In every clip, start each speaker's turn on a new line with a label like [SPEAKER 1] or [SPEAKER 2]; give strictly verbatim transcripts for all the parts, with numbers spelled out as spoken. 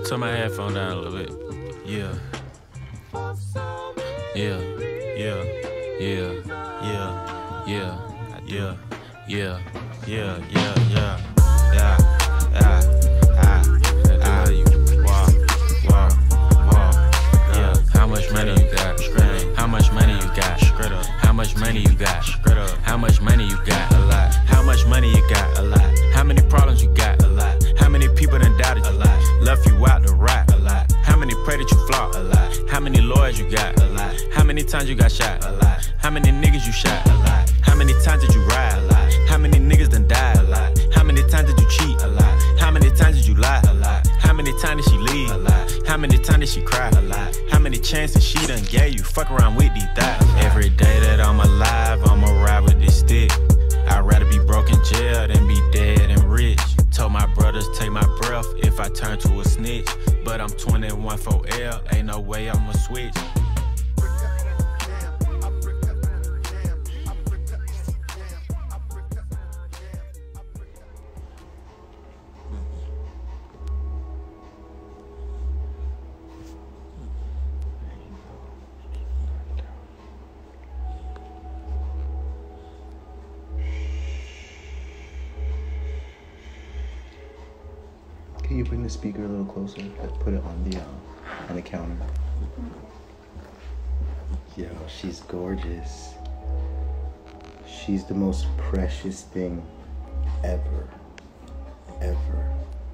[SPEAKER 1] turn my headphone down a little bit. Yeah. Yeah. Yeah. Yeah. Yeah. Yeah. Yeah. Yeah. Yeah. Yeah. Yeah. Yeah. Yeah. I love you. Wow. Wow. Wow. Yeah. How much money you got? How much money you got? How much money you got? How much money you got? A lot. How much money you got? A lot. How many problems you got? A lot. How many people done doubted you? A lot. Left you out to rot? A lot. How many pray that you flop? A lot. How many lawyers you got? A lot. How many times you got shot? A lot. How many niggas you shot? A lot. How many times did you ride? A lot. How many niggas done died? A lot. How many times did you cheat? A lot. How many times did you lie? A lot. How many times did she leave? A lot. How many times did she cry? A lot. How many chances she done gave you? Fuck around with these thighs. Every day that I'm alive, I'ma ride with this stick. I'd rather be broke in jail than be dead and rich. Told my brothers take my breath if I turn to a snitch. But I'm twenty-one for L, ain't no way I'ma switch.
[SPEAKER 2] Can you bring the speaker a little closer? Put it on the uh, on the counter. Yo, she's gorgeous. She's the most precious thing ever, ever.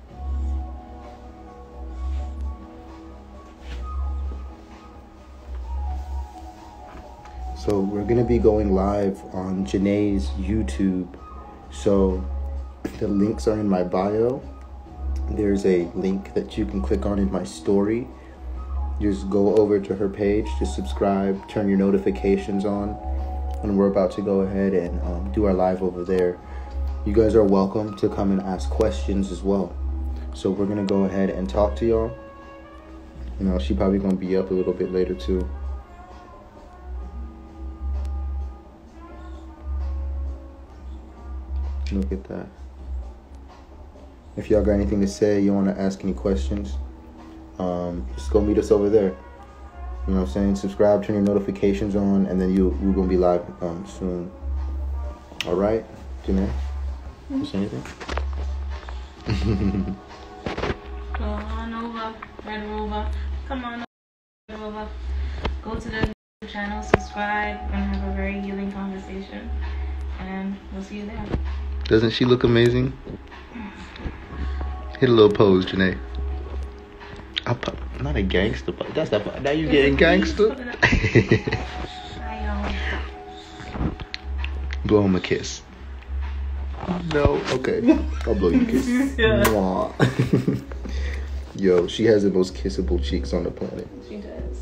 [SPEAKER 2] So we're gonna be going live on Janae's YouTube. So the links are in my bio. There's a link that you can click on in my story. Just go over to her page, just subscribe, turn your notifications on, and we're about to go ahead and um, do our live over there. You guys are welcome to come and ask questions as well. So we're gonna go ahead and talk to y'all. You know, she probably gonna be up a little bit later too. Look at that. If y'all got anything to say, you want to ask any questions, um, just go meet us over there. You know what I'm saying? Subscribe, turn your notifications on, and then you, we're going to be live um, soon. All right? Janae? Mm-hmm. You say anything?
[SPEAKER 3] Go on over, Red Rover. Come on over. Go to the channel, subscribe, and have a very healing conversation. And we'll see you there.
[SPEAKER 2] Doesn't she look amazing? Hit a little pose, Janae. I'm not a gangster, but that's that. Now you getting gangster. Blow him a kiss. No, okay. I'll blow you a kiss. Mwah. Yo, she has the most kissable cheeks on the planet.
[SPEAKER 3] She does.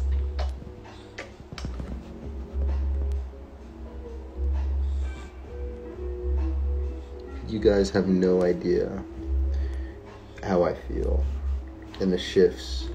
[SPEAKER 2] You guys have no idea how I feel and the shifts.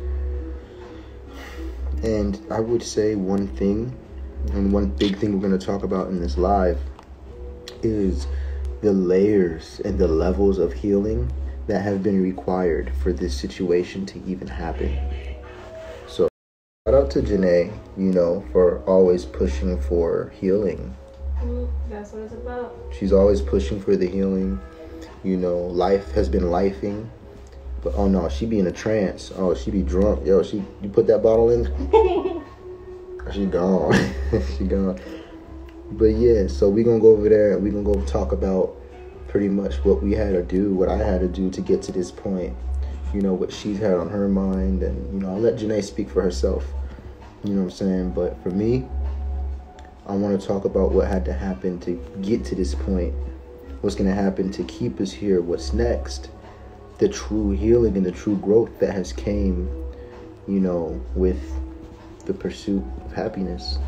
[SPEAKER 2] And I would say one thing, and one big thing we're going to talk about in this live, is the layers and the levels of healing that have been required for this situation to even happen. So shout out to Janae, you know, for always pushing for healing.
[SPEAKER 3] That's what it's about.
[SPEAKER 2] She's always pushing for the healing. You know, life has been lifing. But oh no, she be in a trance. Oh, she be drunk. Yo, she you put that bottle in? She gone. She gone. But yeah, so we gonna go over there and we gonna go talk about pretty much what we had to do, what I had to do to get to this point. You know, what she's had on her mind, and you know, I'll let Janae speak for herself. You know what I'm saying? But for me, I want to talk about what had to happen to get to this point. What's gonna happen to keep us here? What's next? The true healing and the true growth that has came, you know, with the pursuit of happiness.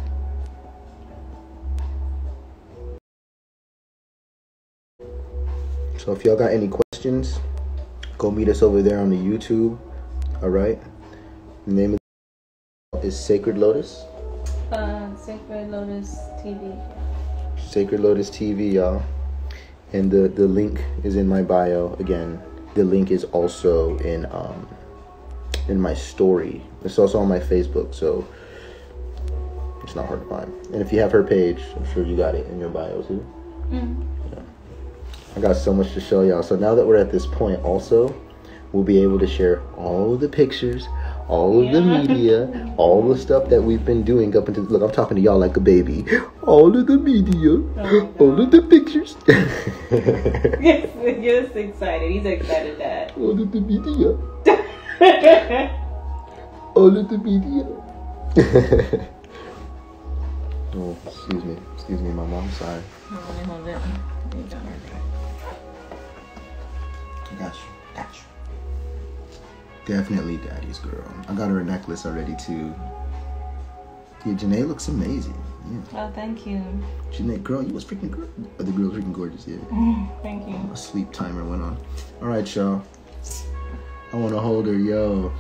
[SPEAKER 2] So if y'all got any questions, go meet us over there on the YouTube. All right. The name of the is Sacred Lotus.
[SPEAKER 3] Uh, Sacred Lotus T V.
[SPEAKER 2] Sacred Lotus T V, y'all. And the, the link is in my bio again. The link is also in um in my story. It's also on my Facebook, so it's not hard to find. And if you have her page, I'm sure you got it in your bio too.
[SPEAKER 3] Mm-hmm.
[SPEAKER 2] Yeah. I got so much to show y'all. So now that we're at this point, also, we'll be able to share all of the pictures, all of
[SPEAKER 3] Yeah.
[SPEAKER 2] the media, all the stuff that we've been doing up until. Look, I'm talking to y'all like a baby. All of the media,
[SPEAKER 3] Oh
[SPEAKER 2] all of the pictures.
[SPEAKER 3] Yes, you're just excited. He's excited, Dad.
[SPEAKER 2] All of the media. All of the media. Oh, excuse me. Excuse me, my mom. Sorry.
[SPEAKER 3] Oh, let me hold it. There you go.
[SPEAKER 2] Got you. Got you. Definitely daddy's girl. I got her a necklace already, too. Yeah, Janae looks amazing. Yeah.
[SPEAKER 3] Oh, thank you.
[SPEAKER 2] Janae, girl, you was freaking good. Oh, the girl was freaking gorgeous, yeah.
[SPEAKER 3] Thank you.
[SPEAKER 2] A sleep timer went on. All right, y'all. I want to hold her, yo.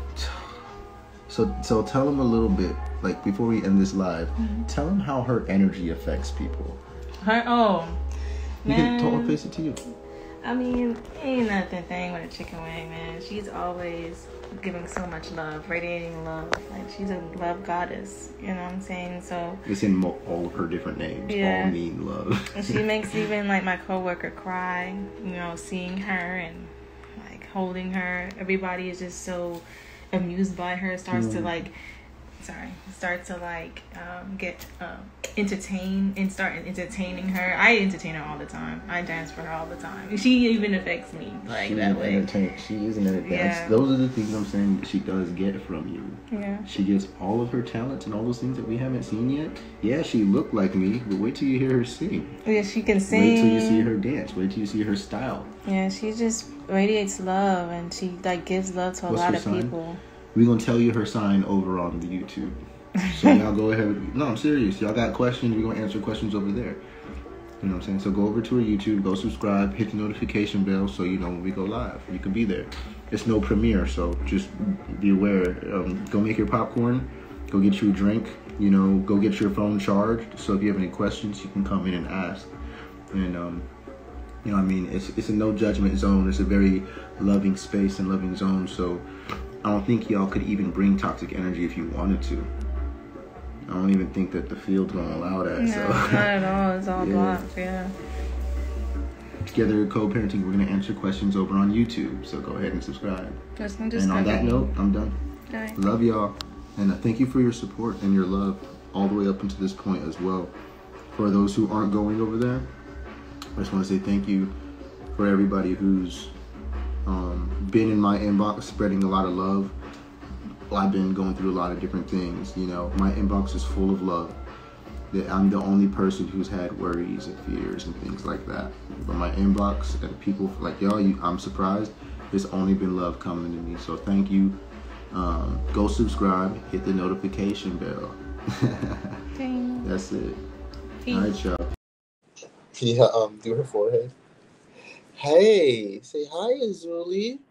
[SPEAKER 2] So, so tell them a little bit, like before we end this live.
[SPEAKER 3] Mm-hmm.
[SPEAKER 2] Tell them how her energy affects people.
[SPEAKER 3] Her, oh,
[SPEAKER 2] You
[SPEAKER 3] man.
[SPEAKER 2] can totally face it to you.
[SPEAKER 3] I mean, ain't nothing thing with a chicken wing, man. She's always giving so much love, radiating love. Like, she's a love goddess. You know what I'm saying? So,
[SPEAKER 2] It's in mo- all of her different names.
[SPEAKER 3] Yeah.
[SPEAKER 2] All mean love.
[SPEAKER 3] and she makes even like my coworker cry. You know, seeing her and like holding her. Everybody is just so amused by her. Starts to
[SPEAKER 2] Mm.
[SPEAKER 3] like, sorry, start to like um, get um, entertained and start entertaining her. I entertain her all the time. I dance for her all the time. She even affects me like
[SPEAKER 2] She's
[SPEAKER 3] that
[SPEAKER 2] an
[SPEAKER 3] way.
[SPEAKER 2] entertain- She is an entertainer.
[SPEAKER 3] Yeah.
[SPEAKER 2] Those are the things I'm saying that she does get from you.
[SPEAKER 3] Yeah.
[SPEAKER 2] She gets all of her talents and all those things that we haven't seen yet. Yeah, she looked like me, but wait till you hear her sing.
[SPEAKER 3] Yeah, she can sing.
[SPEAKER 2] Wait till you see her dance. Wait till you see her style.
[SPEAKER 3] Yeah, she just radiates love and she like gives love to a
[SPEAKER 2] What's
[SPEAKER 3] lot
[SPEAKER 2] her
[SPEAKER 3] of
[SPEAKER 2] sign?
[SPEAKER 3] people.
[SPEAKER 2] We're going to tell you her sign over on the YouTube. So y'all go ahead. No, I'm serious. Y'all got questions, we're going to answer questions over there. You know what I'm saying? So go over to her YouTube, go subscribe, hit the notification bell so you know when we go live. You can be there. It's no premiere, so just be aware. Um, go make your popcorn. Go get you a drink. You know, go get your phone charged. So if you have any questions, you can come in and ask. And, um, you know what I mean? It's, it's a no judgment zone. It's a very loving space and loving zone. So I don't think y'all could even bring toxic energy if you wanted to. I don't even think that the field's gonna allow that.
[SPEAKER 3] No,
[SPEAKER 2] so.
[SPEAKER 3] not at all. It's all
[SPEAKER 2] Yeah.
[SPEAKER 3] blocked. Yeah.
[SPEAKER 2] Together co-parenting, we're gonna answer questions over on YouTube. So go ahead and subscribe.
[SPEAKER 3] Just, just
[SPEAKER 2] And on that
[SPEAKER 3] continue.
[SPEAKER 2] note, I'm done.
[SPEAKER 3] Alright.
[SPEAKER 2] Love y'all, and uh, thank you for your support and your love all the way up until this point as well. For those who aren't going over there, I just want to say thank you for everybody who's um, been in my inbox, spreading a lot of love. I've been going through a lot of different things. You know, my inbox is full of love. That I'm the only person who's had worries and fears and things like that. But my inbox and people like y'all, you, I'm surprised. It's only been love coming to me. So thank you. Um, go subscribe, hit the notification bell.
[SPEAKER 3] Ding.
[SPEAKER 2] That's it.
[SPEAKER 3] Peace.
[SPEAKER 2] All right, y'all.
[SPEAKER 4] Can you um do her forehead? Hey, say hi, Azuli.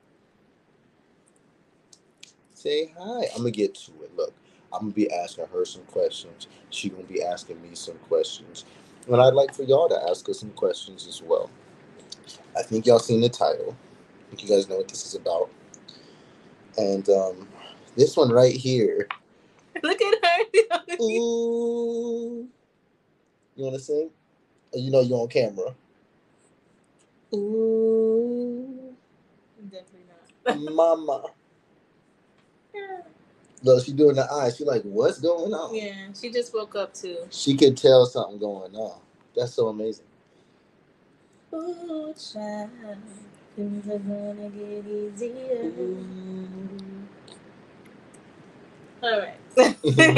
[SPEAKER 4] Say hi. I'm gonna get to it. Look, I'm gonna be asking her some questions. She gonna be asking me some questions, and I'd like for y'all to ask us some questions as well. I think y'all seen the title. I think you guys know what this is about. And um, this one right here.
[SPEAKER 3] Look at her.
[SPEAKER 4] Ooh. You wanna sing? Or you know you're on camera. Ooh.
[SPEAKER 3] Definitely not.
[SPEAKER 4] Mama. Look, she doing the eyes. She like, what's going on?
[SPEAKER 3] Yeah, she just woke up too.
[SPEAKER 4] She could tell something going on. That's so amazing.
[SPEAKER 3] Ooh, child, things are gonna get easier. All right.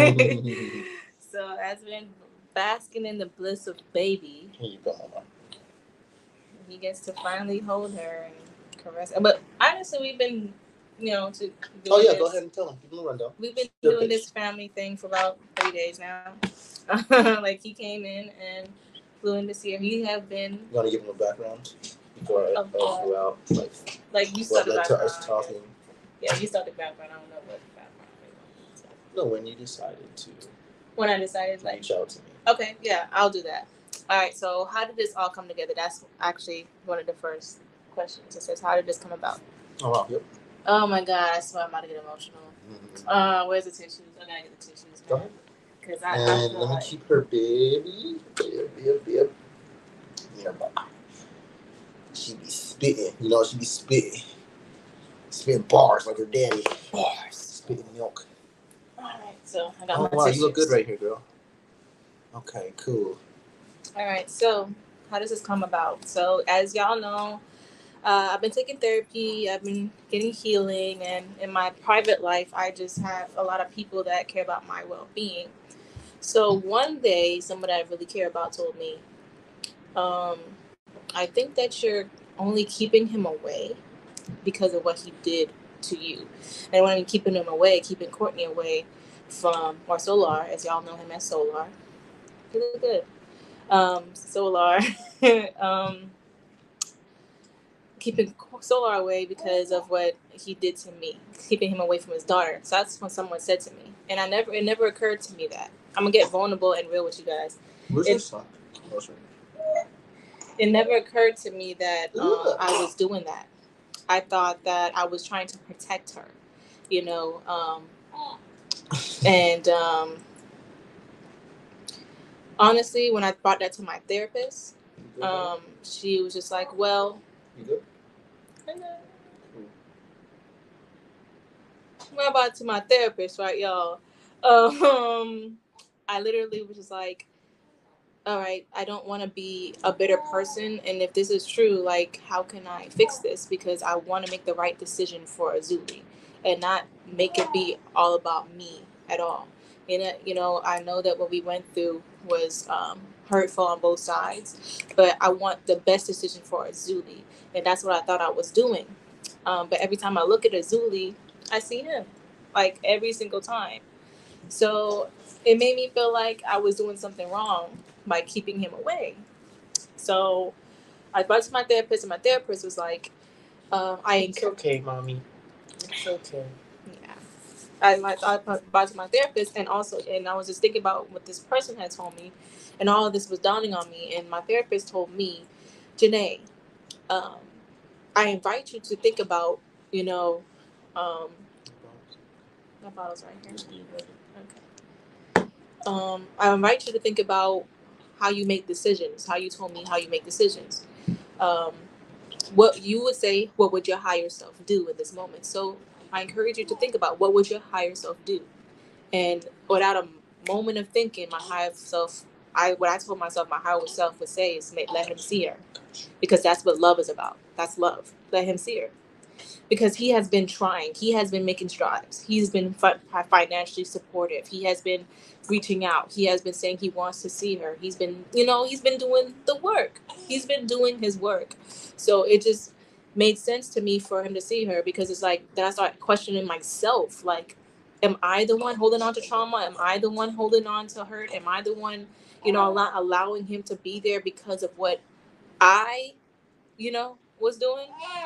[SPEAKER 3] So as we're basking in the bliss of baby,
[SPEAKER 4] Here you go, Mama.
[SPEAKER 3] he gets to finally hold her and caress her. But honestly, we've been, you know, to
[SPEAKER 4] Oh yeah,
[SPEAKER 3] this.
[SPEAKER 4] go ahead and tell him. Give him a rundown.
[SPEAKER 3] We've been
[SPEAKER 4] Your
[SPEAKER 3] doing
[SPEAKER 4] pitch.
[SPEAKER 3] this family thing for about three days now. Like he came in and flew in to see her. He have been
[SPEAKER 4] You want to give him a background before I
[SPEAKER 3] Of
[SPEAKER 4] help you out? Like,
[SPEAKER 3] like you
[SPEAKER 4] what
[SPEAKER 3] started
[SPEAKER 4] led to
[SPEAKER 3] background.
[SPEAKER 4] us talking?
[SPEAKER 3] Yeah, you started background. I don't know what background. is.
[SPEAKER 4] No, when you decided to
[SPEAKER 3] When I decided, like,
[SPEAKER 4] reach out to me.
[SPEAKER 3] okay, yeah, I'll do that. All right. So how did this all come together? That's actually one of the first questions. It says, how did this come about?
[SPEAKER 4] Oh wow. Yep.
[SPEAKER 3] Oh my God, I swear I'm about to get emotional. Mm-hmm. Uh, where's the tissues? I gotta get the tissues.
[SPEAKER 4] Go ahead.
[SPEAKER 3] Cause I,
[SPEAKER 4] and
[SPEAKER 3] I
[SPEAKER 4] let me
[SPEAKER 3] like...
[SPEAKER 4] keep her baby. Bib, bib, bib. Yeah, she be spitting. You know, she be spitting. Spitting bars like her daddy. Bars. Spitting milk.
[SPEAKER 3] Alright, so I got
[SPEAKER 4] oh,
[SPEAKER 3] my
[SPEAKER 4] wow,
[SPEAKER 3] tissues.
[SPEAKER 4] You look good right here, girl. Okay, cool.
[SPEAKER 3] Alright, so how does this come about? So as y'all know, uh, I've been taking therapy, I've been getting healing, and in my private life, I just have a lot of people that care about my well-being. So one day, someone that I really care about told me, um, I think that you're only keeping him away because of what he did to you. And when I'm keeping him away, keeping Courtney away from, or Solar, as y'all know him as Solar. He look good. Um, Solar. um, keeping Solar away because of what he did to me, keeping him away from his daughter. So that's when someone said to me, and I never, it never occurred to me that I'm gonna get vulnerable and real with you guys.
[SPEAKER 4] Where's
[SPEAKER 3] it,
[SPEAKER 4] your son?
[SPEAKER 3] It never occurred to me that um, I was doing that. I thought that I was trying to protect her, you know, um, and um, honestly, when I brought that to my therapist, um, she was just like, well,
[SPEAKER 4] you good?
[SPEAKER 3] What about to my therapist, right, y'all? Um, I literally was just like, all right, I don't want to be a bitter person. And if this is true, like, how can I fix this? Because I want to make the right decision for Azuli and not make it be all about me at all. And, uh, you know, I know that what we went through was um, hurtful on both sides, but I want the best decision for Azuli. And that's what I thought I was doing. Um, but every time I look at Azuli, I see him, like, every single time. So it made me feel like I was doing something wrong by keeping him away. So I brought it to my therapist, and my therapist was like, uh, I enc-
[SPEAKER 5] It's okay, mommy. It's okay.
[SPEAKER 3] Yeah. I, I, I brought it to my therapist, and also, and I was just thinking about what this person had told me, and all of this was dawning on me. And my therapist told me, Janae, um, I invite you to think about, you know, um, my bottle's right here. Okay. Um, I invite you to think about how you make decisions, how you told me how you make decisions. Um, what you would say, what would your higher self do in this moment? So I encourage you to think about what would your higher self do? And without a moment of thinking, my higher self, I what I told myself my higher self would say is make, let him see her. Because that's what love is about. That's love. Let him see her. Because he has been trying. He has been making strides. He's been fi- financially supportive. He has been reaching out. He has been saying he wants to see her. He's been, you know, he's been doing the work. He's been doing his work. So it just made sense to me for him to see her, because it's like, then I started questioning myself. Like, am I the one holding on to trauma? Am I the one holding on to hurt? Am I the one, you know, allow- allowing him to be there because of what I, you know, was doing?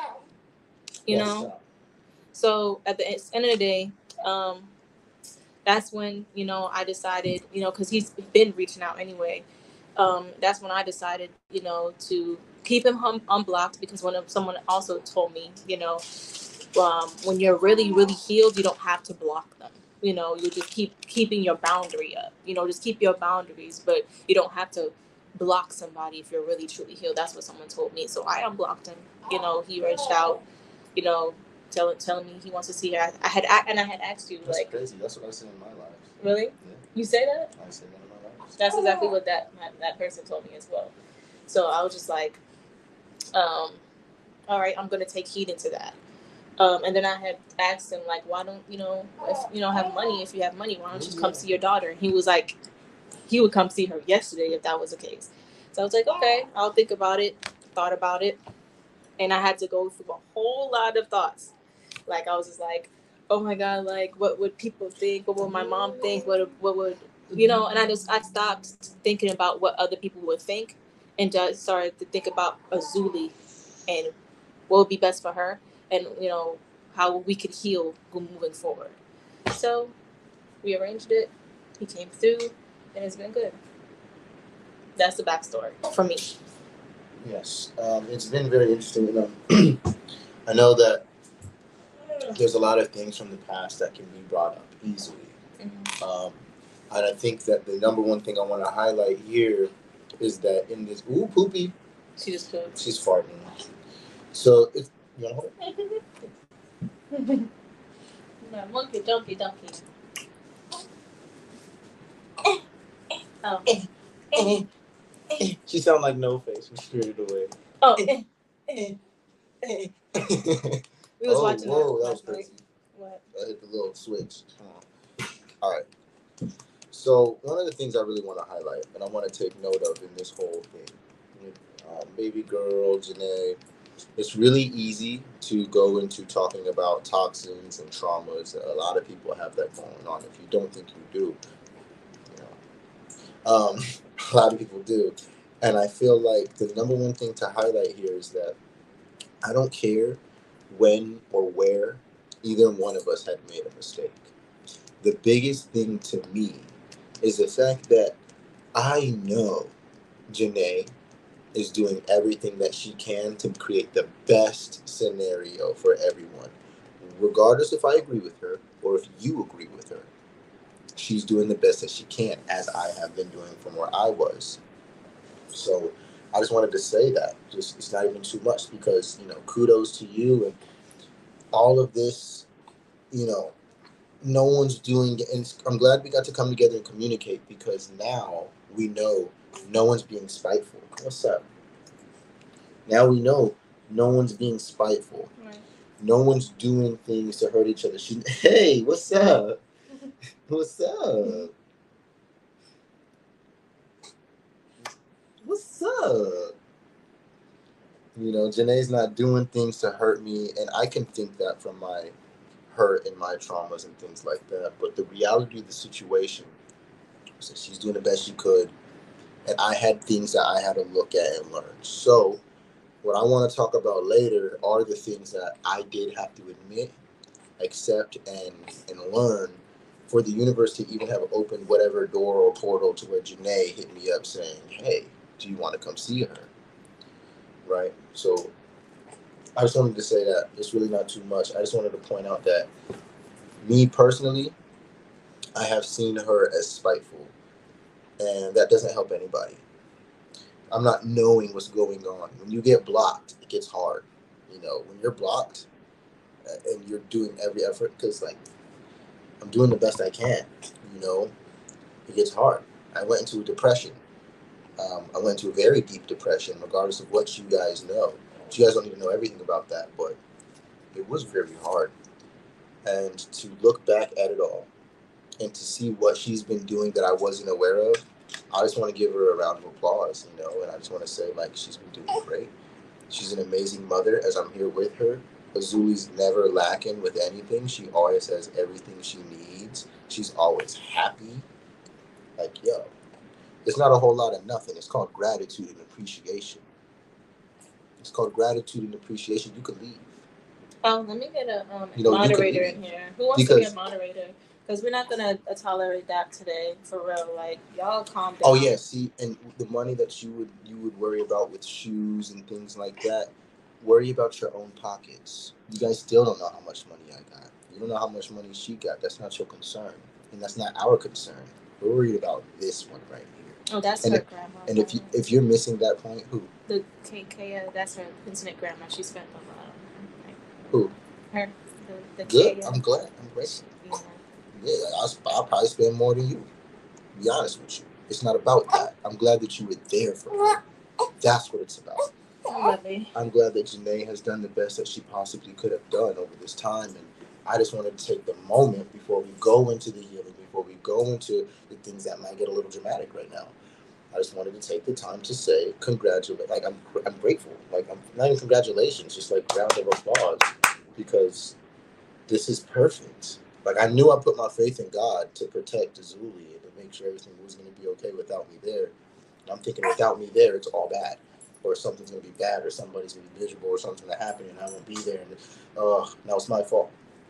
[SPEAKER 3] You
[SPEAKER 4] Yes,
[SPEAKER 3] know?
[SPEAKER 4] sir.
[SPEAKER 3] So at the end of the day, um, that's when, you know, I decided, you know, because he's been reaching out anyway. Um, that's when I decided, you know, to keep him hum- unblocked, because when someone also told me, you know, um, when you're really, really healed, you don't have to block them. You know, you just keep keeping your boundary up. You know, just keep your boundaries, but you don't have to block somebody if you're really, truly healed. That's what someone told me. So I unblocked him. You know, he reached out, you know, telling telling me he wants to see her. I, I had and I had asked you,
[SPEAKER 4] That's
[SPEAKER 3] like,
[SPEAKER 4] crazy. That's what I say in my life.
[SPEAKER 3] really?
[SPEAKER 4] Yeah.
[SPEAKER 3] You say that?
[SPEAKER 4] I say that in my life.
[SPEAKER 3] That's exactly what that that person told me as well. So I was just like, um, all right, I'm gonna take heed into that. Um, and then I had asked him, like, why don't you know if you don't have money? If you have money, why don't you come see your daughter? And he was like, he would come see her yesterday if that was the case. So I was like, okay, I'll think about it. Thought about it, and I had to go through a whole lot of thoughts. Like, I was just like, oh my God, like, what would people think? What would my mom think? What what would, you know? And I just, I stopped thinking about what other people would think, and just started to think about Azuli and what would be best for her, and, you know, how we could heal moving forward. So we arranged it. He came through, and it's been good. That's the backstory for me.
[SPEAKER 4] Yes, um, it's been very interesting. You know, I know that there's a lot of things from the past that can be brought up easily.
[SPEAKER 3] Mm-hmm.
[SPEAKER 4] Um, and I think that the number one thing I want to highlight here is that in this, ooh, poopy,
[SPEAKER 3] She just cooked.
[SPEAKER 4] she's farting. So, it's, you want to hold it?
[SPEAKER 3] Monkey, donkey, donkey. Oh.
[SPEAKER 5] She sound like No Face from Spirited Away.
[SPEAKER 3] Oh.
[SPEAKER 4] we
[SPEAKER 3] We was
[SPEAKER 4] oh,
[SPEAKER 3] watching
[SPEAKER 4] whoa,
[SPEAKER 3] that
[SPEAKER 4] that was
[SPEAKER 3] last night.
[SPEAKER 4] crazy.
[SPEAKER 3] What?
[SPEAKER 4] I hit the little switch. All right. So one of the things I really want to highlight, and I want to take note of in this whole thing, um, baby girl, Janae, it's really easy to go into talking about toxins and traumas. A lot of people have that going on. If you don't think you do, you know, um, a lot of people do. And I feel like the number one thing to highlight here is that I don't care when or where either one of us had made a mistake. The biggest thing to me is the fact that I know Janae is doing everything that she can to create the best scenario for everyone. Regardless if I agree with her or if you agree with her, she's doing the best that she can, as I have been doing from where I was. So I just wanted to say that. Just it's not even too much because, you know, kudos to you and all of this, you know, no one's doing, and I'm glad we got to come together and communicate because now we know no one's being spiteful. What's up? Now we know no one's being spiteful.
[SPEAKER 3] Right.
[SPEAKER 4] No one's doing things to hurt each other. She, hey, what's up? What's up? What's up? You know, Janae's not doing things to hurt me, and I can think that from my hurt and my traumas and things like that. But the reality of the situation is that she's doing the best she could, and I had things that I had to look at and learn. So what I want to talk about later are the things that I did have to admit, accept, and and learn for the universe to even have opened whatever door or portal to where Janae hit me up saying, hey, do you want to come see her? Right? So I just wanted to say that it's really not too much. I just wanted to point out that me personally, I have seen her as spiteful, and that doesn't help anybody. I'm not knowing what's going on. When you get blocked, it gets hard. You know, when you're blocked and you're doing every effort, because like I'm doing the best I can, you know, it gets hard. I went into a depression. Um, I went into a very deep depression, regardless of what you guys know. You guys don't need to know everything about that, but it was very hard. And to look back at it all and to see what she's been doing that I wasn't aware of, I just want to give her a round of applause, you know, and I just want to say, like, she's been doing great. She's an amazing mother as I'm here with her. Azuli's never lacking with anything. She always has everything she needs. She's always happy. Like, yo, it's not a whole lot of nothing. It's called gratitude and appreciation. It's called gratitude and appreciation. You can leave.
[SPEAKER 3] Oh, let me get a um,
[SPEAKER 4] You know, you
[SPEAKER 3] moderator
[SPEAKER 4] could-
[SPEAKER 3] in here. Who wants
[SPEAKER 4] because-
[SPEAKER 3] to be a moderator? Because we're not gonna uh, tolerate that today, for real. Like, y'all calm down.
[SPEAKER 4] Oh yeah, see, and the money that you would you would worry about with shoes and things like that, worry about your own pockets. You guys still don't know how much money I got. You don't know how much money she got. That's not your concern, and that's not our concern. We're worried about this one right here.
[SPEAKER 3] Oh, that's
[SPEAKER 4] And
[SPEAKER 3] her
[SPEAKER 4] if-
[SPEAKER 3] grandma.
[SPEAKER 4] And if you if you're missing that point, who
[SPEAKER 3] the K K, uh, that's her internet grandma. She spent a lot on her. Like,
[SPEAKER 4] who?
[SPEAKER 3] her, the, the
[SPEAKER 4] Good.
[SPEAKER 3] K,
[SPEAKER 4] I'm glad. I'm grateful.
[SPEAKER 3] yeah.
[SPEAKER 4] Yeah, I'll, I'll probably spend more than you. To be honest with you, it's not about that. I'm glad that you were there for me. That's what it's about.
[SPEAKER 3] Oh, lovely.
[SPEAKER 4] I'm glad that Janae has done the best that she possibly could have done over this time, and I just wanted to take the moment before we go into the healing, before we go into the things that might get a little dramatic right now. I just wanted to take the time to say congratulate. Like I'm, I'm grateful. Like I'm not even congratulations, just like round of applause, because this is perfect. Like I knew I put my faith in God to protect Azuli and to make sure everything was going to be okay without me there. And I'm thinking without me there, it's all bad, or something's going to be bad, or somebody's going to be miserable, or something's going to happen, and I won't be there. And oh, now it's my fault,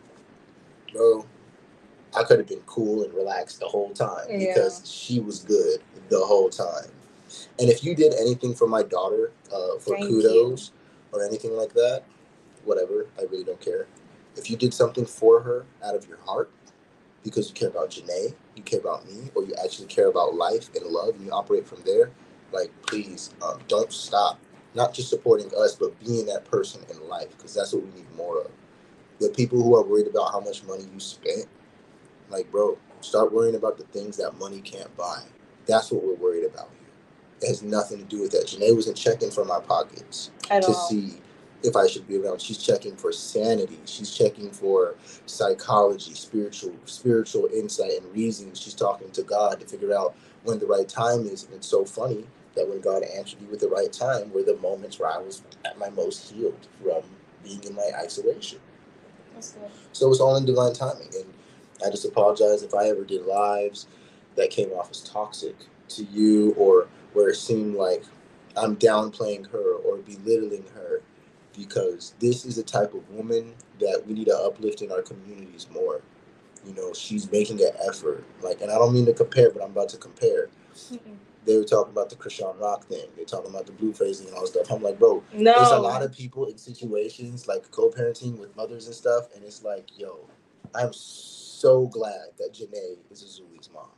[SPEAKER 4] bro. I could have been cool and relaxed the whole time
[SPEAKER 3] Yeah.
[SPEAKER 4] because she was good the whole time. And if you did anything for my daughter, uh, for
[SPEAKER 3] Thank
[SPEAKER 4] kudos or anything like that, whatever, I really don't care. If if you did something for her out of your heart, because you care about Janae, you care about me, or you actually care about life and love, and you operate from there, like, please, um, don't stop. Not just supporting us, but being that person in life, because that's what we need more of. The people who are worried about how much money you spent, like, bro, start worrying about the things that money can't buy. That's what we're worried about here. It has nothing to do with that. Janae wasn't checking for my pockets
[SPEAKER 3] At
[SPEAKER 4] to
[SPEAKER 3] all.
[SPEAKER 4] see if I should be around. She's checking for sanity. She's checking for psychology, spiritual spiritual insight and reasoning. She's talking to God to figure out when the right time is. And it's so funny that when God answered you with the right time were the moments where I was at my most healed from being in my isolation.
[SPEAKER 3] That's good.
[SPEAKER 4] So it's all in divine timing. And I just apologize if I ever did lives that came off as toxic to you, or where it seemed like I'm downplaying her or belittling her, because this is the type of woman that we need to uplift in our communities more. You know, she's making an effort. Like, and I don't mean to compare, but I'm about to compare.
[SPEAKER 3] Mm-mm.
[SPEAKER 4] They were talking about the Krishan Rock thing. They're talking about the Blueface and all that stuff. I'm like, bro,
[SPEAKER 3] No.
[SPEAKER 4] there's a lot of people in situations like co-parenting with mothers and stuff, and it's like, yo, I'm so glad that Janae is Azuli's mom,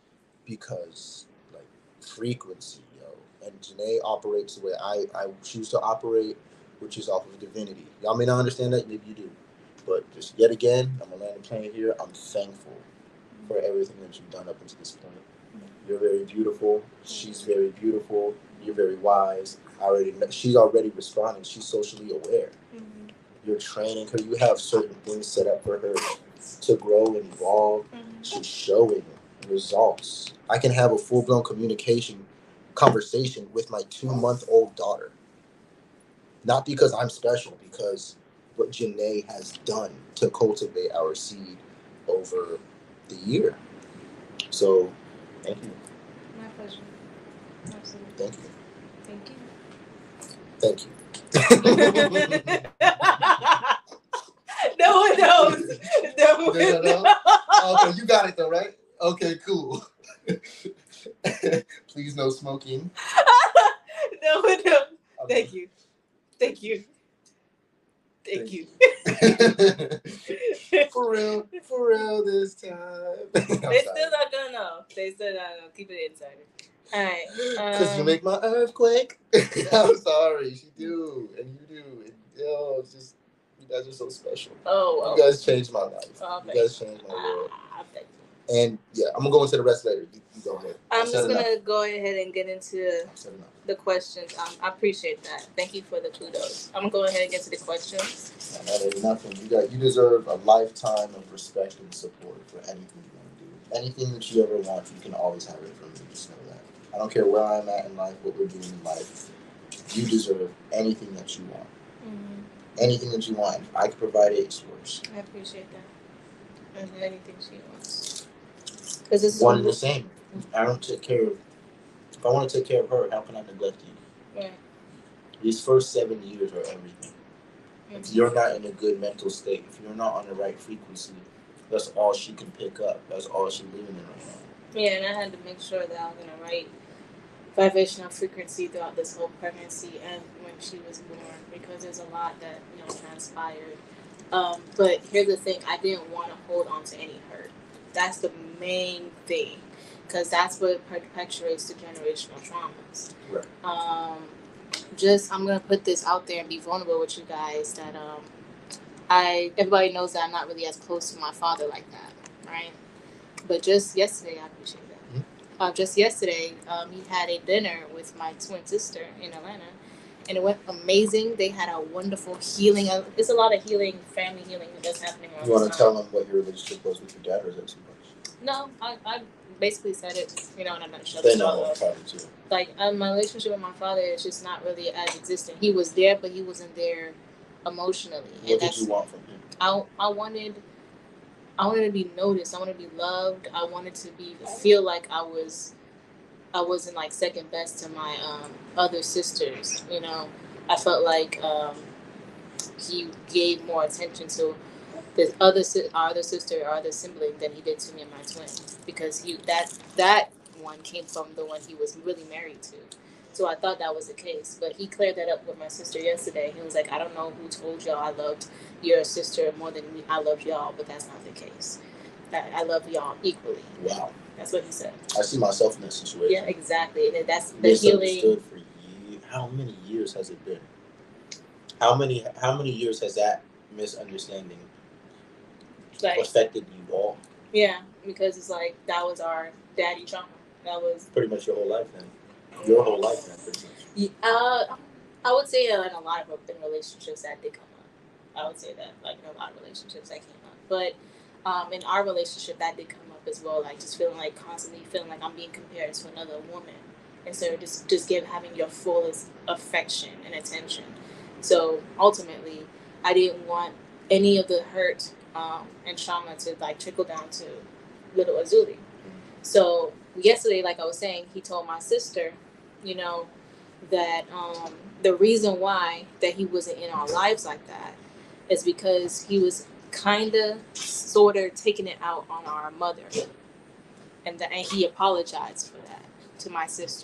[SPEAKER 4] because like frequency, yo, and Janae operates the way I, I choose to operate, which is off of divinity. Y'all may not understand that, maybe you do, but just yet again, I'm gonna land the plane here. I'm thankful for everything that you've done up until this point. You're very beautiful. She's very beautiful. You're very wise. I already know, she's already responding. She's socially aware.
[SPEAKER 3] Mm-hmm.
[SPEAKER 4] You're training her. You have certain things set up for her to grow and evolve.
[SPEAKER 3] Mm-hmm.
[SPEAKER 4] She's showing results. I can have a full-blown communication conversation with my two-month-old daughter. Not because I'm special, because what Janae has done to cultivate our seed over the year. So, thank you.
[SPEAKER 3] My pleasure. Absolutely.
[SPEAKER 4] Thank you.
[SPEAKER 3] Thank you.
[SPEAKER 4] Thank you.
[SPEAKER 3] No one knows. No one
[SPEAKER 4] No, no, no.
[SPEAKER 3] knows.
[SPEAKER 4] Okay, you got it though, right? Okay, cool. Please no smoking.
[SPEAKER 3] No one knows.
[SPEAKER 4] Okay.
[SPEAKER 3] Thank you. Thank you. Thank you.
[SPEAKER 4] For real, for real this time.
[SPEAKER 3] They still not gonna know. They still not gonna keep it insider. All right.
[SPEAKER 4] Because
[SPEAKER 3] Um,
[SPEAKER 4] you make my earthquake. I'm sorry, she do, and you do. And, yo, it's just, you guys are so special.
[SPEAKER 3] oh, well.
[SPEAKER 4] You guys changed my life.
[SPEAKER 3] Oh,
[SPEAKER 4] You guys changed my world.
[SPEAKER 3] Ah, thank you.
[SPEAKER 4] And yeah, I'm gonna go into the rest later. You, you go ahead.
[SPEAKER 3] I'm
[SPEAKER 4] I
[SPEAKER 3] just
[SPEAKER 4] said
[SPEAKER 3] gonna
[SPEAKER 4] enough.
[SPEAKER 3] go ahead and get into
[SPEAKER 4] I said enough.
[SPEAKER 3] the questions. Um, I appreciate that. Thank you for the kudos. I'm gonna go ahead and get to the questions.
[SPEAKER 4] And that ain't nothing. You got. You deserve a lifetime of respect and support for anything you want to do. Anything that you ever want, you can always have it from me. Just know that. I don't care where I'm at in life, what we're doing in life. You deserve anything that you want.
[SPEAKER 3] Mm-hmm.
[SPEAKER 4] Anything that you want. If I can provide it, it's yours.
[SPEAKER 3] I appreciate that. And anything she wants. Because this is
[SPEAKER 4] One and the same. If I don't take care of. If I want to take care of her, how can I neglect you?
[SPEAKER 3] Right.
[SPEAKER 4] These first seven years are everything. If
[SPEAKER 3] Mhm.
[SPEAKER 4] you're not in a good mental state, if you're not on the right frequency, that's all she can pick up. That's all she's living in right now.
[SPEAKER 3] Yeah, and I had to make sure that I was in the right vibrational frequency throughout this whole pregnancy and when she was born, because there's a lot that, you know, transpired. Um, but here's the thing, I didn't want to hold on to any hurt. That's the main thing, because that's what perpetuates the generational traumas.
[SPEAKER 4] Right.
[SPEAKER 3] Um, just, I'm going to put this out there and be vulnerable with you guys that um, I, everybody knows that I'm not really as close to my father like that, right? But just yesterday, I appreciate that.
[SPEAKER 4] Mm-hmm.
[SPEAKER 3] Uh, just yesterday, um, he had a dinner with my twin sister in Atlanta, and it went amazing. They had a wonderful healing. Uh, There's a lot of healing, family healing that's happening around
[SPEAKER 4] You want
[SPEAKER 3] this
[SPEAKER 4] to
[SPEAKER 3] time.
[SPEAKER 4] tell them what your relationship was with your dad, or is that too much?
[SPEAKER 3] No, I, I basically said it, you know, and I'm not sure.
[SPEAKER 4] They know I'm probably too.
[SPEAKER 3] Like, um, my relationship with my father is just not really as existent. He was there, but he wasn't there emotionally.
[SPEAKER 4] What
[SPEAKER 3] and
[SPEAKER 4] did
[SPEAKER 3] that's,
[SPEAKER 4] you want from him?
[SPEAKER 3] I, I wanted, I wanted to be noticed. I wanted to be loved. I wanted to be feel like I was, I wasn't like second best to my um, other sisters. You know, I felt like um, he gave more attention to the other si- our other sister, our other sibling than he did to me and my twin, because he that that one came from the one he was really married to.
[SPEAKER 6] So I thought that was the case. But he cleared that up with my sister yesterday. He was like, I don't know who told y'all I loved your sister more than me. I loved y'all, but that's not the case. I, I love y'all equally.
[SPEAKER 4] Wow.
[SPEAKER 6] That's what he said.
[SPEAKER 4] I see myself in that situation.
[SPEAKER 6] Yeah, exactly. And that's the healing.
[SPEAKER 4] Misunderstood for years. How many years has it been? How many how many years has that misunderstanding
[SPEAKER 6] like,
[SPEAKER 4] affected you all?
[SPEAKER 6] Yeah, because it's like that was our daddy trauma. That was
[SPEAKER 4] pretty much your whole life then. Your whole life then, pretty much.
[SPEAKER 6] Yeah, uh, I would say uh, in a lot of open relationships that did come up. I would say that, like in a lot of relationships that came up. But um, in our relationship, that did come up as well. Like just feeling like constantly feeling like I'm being compared to another woman, instead of just just give having your fullest affection and attention. So ultimately, I didn't want any of the hurt um, and trauma to like trickle down to little Azuli. So yesterday, like I was saying, he told my sister, you know, that um, the reason why that he wasn't in our lives like that is because he was kind of, sort of taking it out on our mother, and that and he apologized for that to my sister.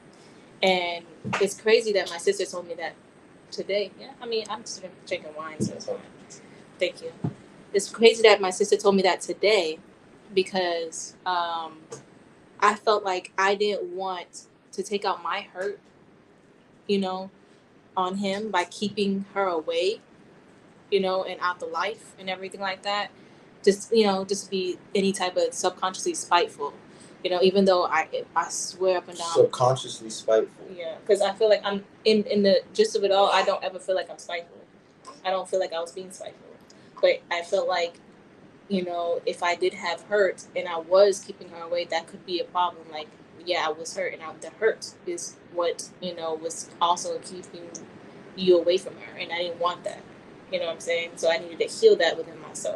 [SPEAKER 6] And it's crazy that my sister told me that today. Yeah, I mean, I'm just drinking wine, so it's fine. Thank you. It's crazy that my sister told me that today because um, I felt like I didn't want to take out my hurt, you know, on him by keeping her away, you know, and out the life and everything like that. Just, you know, just be any type of subconsciously spiteful, you know, even though I I swear up and down.
[SPEAKER 4] Subconsciously spiteful.
[SPEAKER 6] Yeah, because I feel like I'm, in, in the gist of it all, I don't ever feel like I'm spiteful. I don't feel like I was being spiteful. But I felt like, you know, if I did have hurt and I was keeping her away, that could be a problem. Like, yeah, I was hurt, and I, the hurt is what, you know, was also keeping you away from her, and I didn't want that. You know what I'm saying? So I needed to heal that within myself.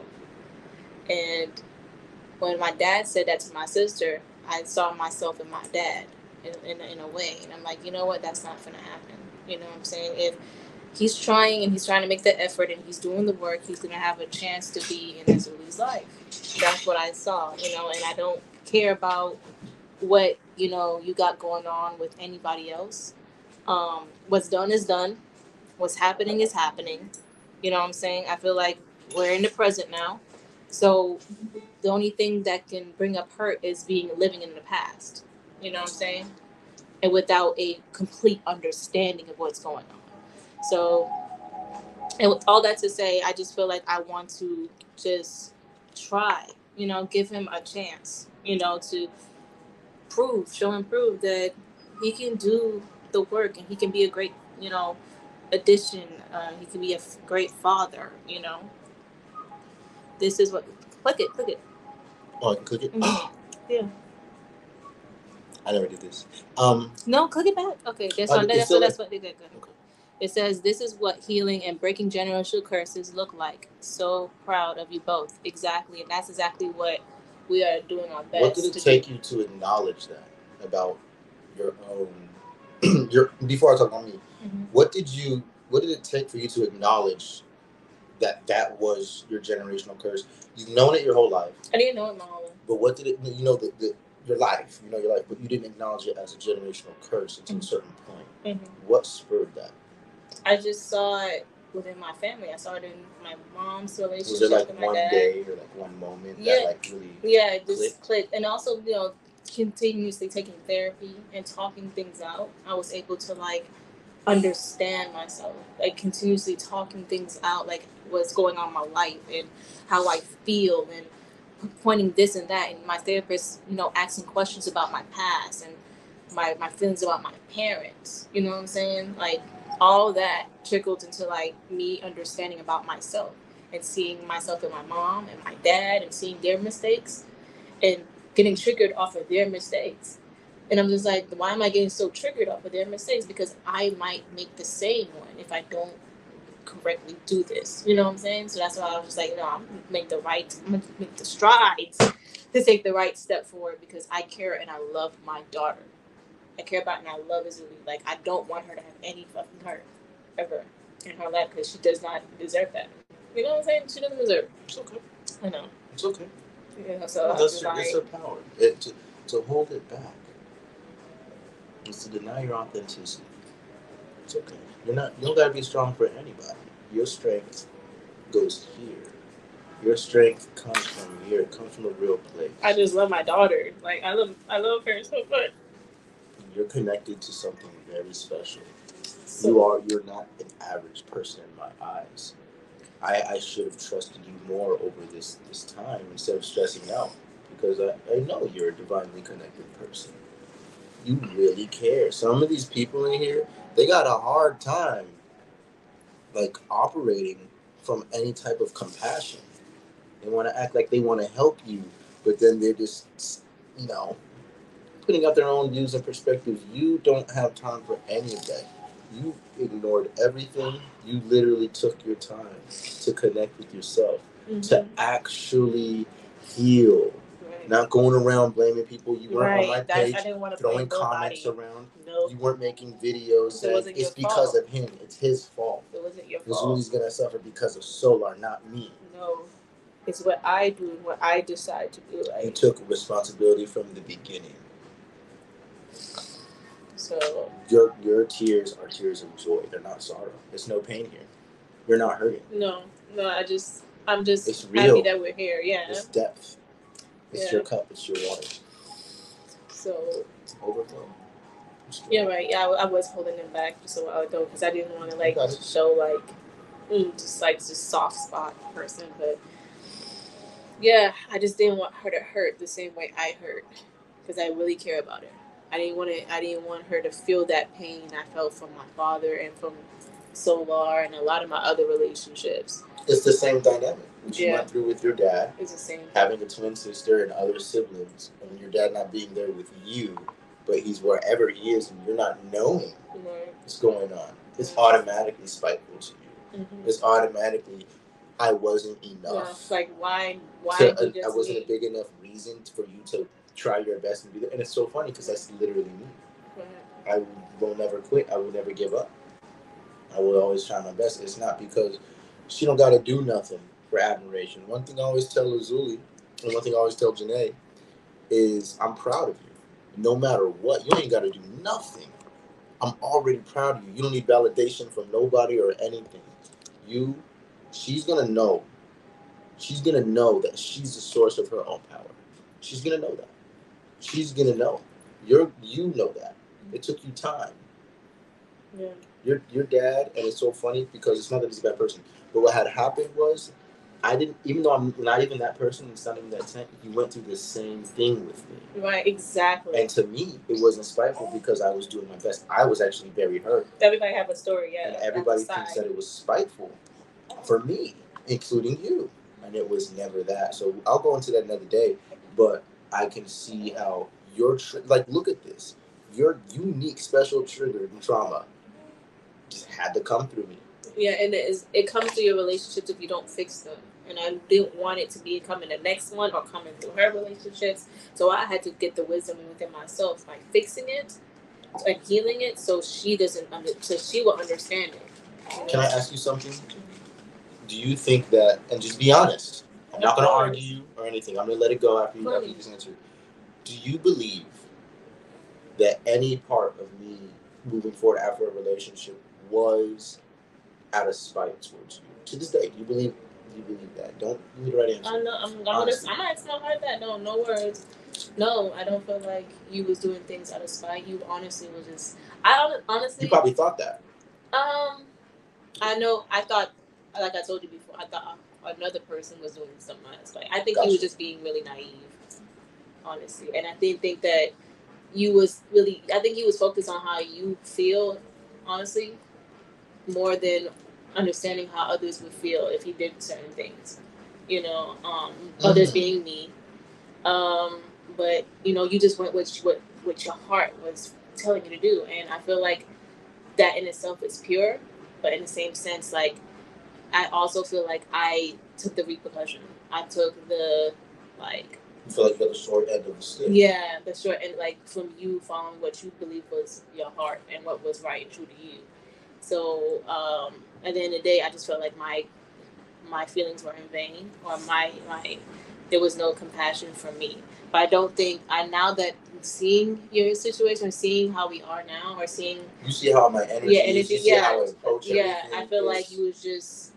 [SPEAKER 6] And when my dad said that to my sister, I saw myself in my dad in, in, in a way. And I'm like, you know what? That's not going to happen. You know what I'm saying? If he's trying and he's trying to make the effort and he's doing the work, he's going to have a chance to be in Azuli's life. That's what I saw, you know, and I don't care about what, you know, you got going on with anybody else. Um, what's done is done. What's happening is happening. You know what I'm saying? I feel like we're in the present now. So the only thing that can bring up hurt is being living in the past. You know what I'm saying? And without a complete understanding of what's going on. So, and with all that to say, I just feel like I want to just try, you know, give him a chance, you know, to prove, show and prove that he can do the work and he can be a great, you know, addition. Uh, he can be a f- great father, you know. This is what, click it, click it.
[SPEAKER 4] Oh, I can click it?
[SPEAKER 6] Mm-hmm. Yeah.
[SPEAKER 4] I never did this. Um,
[SPEAKER 6] no, click it back. Okay, that's
[SPEAKER 4] uh,
[SPEAKER 6] what, that's what, that's what, good, good.
[SPEAKER 4] Okay.
[SPEAKER 6] It says, this is what healing and breaking generational curses look like. So proud of you both. Exactly. And that's exactly what we are doing our best.
[SPEAKER 4] What did it
[SPEAKER 6] to
[SPEAKER 4] take
[SPEAKER 6] do.
[SPEAKER 4] you to acknowledge that about your own, your, before I talk about me, mm-hmm. what did you, what did it take for you to acknowledge that that was your generational curse? You've known it your whole life.
[SPEAKER 6] I didn't know it my whole life.
[SPEAKER 4] But what did it, you know, the, the your life, you know, your life, but you didn't acknowledge it as a generational curse until mm-hmm. a certain point. Mm-hmm. What spurred that?
[SPEAKER 6] I just saw it within my family. I saw it in my mom's relationship
[SPEAKER 4] was there like
[SPEAKER 6] with my
[SPEAKER 4] one
[SPEAKER 6] dad.
[SPEAKER 4] day or like one moment
[SPEAKER 6] yeah.
[SPEAKER 4] that like really
[SPEAKER 6] yeah, it just
[SPEAKER 4] clicked?
[SPEAKER 6] clicked. And also, you know, continuously taking therapy and talking things out, I was able to like understand myself, like continuously talking things out, like what's going on in my life and how I feel and pointing this and that. And my therapist, you know, asking questions about my past and my, my feelings about my parents, you know what I'm saying? Like all that trickled into like me understanding about myself and seeing myself in my mom and my dad and seeing their mistakes and getting triggered off of their mistakes. And I'm just like, why am I getting so triggered off of their mistakes? Because I might make the same one if I don't correctly do this. You know what I'm saying? So that's why I was just like, no, I'm going to make the right, I'm going to make the strides to take the right step forward because I care and I love my daughter. I care about and I love Azuli. Like, I don't want her to have any fucking hurt ever in her life because she does not deserve that. You know what I'm saying? She doesn't deserve it.
[SPEAKER 4] It's okay.
[SPEAKER 6] I know.
[SPEAKER 4] It's okay.
[SPEAKER 6] You know, so
[SPEAKER 4] no, that's her, like, it's her power. It, to, to hold it back. is to deny your authenticity. It's okay. You're not. You don't gotta be strong for anybody. Your strength goes here. Your strength comes from here. It comes from a real place.
[SPEAKER 6] I just love my daughter. Like I love, I love her so much.
[SPEAKER 4] You're connected to something very special.
[SPEAKER 6] So,
[SPEAKER 4] you are. You're not an average person in my eyes. I, I should have trusted you more over this, this time instead of stressing out, because I, I know you're a divinely connected person. You really care. Some of these people in here, they got a hard time like operating from any type of compassion. They want to act like they want to help you, but then they're just, you know, putting out their own views and perspectives. You don't have time for any of that. You ignored everything. You literally took your time to connect with yourself, mm-hmm. to actually heal. Right. Not going around blaming people. You weren't right. on my page That's, I didn't want to throwing comments nobody. around. Nope. You weren't making videos saying it's because fault. of him. It's his fault.
[SPEAKER 6] It wasn't your fault.
[SPEAKER 4] Zuli's gonna suffer because of Solar, not me.
[SPEAKER 6] No. It's what I do and what I decide to do. Like,
[SPEAKER 4] you took responsibility from the beginning.
[SPEAKER 6] So
[SPEAKER 4] your your tears are tears of joy. They're not sorrow. There's no pain here. You're not hurting.
[SPEAKER 6] No, no. I just I'm just
[SPEAKER 4] it's real.
[SPEAKER 6] happy that we're here. Yeah.
[SPEAKER 4] It's depth. It's yeah. your cup. It's your water.
[SPEAKER 6] So
[SPEAKER 4] it's overflow.
[SPEAKER 6] Yeah, right. Yeah, I, I was holding them back just a while ago because I didn't want to like show like mm, just like just soft spot person, but yeah, I just didn't want her to hurt the same way I hurt because I really care about her. I didn't want to. I didn't want her to feel that pain I felt from my father and from Solar and a lot of my other relationships.
[SPEAKER 4] It's the same dynamic that you
[SPEAKER 6] yeah.
[SPEAKER 4] went through with your dad.
[SPEAKER 6] It's the same.
[SPEAKER 4] Having a twin sister and other siblings, and your dad not being there with you, but he's wherever he is, and you're not knowing
[SPEAKER 6] right.
[SPEAKER 4] what's going on. It's mm-hmm. automatically spiteful to you. Mm-hmm. It's automatically, I wasn't enough.
[SPEAKER 6] Yeah, like why? Why?
[SPEAKER 4] To, uh, I wasn't me? a big enough reason for you to try your best and be there. And it's so funny because that's literally me.
[SPEAKER 6] Mm-hmm.
[SPEAKER 4] I will never quit. I will never give up. I will always try my best. It's not because she don't got to do nothing for admiration. One thing I always tell Zuli, and one thing I always tell Janae, is I'm proud of you. No matter what, you ain't got to do nothing. I'm already proud of you. You don't need validation from nobody or anything. You, she's going to know. She's going to know that she's the source of her own power. She's going to know that. She's going to know. You're, you know that. It took you time.
[SPEAKER 6] Yeah.
[SPEAKER 4] Your, your dad, and it's so funny because it's not that he's a bad person, but what had happened was, I didn't, even though I'm not even that person, it's not even that time, he went through the same thing with me.
[SPEAKER 6] Right, exactly.
[SPEAKER 4] And to me, it wasn't spiteful because I was doing my best. I was actually very hurt.
[SPEAKER 6] Everybody have a story, yeah.
[SPEAKER 4] And everybody thinks that it was spiteful for me, including you. And it was never that. So I'll go into that another day, but I can see how your, tr- like, look at this. Your unique special trigger and trauma just had to come through me.
[SPEAKER 6] Yeah, and it, is, it comes through your relationships if you don't fix them. And I didn't want it to be coming the next one or coming through her relationships. So I had to get the wisdom within myself by fixing it and healing it so she doesn't under, so she will understand it. You know?
[SPEAKER 4] Can I ask you something? Do you think that, and just be honest, I'm not going to argue or anything. I'm going to let it go after you, after you just answer. Do you believe that any part of me moving forward after a relationship was out of spite towards you? To this day, do you believe do you believe that? Don't give me the right answer.
[SPEAKER 6] I know, I'm, I'm gonna I'm not asking like that. No, no words. No, I don't feel like you was doing things out of spite. You honestly was just. I honestly.
[SPEAKER 4] You probably thought that.
[SPEAKER 6] Um, I know. I thought, like I told you before, I thought another person was doing something out of spite. I think gotcha. He was just being really naive, honestly, and I didn't think that you was really. I think he was focused on how you feel, honestly, more than understanding how others would feel if he did certain things, you know, um, mm-hmm. others being me. Um, but, you know, you just went with what, what your heart was telling you to do. And I feel like that in itself is pure, but in the same sense, like, I also feel like I took the repercussion. I took the, like...
[SPEAKER 4] You feel like you got the short end of the stick.
[SPEAKER 6] Yeah, the short end, like, from you following what you believe was your heart and what was right and true to you. So, um, at the end of the day, I just felt like my my feelings were in vain, or my my there was no compassion for me. But I don't think I now that seeing your situation, seeing how we are now, or seeing
[SPEAKER 4] You see how my energy
[SPEAKER 6] yeah,
[SPEAKER 4] is.
[SPEAKER 6] energy,
[SPEAKER 4] You see
[SPEAKER 6] yeah,
[SPEAKER 4] how I approach
[SPEAKER 6] yeah.
[SPEAKER 4] everything.
[SPEAKER 6] I feel
[SPEAKER 4] It's-
[SPEAKER 6] like you was just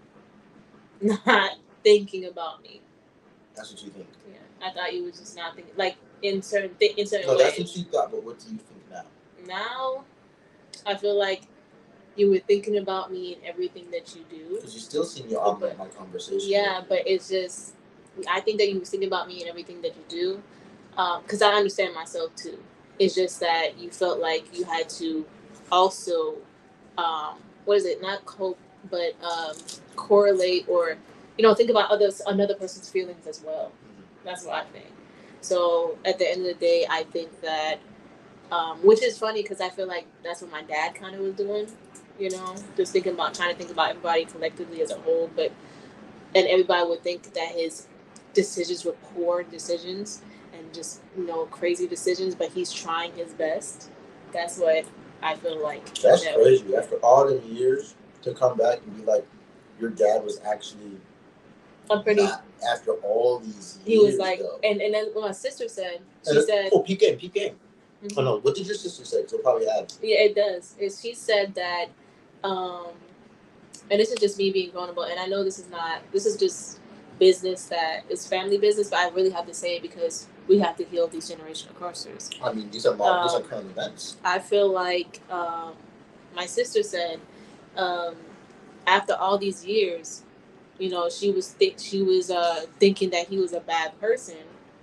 [SPEAKER 6] not thinking about me.
[SPEAKER 4] That's what you think.
[SPEAKER 6] Yeah, I thought you was just not thinking like in certain th- in certain
[SPEAKER 4] No,
[SPEAKER 6] ways.
[SPEAKER 4] that's what you thought. But what do you think now?
[SPEAKER 6] Now, I feel like you were thinking about me and everything that you do.
[SPEAKER 4] Because you still see me on my conversation.
[SPEAKER 6] Yeah, but it's just, I think that you were thinking about me and everything that you do. Because um, I understand myself too. It's just that you felt like you had to also, um, what is it? Not cope, but um, correlate or, you know, think about others, another person's feelings as well. Mm-hmm. That's what I think. So at the end of the day, I think that, um, which is funny because I feel like that's what my dad kind of was doing. You know, just thinking about trying to think about everybody collectively as a whole, but and everybody would think that his decisions were poor decisions and just you know crazy decisions, but he's trying his best. That's what I feel like.
[SPEAKER 4] That's
[SPEAKER 6] that
[SPEAKER 4] crazy.
[SPEAKER 6] was.
[SPEAKER 4] After all the years to come back and be like, your dad was actually.
[SPEAKER 6] I'm pretty.
[SPEAKER 4] Not after all these years.
[SPEAKER 6] He was like,
[SPEAKER 4] though.
[SPEAKER 6] and and then what my sister said, she
[SPEAKER 4] and
[SPEAKER 6] said,
[SPEAKER 4] "Oh, peep game, peep game."
[SPEAKER 6] Mm-hmm.
[SPEAKER 4] Oh no, what did your sister say? So probably add.
[SPEAKER 6] Yeah, it does. Is she said that. Um, And this is just me being vulnerable. And I know this is not, this is just business that is family business, but I really have to say it because we have to heal these generational curses.
[SPEAKER 4] I mean, these are, um, these are
[SPEAKER 6] Um,
[SPEAKER 4] current events.
[SPEAKER 6] I feel like um, my sister said, um, after all these years, you know, she was th- she was uh, thinking that he was a bad person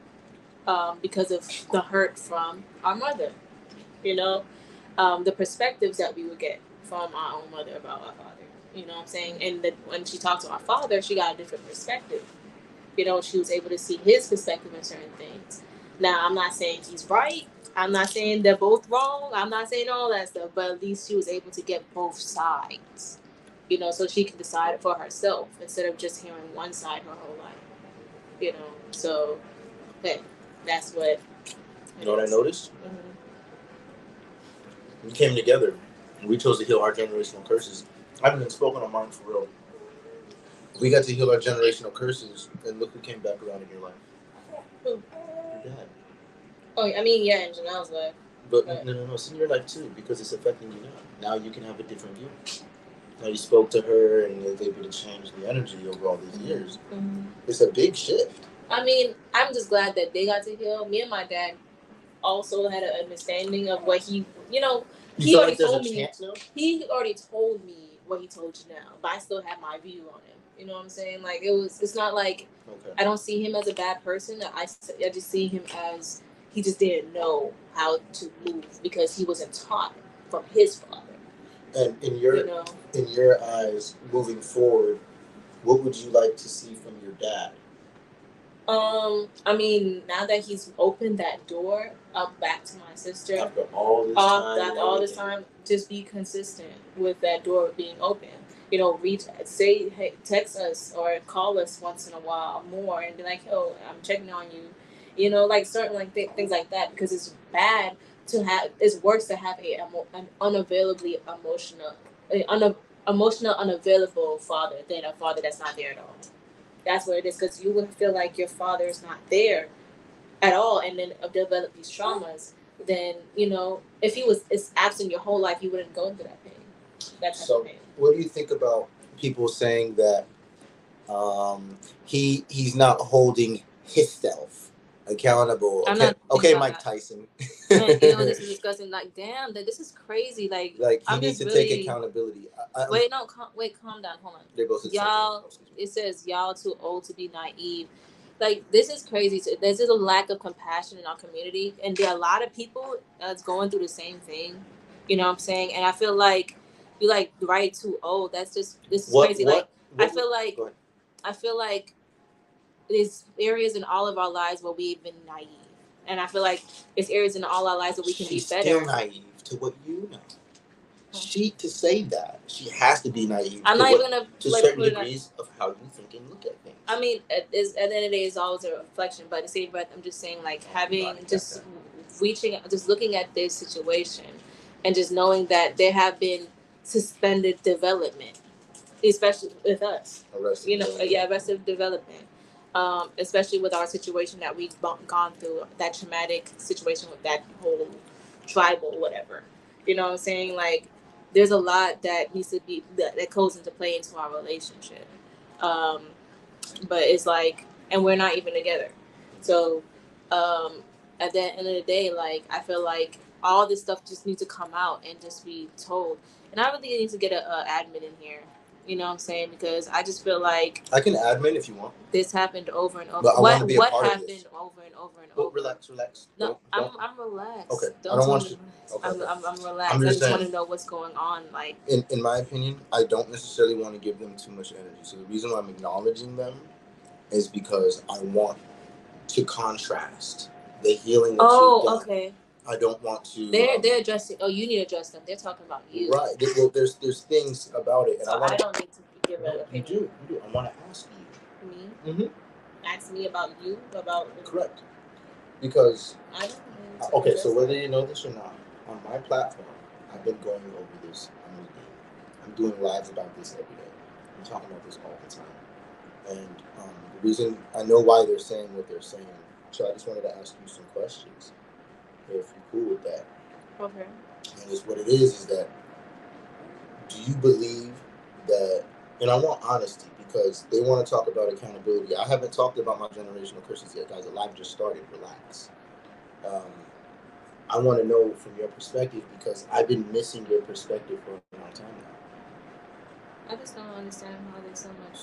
[SPEAKER 6] um, because of the hurt from our mother. You know, um, the perspectives that we would get from our own mother about our father. You know what I'm saying? And that when she talked to our father, she got a different perspective. You know, she was able to see his perspective on certain things. Now, I'm not saying he's right. I'm not saying they're both wrong. I'm not saying all that stuff. But at least she was able to get both sides. You know, so she can decide for herself instead of just hearing one side her whole life. You know, so, hey, that's what.
[SPEAKER 4] You know what I noticed?
[SPEAKER 6] Mm-hmm.
[SPEAKER 4] We came together. And we chose to heal our generational curses. I haven't been spoken on mine for real. We got to heal our generational curses, and look who came back around in your life.
[SPEAKER 6] Who?
[SPEAKER 4] Your dad.
[SPEAKER 6] Oh, I mean, yeah, in Janelle's life.
[SPEAKER 4] But
[SPEAKER 6] Right.
[SPEAKER 4] no, no, no, it's in your life too, because it's affecting you now. Now you can have a different view. Now you spoke to her, and you was able to change the energy over all these years.
[SPEAKER 6] Mm-hmm.
[SPEAKER 4] It's a big shift.
[SPEAKER 6] I mean, I'm just glad that they got to heal. Me and my dad also had an understanding of what he, you know,
[SPEAKER 4] You
[SPEAKER 6] he
[SPEAKER 4] feel
[SPEAKER 6] already
[SPEAKER 4] like there's
[SPEAKER 6] told
[SPEAKER 4] a
[SPEAKER 6] me.
[SPEAKER 4] chance now?
[SPEAKER 6] He already told me what he told you now, but I still have my view on him. You know what I'm saying? Like it was. It's not like
[SPEAKER 4] Okay.
[SPEAKER 6] I don't see him as a bad person. I, I just see him as he just didn't know how to move because he wasn't taught from his father.
[SPEAKER 4] And in your
[SPEAKER 6] You know?
[SPEAKER 4] in your eyes, moving forward, what would you like to see from your dad?
[SPEAKER 6] Um, I mean, now that he's opened that door up back to my sister,
[SPEAKER 4] After all this
[SPEAKER 6] all
[SPEAKER 4] time,
[SPEAKER 6] that all this time, just be consistent with that door being open. You know, reach, say, hey, text us or call us once in a while more, and be like, "Yo, I'm checking on you." You know, like certain like th- things like that, because it's bad to have. It's worse to have a an unavailably emotional, an una, emotional unavailable father than a father that's not there at all. That's what it is, because you would feel like your father is not there at all, and then develop these traumas. Then you know, if he was is absent your whole life, you wouldn't go through that pain. That type
[SPEAKER 4] So,
[SPEAKER 6] of pain.
[SPEAKER 4] what do you think about people saying that um, he he's not holding himself accountable?
[SPEAKER 6] I'm
[SPEAKER 4] Okay,
[SPEAKER 6] not
[SPEAKER 4] okay,
[SPEAKER 6] about
[SPEAKER 4] Mike
[SPEAKER 6] that.
[SPEAKER 4] Tyson.
[SPEAKER 6] And, you know, this is disgusting. Like, damn, that this is crazy. Like,
[SPEAKER 4] Like he
[SPEAKER 6] I'm
[SPEAKER 4] needs
[SPEAKER 6] just
[SPEAKER 4] to
[SPEAKER 6] really,
[SPEAKER 4] take accountability. I, I,
[SPEAKER 6] Wait, no, cal- wait, calm down, hold on.
[SPEAKER 4] There goes the
[SPEAKER 6] Y'all,
[SPEAKER 4] second.
[SPEAKER 6] it says y'all too old to be naive. Like, this is crazy. So there's just a lack of compassion in our community, and there are a lot of people that's going through the same thing. You know what I'm saying? And I feel like you like right too old. That's just this is
[SPEAKER 4] What-
[SPEAKER 6] crazy.
[SPEAKER 4] what-
[SPEAKER 6] like,
[SPEAKER 4] what
[SPEAKER 6] I feel
[SPEAKER 4] would-
[SPEAKER 6] like
[SPEAKER 4] go ahead.
[SPEAKER 6] I feel like there's areas in all of our lives where we've been naive, and I feel like it's areas in all our lives where we can
[SPEAKER 4] She's
[SPEAKER 6] be better.
[SPEAKER 4] still naive to what you know. She to say that she has to be naive.
[SPEAKER 6] I'm
[SPEAKER 4] to
[SPEAKER 6] not
[SPEAKER 4] what,
[SPEAKER 6] even gonna
[SPEAKER 4] to
[SPEAKER 6] like
[SPEAKER 4] certain
[SPEAKER 6] put it.
[SPEAKER 4] degrees of how you think and look at things.
[SPEAKER 6] I mean, at, is, at the end of the day, it's always a reflection. But at the same breath, I'm just saying, like having
[SPEAKER 4] Right,
[SPEAKER 6] just
[SPEAKER 4] okay.
[SPEAKER 6] reaching, just looking at this situation, and just knowing that there have been suspended development, especially with us.
[SPEAKER 4] Arrested
[SPEAKER 6] You know,
[SPEAKER 4] development.
[SPEAKER 6] yeah, arrested development. um, especially with our situation that we've gone through, that traumatic situation with that whole tribal whatever. You know what I'm saying? Like, there's a lot that needs to be that, that goes into play into our relationship. Um, but it's like, and we're not even together. So, um, at the end of the day, like, I feel like all this stuff just needs to come out and just be told. And I really need to get a, a admin in here. You know what I'm saying? Because I just feel like
[SPEAKER 4] I can admin if you want.
[SPEAKER 6] this happened over and over.
[SPEAKER 4] But I
[SPEAKER 6] what
[SPEAKER 4] want to be a
[SPEAKER 6] what
[SPEAKER 4] part
[SPEAKER 6] happened
[SPEAKER 4] of this.
[SPEAKER 6] over and over and
[SPEAKER 4] But
[SPEAKER 6] over?
[SPEAKER 4] relax, relax.
[SPEAKER 6] No,
[SPEAKER 4] Don't,
[SPEAKER 6] I'm
[SPEAKER 4] don't.
[SPEAKER 6] I'm relaxed.
[SPEAKER 4] Okay.
[SPEAKER 6] Don't
[SPEAKER 4] I don't
[SPEAKER 6] tell
[SPEAKER 4] want
[SPEAKER 6] me
[SPEAKER 4] you.
[SPEAKER 6] relax.
[SPEAKER 4] Okay,
[SPEAKER 6] I'm,
[SPEAKER 4] okay.
[SPEAKER 6] I'm I'm relaxed.
[SPEAKER 4] I'm
[SPEAKER 6] I
[SPEAKER 4] just
[SPEAKER 6] just want
[SPEAKER 4] saying.
[SPEAKER 6] to know what's going on. Like,
[SPEAKER 4] In in my opinion, I don't necessarily want to give them too much energy. So the reason why I'm acknowledging them is because I want to contrast the healing that
[SPEAKER 6] oh,
[SPEAKER 4] you've done.
[SPEAKER 6] okay.
[SPEAKER 4] I don't want to.
[SPEAKER 6] They're
[SPEAKER 4] um,
[SPEAKER 6] they're addressing. Oh, you need to address them. They're talking about you.
[SPEAKER 4] Right. There- Well, there's there's things about it, and
[SPEAKER 6] So
[SPEAKER 4] I want.
[SPEAKER 6] I don't need to give an
[SPEAKER 4] No, you
[SPEAKER 6] opinion.
[SPEAKER 4] do. You do. I want to ask you.
[SPEAKER 6] Me?
[SPEAKER 4] Mm-hmm.
[SPEAKER 6] Ask me about you about.
[SPEAKER 4] Correct. Because
[SPEAKER 6] I don't need to
[SPEAKER 4] okay,
[SPEAKER 6] address
[SPEAKER 4] so whether
[SPEAKER 6] that.
[SPEAKER 4] you know this or not, on my platform, I've been going over this every day. I'm doing lives about this every day. I'm talking about this all the time. And um, the reason I know why they're saying what they're saying, so I just wanted to ask you some questions, if you're cool with that.
[SPEAKER 6] Okay.
[SPEAKER 4] And it's what it is is that, do you believe that, and I want honesty because they want to talk about accountability. I haven't talked about my generational curses yet, guys. The live just started. Relax. Um, I want to know from your perspective because I've been missing your perspective for a long time now.
[SPEAKER 6] I just don't understand how there's so much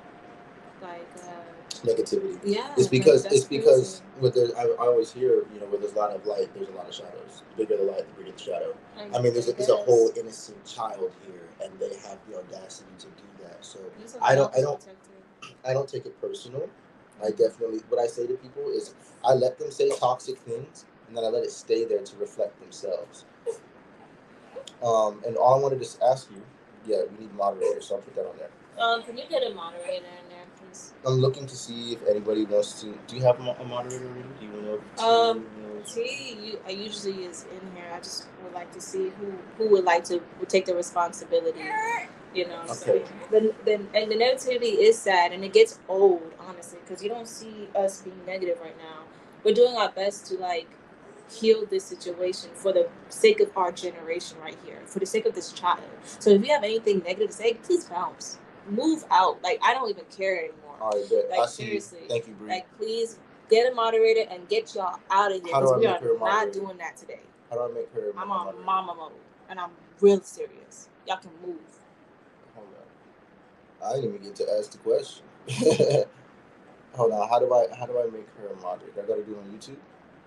[SPEAKER 6] like uh,
[SPEAKER 4] Negativity.
[SPEAKER 6] yeah.
[SPEAKER 4] It's because
[SPEAKER 6] like,
[SPEAKER 4] it's
[SPEAKER 6] that's
[SPEAKER 4] because
[SPEAKER 6] crazy.
[SPEAKER 4] with the, I, I always hear, you know, where there's a lot of light, there's a lot of shadows. The bigger the light, the bigger the shadow. I mean, there's a, there's a whole innocent child here, and they have the audacity to do that. So I don't, I don't, I don't take it personal. I definitely, what I say to people is, I let them say toxic things, and then I let it stay there to reflect themselves. Um, and all I wanted to ask you, yeah, we need moderators, so I'll put that on there.
[SPEAKER 6] Um, can you get a moderator in there, please?
[SPEAKER 4] I'm looking to see if anybody wants to. Do you have a moderator already? Do you know? If
[SPEAKER 6] Um, T, you, I usually is in here. I just would like to see who who would like to would take the responsibility. You know.
[SPEAKER 4] Okay.
[SPEAKER 6] The, the, and the negativity is sad, and it gets old, honestly, because you don't see us being negative right now. We're doing our best to like heal this situation for the sake of our generation right here, for the sake of this child. So if you have anything negative to say, please bounce, move out. Like, I don't even care anymore.
[SPEAKER 4] All right, bet.
[SPEAKER 6] Like,
[SPEAKER 4] I see
[SPEAKER 6] seriously.
[SPEAKER 4] You. Thank you, Bree.
[SPEAKER 6] Like, please get a moderator and get y'all out of here, because we are not doing that today.
[SPEAKER 4] How do I make her?
[SPEAKER 6] I'm on moderator? Mama mode, and I'm real serious. Y'all can move.
[SPEAKER 4] Hold on. I didn't even get to ask the question. Hold on. How do I? How do I make her a moderator? I gotta do it on YouTube.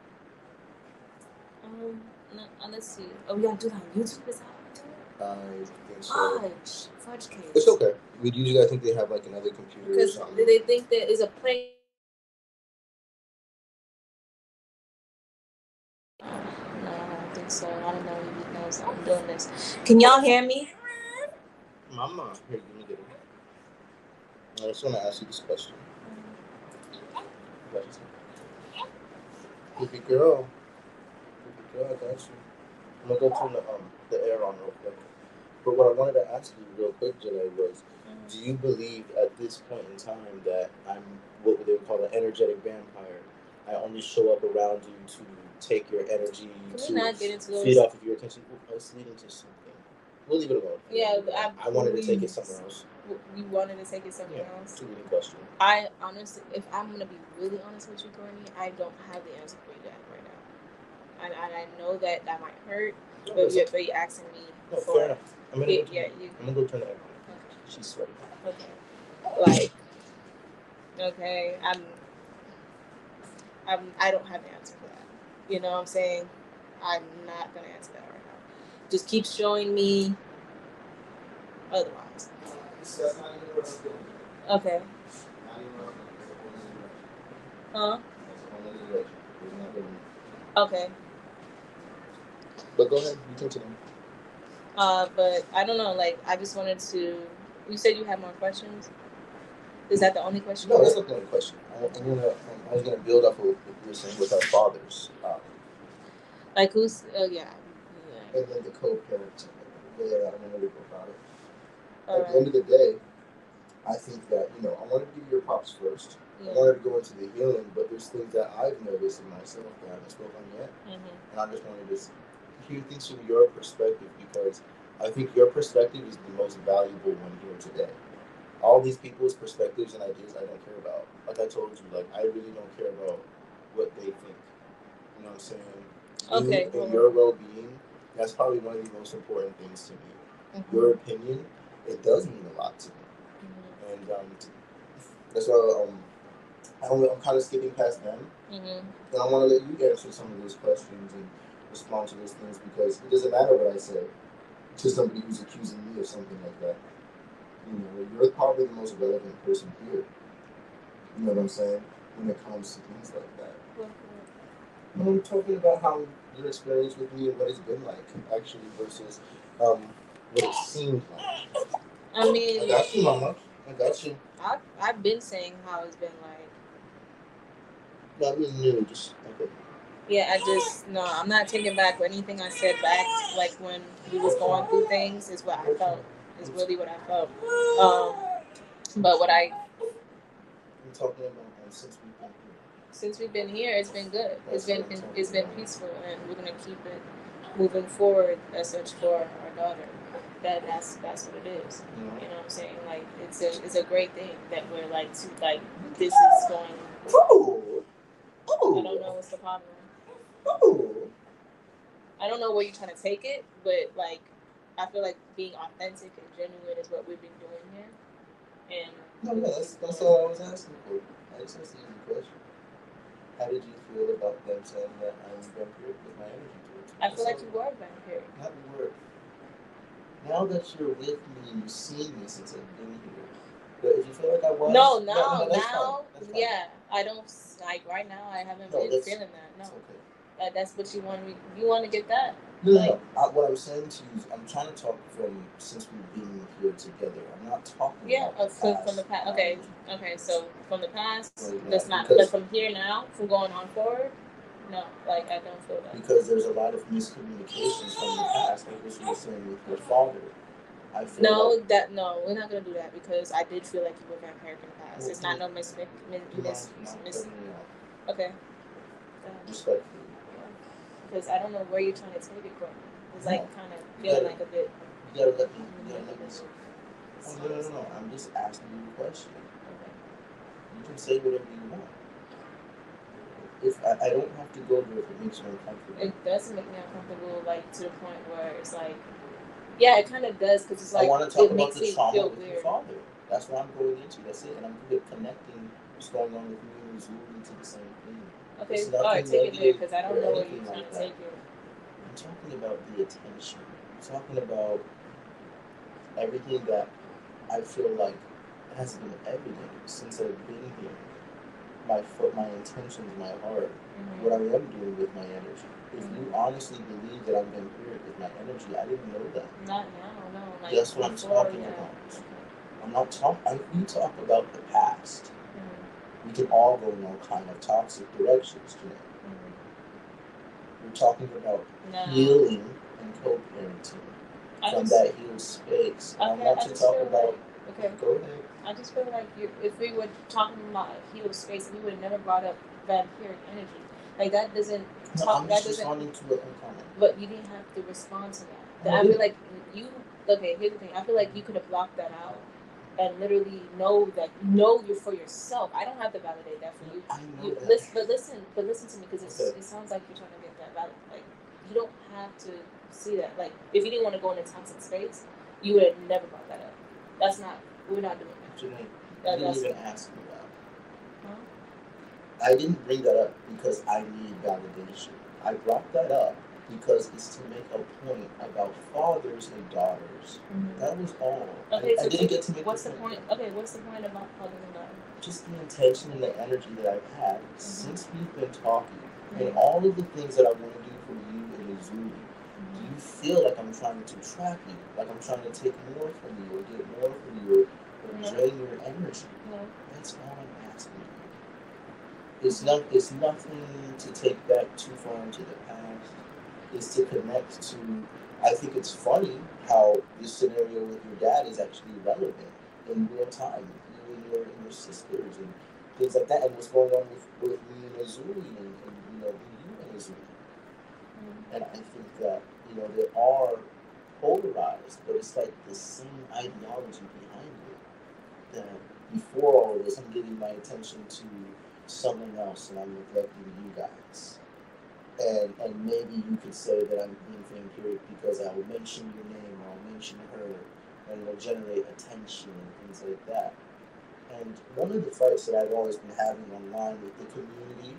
[SPEAKER 6] Um, no, uh, let's see. Oh, we gotta do that on YouTube? Is that how we do it?
[SPEAKER 4] I think so.
[SPEAKER 6] Fudge. Fudge case.
[SPEAKER 4] It's okay. We usually, I think they have like another computer or
[SPEAKER 6] Because
[SPEAKER 4] something.
[SPEAKER 6] they think there is a play. No, I don't think so. I don't know if he knows I'm doing this. Can y'all hear me?
[SPEAKER 4] Mama, here, let me get it. I just want to ask you this question. Baby girl. Baby girl, I got you. I'm going to go turn the, um, the air on real quick. But what I wanted to ask you real quick, Janae, was, mm-hmm. do you believe at this point in time that I'm what they would call an energetic vampire? I only show up around you to take your energy,
[SPEAKER 6] Can
[SPEAKER 4] to
[SPEAKER 6] we not get into
[SPEAKER 4] feed
[SPEAKER 6] those?
[SPEAKER 4] off of your attention. Well, it's leading to something. We'll leave it alone.
[SPEAKER 6] Yeah, I,
[SPEAKER 4] I wanted to take it somewhere else.
[SPEAKER 6] You wanted to take it somewhere
[SPEAKER 4] yeah,
[SPEAKER 6] else?
[SPEAKER 4] It's a leading question.
[SPEAKER 6] I honestly, if I'm going to be really honest with you, Courtney, I don't have the answer for you that right now. And, and I know that that might hurt, no, but, you're, but you're asking me
[SPEAKER 4] no,
[SPEAKER 6] for...
[SPEAKER 4] Fair enough. I'm going
[SPEAKER 6] yeah,
[SPEAKER 4] to
[SPEAKER 6] yeah, you,
[SPEAKER 4] I'm gonna go turn the air on. Okay. She's sweating.
[SPEAKER 6] Okay. Like, okay, I'm, I'm, I don't have the answer for that. You know what I'm saying? I'm not going to answer that right now. Just keep showing me otherwise. Okay. Huh? Okay.
[SPEAKER 4] But go ahead, you continue.
[SPEAKER 6] Uh, but I don't know, like, I just wanted to... You said you had more questions? Is that the only question?
[SPEAKER 4] No, that's not the only question. I, I'm gonna, um, I was going to build up what you were saying with our fathers. Um,
[SPEAKER 6] like, who's... Oh, yeah. yeah.
[SPEAKER 4] And then the co-parent. Yeah, I don't know what about it.
[SPEAKER 6] All
[SPEAKER 4] At
[SPEAKER 6] right.
[SPEAKER 4] the end of the day, I think that, you know, I wanted to give you your props first.
[SPEAKER 6] Yeah.
[SPEAKER 4] I wanted to go into the healing, but there's things that I've noticed in myself that I haven't spoken on yet.
[SPEAKER 6] Mm-hmm.
[SPEAKER 4] And I just wanted to hear things from your perspective, because I think your perspective is the most valuable one here today. All these people's perspectives and ideas I don't care about. Like I told you, like I really don't care about what they think. You know what I'm saying?
[SPEAKER 6] Okay.
[SPEAKER 4] You and your well-being, that's probably one of the most important things to me. Mm-hmm. Your opinion, it does mean a lot to me. Mm-hmm. And um, that's why um, I'm, I'm kind of skipping past them. Mm-hmm. And I want to let you answer some of those questions and respond to those things, because it doesn't matter what I say to somebody who's accusing me of something like that. You know, you're probably the most relevant person here. You know what I'm saying? When it comes to things like that. Mm-hmm. I'm talking about how your experience with me and what it's been like, actually, versus um, what it seemed like.
[SPEAKER 6] I mean,
[SPEAKER 4] I got you, Mama. I got you.
[SPEAKER 6] I, I've been saying how it's been like.
[SPEAKER 4] Not new, just okay.
[SPEAKER 6] Yeah, I just, no, I'm not taking back anything I said back, like when we was going through things, is what I felt, is really what I felt. Um, but what I...
[SPEAKER 4] I'm talking about um, since we've been here.
[SPEAKER 6] Since we've been here, it's been good. It's been, it's been peaceful, and we're going to keep it moving forward as such for our daughter. That that's that's what it is. You know what I'm saying? Like, it's a it's a great thing that we're like to, like, this is going.
[SPEAKER 4] Ooh. Ooh.
[SPEAKER 6] I don't know what's the problem.
[SPEAKER 4] Ooh.
[SPEAKER 6] I don't know where you're trying to take it, but like, I feel like being authentic and genuine is what we've been doing here. And
[SPEAKER 4] no, no, that's that's all I was asking for. I just asked an easy question. How did you feel about them saying that I'm vampiric with my energy towards you?
[SPEAKER 6] I feel like you were vampiric.
[SPEAKER 4] Not word. Now that you're with me and you've seen me since I've been here, but if you feel like I was,
[SPEAKER 6] no, now,
[SPEAKER 4] no, no, that's
[SPEAKER 6] now,
[SPEAKER 4] fine. That's
[SPEAKER 6] yeah, I don't like right now. I haven't
[SPEAKER 4] no,
[SPEAKER 6] been feeling that. No,
[SPEAKER 4] okay.
[SPEAKER 6] that, that's what you want me. You want to get that?
[SPEAKER 4] No,
[SPEAKER 6] like,
[SPEAKER 4] no. I, what I'm saying to you is, I'm trying to talk from since we've been here together. I'm not talking.
[SPEAKER 6] Yeah,
[SPEAKER 4] about
[SPEAKER 6] uh, from, from the past. Okay, okay. So from the past,
[SPEAKER 4] right
[SPEAKER 6] that's
[SPEAKER 4] now,
[SPEAKER 6] not. But from here now, from going on forward. No, like I don't feel that.
[SPEAKER 4] Because there's a lot of miscommunications from the past, like what you were saying with your father. I feel
[SPEAKER 6] no,
[SPEAKER 4] like
[SPEAKER 6] that no, we're not gonna do that, because I did feel like you were vampiric in the past. Well, it's not no mis mis mis, mis, mis Okay.
[SPEAKER 4] Respectfully.
[SPEAKER 6] Because I don't know where you're trying to take it from. It's like
[SPEAKER 4] no.
[SPEAKER 6] kind of feeling like a bit.
[SPEAKER 4] You gotta let me. You gotta let me. Oh, no, no, no. I'm just asking you a question.
[SPEAKER 6] Okay.
[SPEAKER 4] You can say whatever you want. If I, I don't have to go there if it makes you uncomfortable.
[SPEAKER 6] It doesn't make me uncomfortable, like to the point where it's like, yeah, it kind of does, because it's like
[SPEAKER 4] I want to talk
[SPEAKER 6] it
[SPEAKER 4] about
[SPEAKER 6] makes
[SPEAKER 4] the
[SPEAKER 6] me
[SPEAKER 4] trauma
[SPEAKER 6] feel
[SPEAKER 4] with
[SPEAKER 6] weird.
[SPEAKER 4] your father. That's what I'm going into. That's it, and I'm good connecting what's going on with me and moving to the same thing.
[SPEAKER 6] Okay, all right, take it there, because I don't know where you're trying like to take it.
[SPEAKER 4] I'm talking about the attention. I'm talking about everything that I feel like has been evident since I've been here. My foot, my intentions, my heart, mm-hmm. what I am doing with my energy. If mm-hmm. you honestly believe that I'm vampiric with my energy, I didn't know that.
[SPEAKER 6] Not now, no. Like
[SPEAKER 4] that's what before, I'm talking yeah. about. Okay. I'm not talking. We talk about the past. Mm-hmm. We can all go in all kind of toxic directions today. Mm-hmm. We're talking about no. healing and co-parenting from just, that healed space. Okay, I want I to talk about. Like,
[SPEAKER 6] okay.
[SPEAKER 4] Go ahead.
[SPEAKER 6] I just feel like you, if we were talking about a healed space, we would have never brought up vampiric energy. Like that doesn't
[SPEAKER 4] no,
[SPEAKER 6] talk.
[SPEAKER 4] I'm
[SPEAKER 6] that
[SPEAKER 4] just
[SPEAKER 6] doesn't.
[SPEAKER 4] Responding to it in comment.
[SPEAKER 6] But you didn't have to respond to that. I, I feel like you. Okay, here's the thing. I feel like you could have blocked that out and literally know that know you for yourself. I don't have to validate that for you.
[SPEAKER 4] I know
[SPEAKER 6] you
[SPEAKER 4] that.
[SPEAKER 6] Listen, but listen, but listen to me, because
[SPEAKER 4] okay.
[SPEAKER 6] it sounds like you're trying to get that valid. Like you don't have to see that. Like if you didn't want to go in a toxic space, you would have never brought that up. That's not. We're not doing that.
[SPEAKER 4] Janae,
[SPEAKER 6] That,
[SPEAKER 4] you didn't even ask me that. Huh? I didn't bring that up because I need validation. I brought that up because it's to make a point about fathers and daughters. Mm-hmm. That was all.
[SPEAKER 6] Okay,
[SPEAKER 4] I,
[SPEAKER 6] so
[SPEAKER 4] I didn't get to make
[SPEAKER 6] what's
[SPEAKER 4] the
[SPEAKER 6] the
[SPEAKER 4] point.
[SPEAKER 6] point? Okay, what's the point about fathers and daughters?
[SPEAKER 4] Just the intention and the energy that I've had mm-hmm. since we've been talking, mm-hmm. and all of the things that I want to do for you and Izumi. Mm-hmm. Do you feel like I'm trying to trap you? Like I'm trying to take more from you or get more from you? Or
[SPEAKER 6] no.
[SPEAKER 4] drain your energy.
[SPEAKER 6] No.
[SPEAKER 4] That's all I'm asking you. It's not. It's nothing to take back too far into the past. It's to connect to. I think it's funny how this scenario with your dad is actually relevant in real time, you and your, and your sisters and things like that, and what's going on with, with me and Azuli and, and you know you and Azuli.
[SPEAKER 6] Mm-hmm.
[SPEAKER 4] And I think that you know they are polarized, but it's like the same ideology behind it. That before all of this, I'm giving my attention to someone else, and I'm neglecting you guys. And and maybe you could say that I'm being vampiric because I will mention your name or I'll mention her, and it'll generate attention and things like that. And one of the fights that I've always been having online with the community,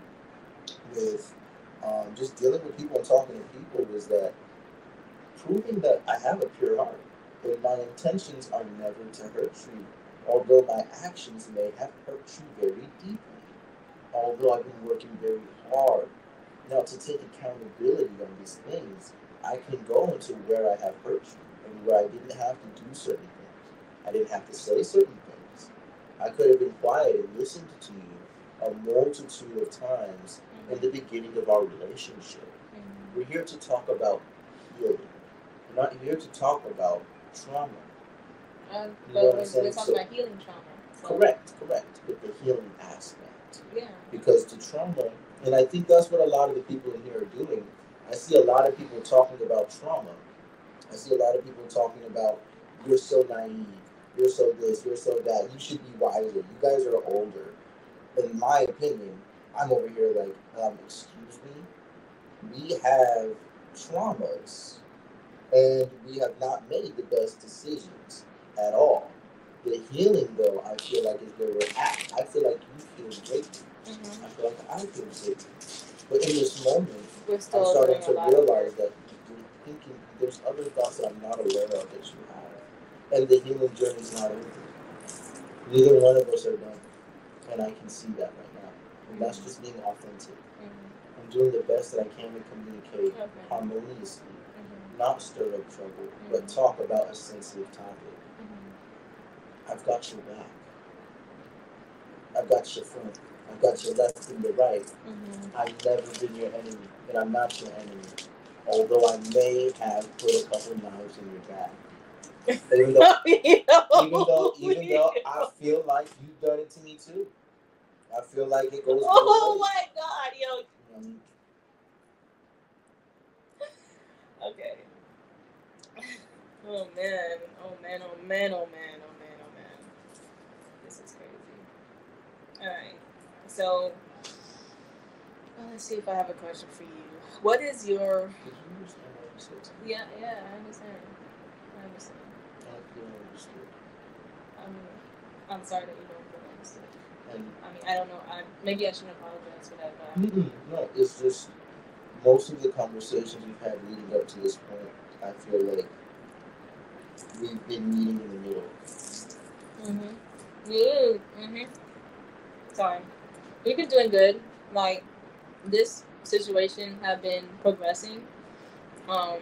[SPEAKER 4] with um, just dealing with people and talking to people, is that proving that I have a pure heart and my intentions are never to hurt you, although my actions may have hurt you very deeply, although I've been working very hard. Now, to take accountability on these things, I can go into where I have hurt you and where I didn't have to do certain things. I didn't have to say certain things. I could have been quiet and listened to you a multitude of times in the beginning of our relationship.
[SPEAKER 6] Mm-hmm.
[SPEAKER 4] We're here to talk about healing. We're not here to talk about trauma.
[SPEAKER 6] Uh,
[SPEAKER 4] You
[SPEAKER 6] but
[SPEAKER 4] know what I'm
[SPEAKER 6] we're,
[SPEAKER 4] saying?
[SPEAKER 6] we're talking
[SPEAKER 4] So-
[SPEAKER 6] about healing trauma. So,
[SPEAKER 4] Correct, correct. But the healing aspect.
[SPEAKER 6] Yeah.
[SPEAKER 4] Because the trauma, and I think that's what a lot of the people in here are doing. I see a lot of people talking about trauma. I see a lot of people talking about, you're so naive, you're so this, you're so that, you should be wiser, you guys are older. In my opinion, I'm over here like, um, excuse me, we have traumas and we have not made the best decisions at all. The healing, though, I feel like is where we're at. I feel like you feel great.
[SPEAKER 6] Mm-hmm.
[SPEAKER 4] I feel like I feel great. But in this moment,
[SPEAKER 6] We're
[SPEAKER 4] I'm
[SPEAKER 6] still
[SPEAKER 4] starting
[SPEAKER 6] doing a
[SPEAKER 4] to
[SPEAKER 6] lot of
[SPEAKER 4] realize
[SPEAKER 6] work.
[SPEAKER 4] that you're thinking there's other thoughts that I'm not aware of that you have. And the healing journey is not over. Neither one of us are done. And I can see that right now. And that's just being authentic.
[SPEAKER 6] Mm-hmm.
[SPEAKER 4] I'm doing the best that I can to communicate
[SPEAKER 6] Okay.
[SPEAKER 4] harmoniously,
[SPEAKER 6] Mm-hmm.
[SPEAKER 4] not stir up trouble, but
[SPEAKER 6] Mhm.
[SPEAKER 4] talk about a sensitive topic.
[SPEAKER 6] Mm-hmm.
[SPEAKER 4] I've got your back. I've got your front. I've got your left and your right.
[SPEAKER 6] Mm-hmm.
[SPEAKER 4] I've never been your enemy, and I'm not your enemy. Although I may have put a couple knives in your back. Even though, even though, even though I feel like you've done it to me too. I feel like it goes both
[SPEAKER 6] Oh
[SPEAKER 4] ways.
[SPEAKER 6] my God, yo.
[SPEAKER 4] Um,
[SPEAKER 6] Okay. Oh man. Oh man. Oh man. Oh man. Oh man. Oh man. This is crazy. All right. So, well, let's see if I have a question for you. What is your?
[SPEAKER 4] Did you understand what I said to you?
[SPEAKER 6] Yeah. Yeah. I understand. I understand.
[SPEAKER 4] I feel understood.
[SPEAKER 6] I'm. I'm sorry that you don't feel understood.
[SPEAKER 4] And
[SPEAKER 6] I mean, I don't know. I maybe I shouldn't apologize for that, but.
[SPEAKER 4] mm-mm, no, it's just most of the conversations we've had leading up to this point, I feel like we've been meeting in the middle.
[SPEAKER 6] Mhm. Yeah. Mhm. Sorry. We've been doing good. Like this situation have been progressing. Um.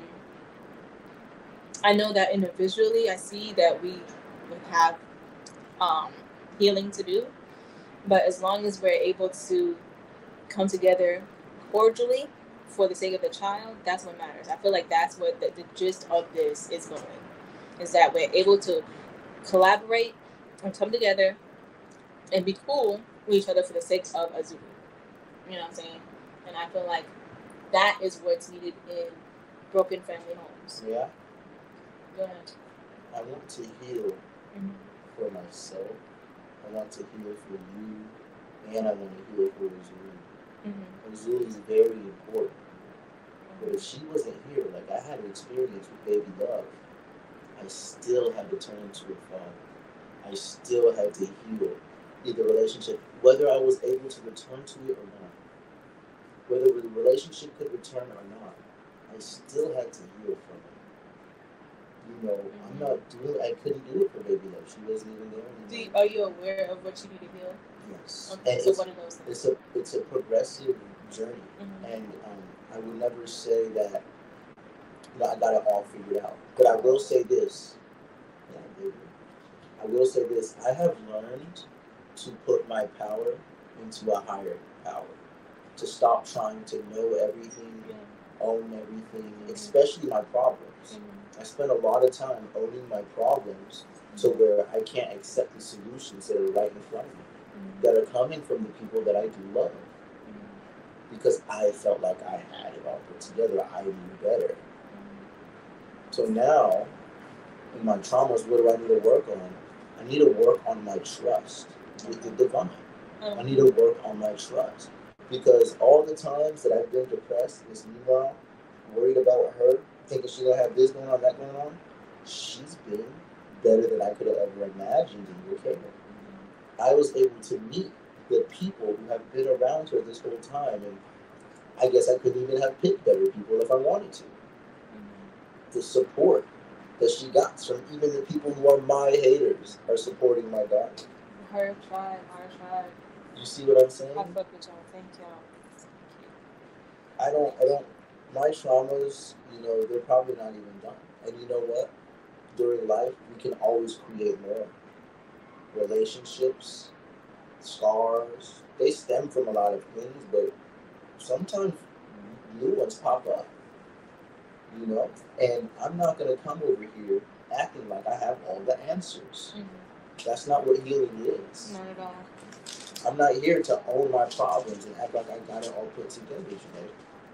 [SPEAKER 6] I know that individually, I see that we we have um, healing to do, but as long as we're able to come together cordially for the sake of the child, that's what matters. I feel like that's what the, the gist of this is going, is that we're able to collaborate and come together and be cool with each other for the sake of Azuli. You know what I'm saying? And I feel like that is what's needed in broken family homes.
[SPEAKER 4] Yeah,
[SPEAKER 6] Go ahead.
[SPEAKER 4] I want to heal
[SPEAKER 6] Mhm.
[SPEAKER 4] for myself. I want to heal for you, and I want to heal for Azuli.
[SPEAKER 6] Mhm.
[SPEAKER 4] Azuli is very important. But if she wasn't here, like I had an experience with baby love, I still had to turn to a father. I still had to heal the relationship, whether I was able to return to it or not, whether the relationship could return or not. I still had to heal from it. You know, I'm not doing. I couldn't do it for baby love. She wasn't even there
[SPEAKER 6] Do you,
[SPEAKER 4] anymore.
[SPEAKER 6] are you aware of what you need to heal?
[SPEAKER 4] Yes,
[SPEAKER 6] Okay,
[SPEAKER 4] and
[SPEAKER 6] so
[SPEAKER 4] it's,
[SPEAKER 6] what are those things?
[SPEAKER 4] it's a it's a progressive journey,
[SPEAKER 6] Mhm.
[SPEAKER 4] and um, I will never say that. You know, I got it all figured out. But I will say this. Yeah, baby. I will say this. I have learned to put my power into a higher power. To stop trying to know everything
[SPEAKER 6] Yeah.
[SPEAKER 4] own everything, especially my problems.
[SPEAKER 6] Mhm.
[SPEAKER 4] I spend a lot of time owning my problems to where I can't accept the solutions that are right in front of me,
[SPEAKER 6] Mhm.
[SPEAKER 4] that are coming from the people that I do love. Because I felt like I had it all put together. I knew better. So now, in my traumas, what do I need to work on? I need to work on my trust with the divine. I need to work on my trust. Because all the times that I've been depressed, this meanwhile, worried about her, thinking she's going to have this going on, that going on, she's been better than I could have ever imagined in your care. I was able to meet the people who have been around her this whole time, and I guess I couldn't even have picked better people if I wanted to. The support that she got from even the people who are my haters are supporting my daughter.
[SPEAKER 6] Her tribe, our tribe.
[SPEAKER 4] You see what I'm saying?
[SPEAKER 6] I fuck with y'all. Thank y'all.
[SPEAKER 4] I don't, I don't, my traumas, you know, they're probably not even done. And you know what? During life, we can always create more. Relationships, scars, they stem from a lot of things, but sometimes new ones pop up, you know? And I'm not going to come over here acting like I have all the answers.
[SPEAKER 6] Mm-hmm.
[SPEAKER 4] That's not what healing is.
[SPEAKER 6] Not at all.
[SPEAKER 4] I'm not here to own my problems and act like I got it all put together, Janae.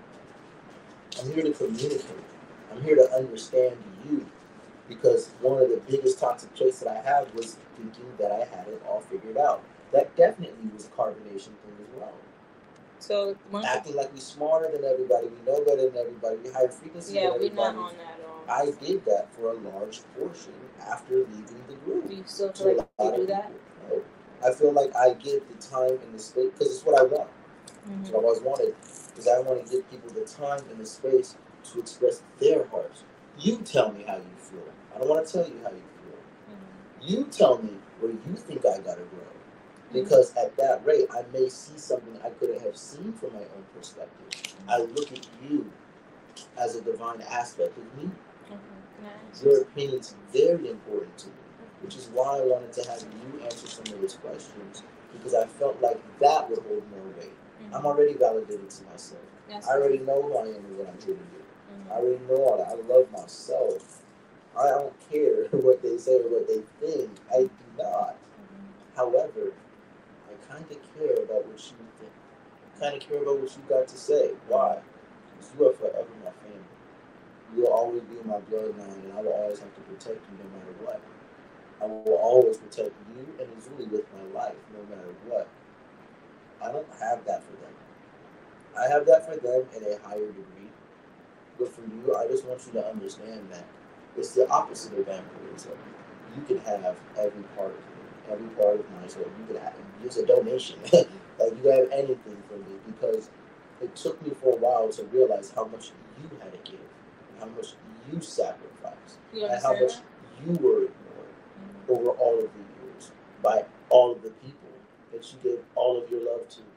[SPEAKER 4] I'm here to communicate. I'm here to understand you. Because one of the biggest toxic traits that I have was thinking that I had it all figured out. That definitely was a carbonation thing as well.
[SPEAKER 6] So
[SPEAKER 4] acting like we're smarter than everybody, we know better than everybody, we higher frequency
[SPEAKER 6] yeah,
[SPEAKER 4] than everybody.
[SPEAKER 6] we're not on that at all.
[SPEAKER 4] I did that for a large portion after leaving the group.
[SPEAKER 6] Do you still feel like you do that?
[SPEAKER 4] No. I feel like I give the time and the space, because it's what I want.
[SPEAKER 6] Mm-hmm.
[SPEAKER 4] It's what I've always wanted. Because I want to give people the time and the space to express their hearts. You tell me how you feel. I don't want to tell you how you feel. Mm-hmm. You tell me where you think I gotta grow. Because mm-hmm. at that rate, I may see something I couldn't have seen from my own perspective. Mm-hmm. I look at you as a divine aspect of me. Mm-hmm. Nice. Your opinion's very important to me, which is why I wanted to have you answer some of those questions, because I felt like that would hold more weight. Mm-hmm. I'm already validated to myself. Yes. I already know who I am and what I'm here to do. Mm-hmm. I already know all that. I love myself. I don't care what they say or what they think. I do not. Mm-hmm. However, I kind of care about what you think. I kind of care about what you got to say. Why? Because you are forever my family. You'll always be in my bloodline, and I will always have to protect you no matter what. I will always protect you and Azuli with my life, no matter what. I don't have that for them. I have that for them in a higher degree. But for you, I just want you to understand that it's the opposite of vampirism. You can have every part of me, every part of myself. You can have, it's a donation. Like, you can have anything from me, because it took me for a while to realize how much you had to give, and how much you sacrificed, and how much you were ignored mm-hmm. over all of the years by all of the people that you gave all of your love to.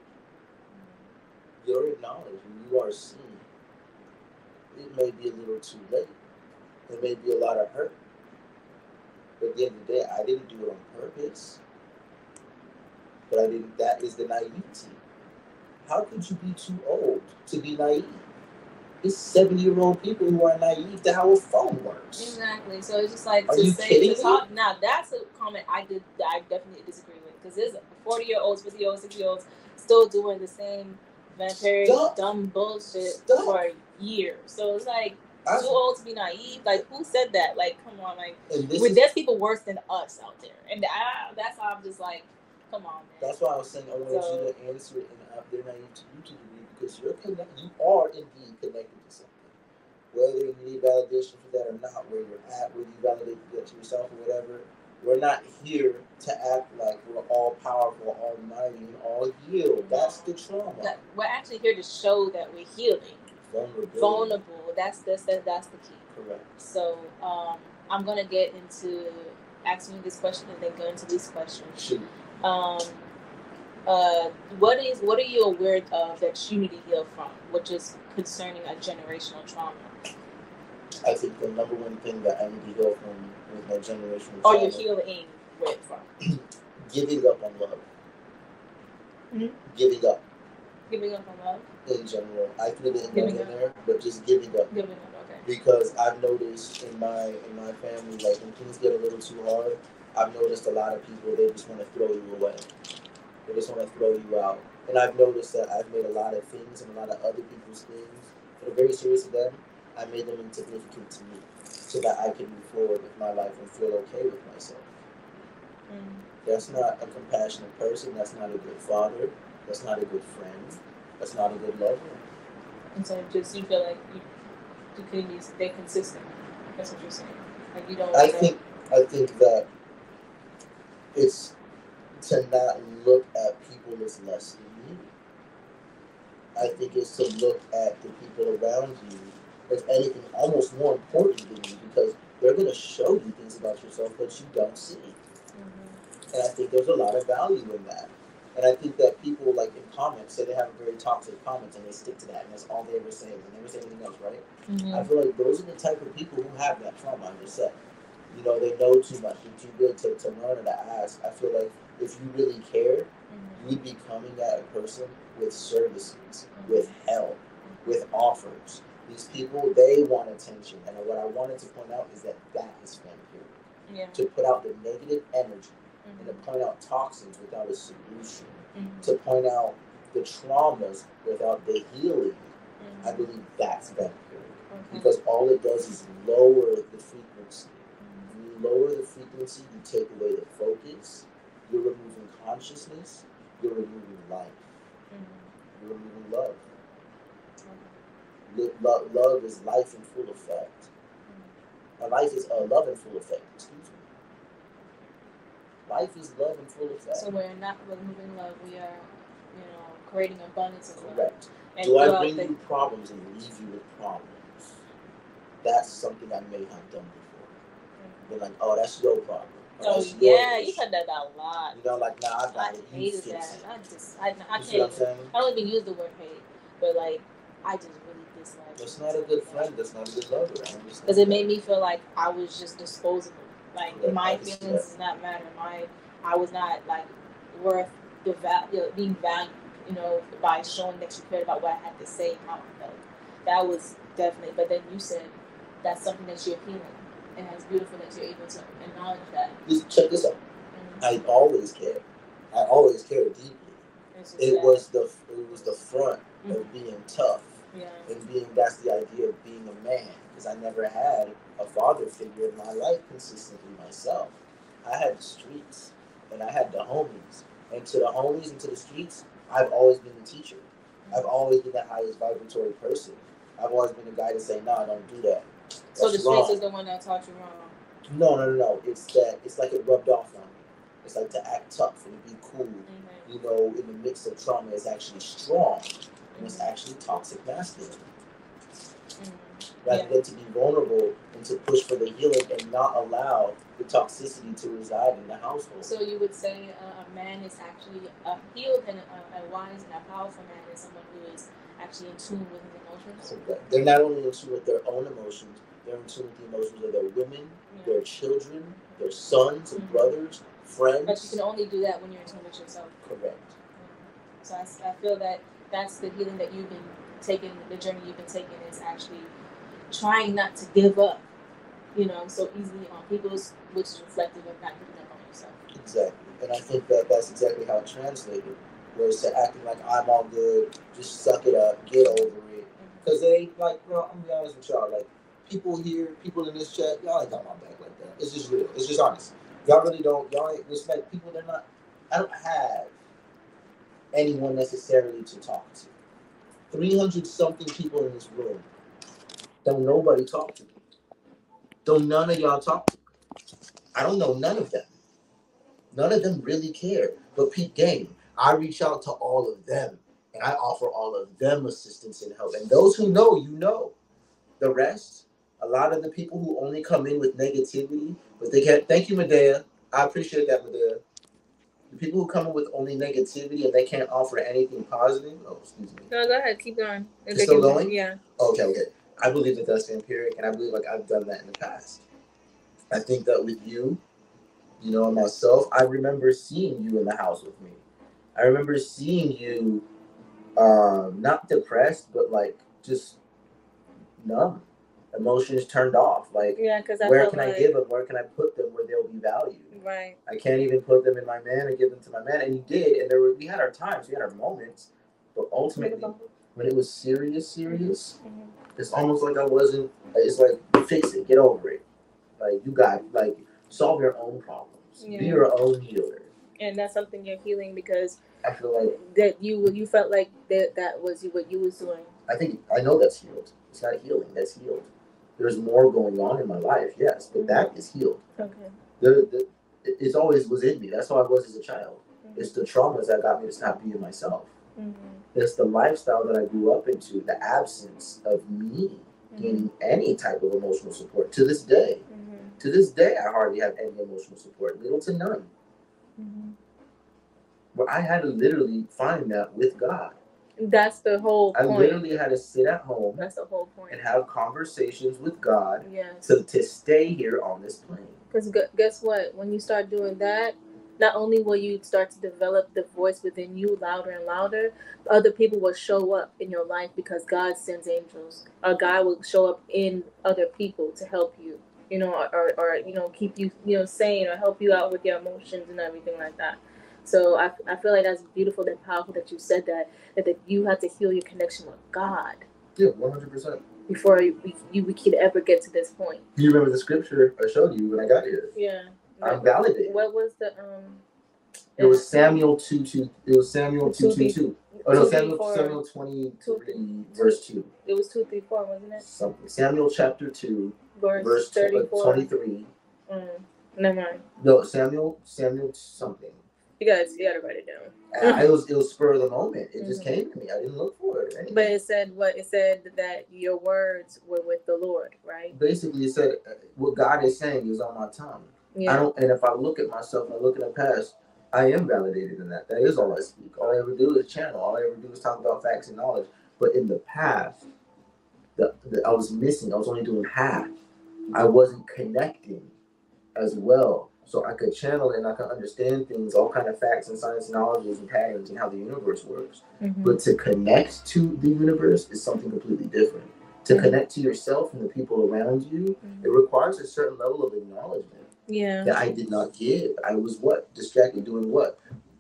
[SPEAKER 4] Mm-hmm. You're acknowledged and you are seen. It may be a little too late. There may be a lot of hurt. But at the end of the day, I didn't do it on purpose. But I didn't. That is the naivety. How could you be too old to be naive? It's seventy-year-old people who are naive to how a phone works.
[SPEAKER 6] Exactly. So it's just like
[SPEAKER 4] are
[SPEAKER 6] to
[SPEAKER 4] you
[SPEAKER 6] say
[SPEAKER 4] kidding
[SPEAKER 6] to talk. Now that's a comment I did. That I definitely disagree with, because there's forty-year-olds, fifty-year-olds, sixty-year-olds still doing the same very dumb bullshit Stop. for years. So it's like. I, too old to be naive. Like, who said that? Like, come on, like, is, there's people worse than us out there, and I, that's how I'm just like, come on, man.
[SPEAKER 4] That's why I was saying I wanted so, you to answer it, and uh, they're naive to you to degree, because you're connected. You are indeed connected to something. Whether you need validation for that or not, where you're at, whether you validate that to yourself or whatever, we're not here to act like we're all powerful, almighty, and all healed. That's the trauma.
[SPEAKER 6] That, we're actually here to show that we're healing.
[SPEAKER 4] Vulnerable.
[SPEAKER 6] Vulnerable. That's that's that, that's the key.
[SPEAKER 4] Correct.
[SPEAKER 6] So um, I'm gonna get into asking you this question and then go into these questions.
[SPEAKER 4] Shoot.
[SPEAKER 6] Um, uh, what is what are you aware of that you need to heal from, which is concerning a generational trauma?
[SPEAKER 4] I think the number one thing that I need to heal from with my generational
[SPEAKER 6] or
[SPEAKER 4] trauma.
[SPEAKER 6] you're healing with from
[SPEAKER 4] giving up on love. Mm-hmm. Giving up.
[SPEAKER 6] Giving up on love?
[SPEAKER 4] In general. I threw the
[SPEAKER 6] Giving
[SPEAKER 4] in
[SPEAKER 6] up.
[SPEAKER 4] there, but just giving up.
[SPEAKER 6] Giving up, okay.
[SPEAKER 4] Because I've noticed in my in my family, like when things get a little too hard, I've noticed a lot of people, they just want to throw you away. They just want to throw you out. And I've noticed that I've made a lot of things and a lot of other people's things that are very serious to them. I made them insignificant to me so that I can move forward with my life and feel okay with myself. Mm. That's not a compassionate person. That's not a good father. That's not a good friend. That's not a good lover.
[SPEAKER 6] And so just you feel like you, you can be stay consistent. That's what you're saying. Like you don't.
[SPEAKER 4] I think I think that it's to not look at people as less than you. I think it's to look at the people around you as anything almost more important than you, because they're going to show you things about yourself that you don't see. Mm-hmm. And I think there's a lot of value in that. And I think that people, like in comments, say they have a very toxic comment and they stick to that, and that's all they ever say, and they never say anything else, right? Mm-hmm. I feel like those are the type of people who have that trauma, I just said. You know, they know too much, they're too good to, to learn or to ask. I feel like if you really care, mm-hmm. you'd be coming at a person with services, mm-hmm. with help, with offers. These people, they want attention. And what I wanted to point out is that that is vampiric. Yeah. To put out the negative energy, mm-hmm. and to point out toxins without a solution, mm-hmm. to point out the traumas without the healing, mm-hmm. I believe that's vampiric. Okay. Because all it does is lower the frequency. Mm-hmm. When you lower the frequency, you take away the focus, you're removing consciousness, you're removing life, mm-hmm. you're removing love. Okay. Love, love is life in full effect. Mm-hmm. Life is uh, love in full effect, excuse me. Life is love in full effect.
[SPEAKER 6] So we're not removing love, we are, you know, creating abundance of love.
[SPEAKER 4] Correct. And do I bring the... you problems and leave you with problems? That's something I may have done before. Mm-hmm. They're like, oh, that's your problem.
[SPEAKER 6] Oh, oh yeah, you said that a lot.
[SPEAKER 4] You know, like, nah, I got
[SPEAKER 6] I
[SPEAKER 4] it.
[SPEAKER 6] hated that. It. I just, I, I
[SPEAKER 4] you
[SPEAKER 6] can't even, I don't even use the word hate, but like, I just really dislike.
[SPEAKER 4] That's not a good friend. That's not a good lover.
[SPEAKER 6] Because it made me feel like I was just disposable. Like yeah, my feelings does not matter. My, I was not like worth the value, being valued. You know, by showing that you cared about what I had to say and how I felt. That was definitely. But then you said that's something that you're healing, and it's beautiful that you're able to acknowledge that.
[SPEAKER 4] Just check this out. Mm-hmm. I always cared. I always cared deeply. It that. was the it was the front mm-hmm. of being tough, yeah. and being that's the idea of being a man. Because I never had a father figure in my life consistently myself. I had the streets, and I had the homies, and to the homies and to the streets, I've always been the teacher. I've always been the highest vibratory person. I've always been the guy to say, "No, nah, don't do that." That's
[SPEAKER 6] so the streets
[SPEAKER 4] wrong.
[SPEAKER 6] is the one that taught you wrong.
[SPEAKER 4] No, no, no, no. It's that. It's like it rubbed off on me. It's like to act tough and be cool. Mm-hmm. You know, in the midst of trauma, is actually strong, mm-hmm. and it's actually toxic masculine. Mm-hmm. Rather yeah. than to be vulnerable and to push for the healing and not allow the toxicity to reside in the household.
[SPEAKER 6] So you would say uh, a man is actually a healed and a, a wise and a powerful man is someone who is actually in tune with his emotions?
[SPEAKER 4] Correct. They're not only in tune with their own emotions, they're in tune with the emotions of their women, yeah. their children, their sons and mm-hmm. brothers, friends.
[SPEAKER 6] But you can only do that when you're in tune with yourself.
[SPEAKER 4] Correct.
[SPEAKER 6] Mm-hmm. So I, I feel that that's the healing that you've been taking, the journey you've been taking is actually trying not to give up, you know, so easily on people's, which is reflective of not giving up on yourself.
[SPEAKER 4] Exactly. And I think that that's exactly how it translated. Whereas to acting like I'm all good, just suck it up, get over it. Because mm-hmm. they, like, bro, I'm going to be honest with y'all, like, people here, people in this chat, y'all ain't got my back like that. It's just real. It's just honest. Y'all really don't, y'all ain't respect people. They're not, I don't have anyone necessarily to talk to. three hundred something people in this room. Don't nobody talk to me. Don't none of y'all talk to me. I don't know none of them. None of them really care. But peep game, I reach out to all of them, and I offer all of them assistance and help. And those who know, you know. The rest, a lot of the people who only come in with negativity, but they can't. Thank you, Medea. I appreciate that, Medea. The people who come in with only negativity and they can't offer anything positive. Oh, excuse me.
[SPEAKER 6] No, go ahead. Keep going.
[SPEAKER 4] It's still going?
[SPEAKER 6] Yeah.
[SPEAKER 4] Okay, okay. I believe that that's vampiric, and I believe like I've done that in the past. I think that with you, you know, and myself, I remember seeing you in the house with me. I remember seeing you Um, not depressed, but like just numb. Emotions turned off. Like,
[SPEAKER 6] Yeah, because
[SPEAKER 4] where can
[SPEAKER 6] like,
[SPEAKER 4] I give them? Where can I put them where they'll be valued?
[SPEAKER 6] Right.
[SPEAKER 4] I can't even put them in my man and give them to my man. And you did, and there were we had our times, we had our moments, but ultimately, when it was serious, serious, mm-hmm. it's almost like I wasn't. It's like fix it, get over it. Like you got like solve your own problems, yeah. Be your own healer.
[SPEAKER 6] And that's something you're healing because
[SPEAKER 4] I feel like
[SPEAKER 6] that you you felt like that that was what you was doing.
[SPEAKER 4] I think I know that's healed. It's not healing. That's healed. There's more going on in my life, yes, but that is healed.
[SPEAKER 6] Okay.
[SPEAKER 4] The, the, it's always was in me. That's how I was as a child. Mm-hmm. It's the traumas that got me to stop being myself. Mm-hmm. It's the lifestyle that I grew up into, the absence of me mm-hmm. gaining any type of emotional support. To this day, mm-hmm. to this day, I hardly have any emotional support, little to none. Mm-hmm. But I had to literally find that with God.
[SPEAKER 6] That's the whole point.
[SPEAKER 4] I literally had to sit at home.
[SPEAKER 6] That's the whole point.
[SPEAKER 4] And have conversations with God
[SPEAKER 6] yes.
[SPEAKER 4] to, to stay here on this plane.
[SPEAKER 6] Because guess what? When you start doing that, not only will you start to develop the voice within you louder and louder, other people will show up in your life because God sends angels. Or God will show up in other people to help you, you know, or, or, or you know, keep you, you know, sane or help you out with your emotions and everything like that. So I, I feel like that's beautiful and powerful that you said that, that, that you have to heal your connection with God.
[SPEAKER 4] Yeah, one hundred percent.
[SPEAKER 6] Before you, you, we could ever get to this point.
[SPEAKER 4] You remember the scripture I showed you when I got here?
[SPEAKER 6] Yeah.
[SPEAKER 4] I'm validated.
[SPEAKER 6] What was the... um?
[SPEAKER 4] It was Samuel two two. It was Samuel two two two. Oh no, Samuel Samuel twenty three verse two.
[SPEAKER 6] It was two three four, wasn't it?
[SPEAKER 4] Something. Samuel chapter two verse, verse twenty three.
[SPEAKER 6] Mm. Never mind.
[SPEAKER 4] No, Samuel Samuel something.
[SPEAKER 6] You guys, you gotta write it down.
[SPEAKER 4] I, it was it was spur of the moment. It mm-hmm. just came to me. I didn't look for it or anything.
[SPEAKER 6] But it said what? It said that your words were with the Lord, right?
[SPEAKER 4] Basically, it said what God is saying is on my tongue. Yeah. I don't, and if I look at myself and I look in the past, I am validated in that. That is all I speak. All I ever do is channel. All I ever do is talk about facts and knowledge. But in the past, the, the I was missing. I was only doing half. I wasn't connecting as well. So I could channel and I could understand things, all kind of facts and science knowledges and patterns and how the universe works. Mm-hmm. But to connect to the universe is something completely different. To mm-hmm. connect to yourself and the people around you, mm-hmm. it requires a certain level of acknowledgement.
[SPEAKER 6] Yeah.
[SPEAKER 4] That I did not give. I was what? Distracted doing what?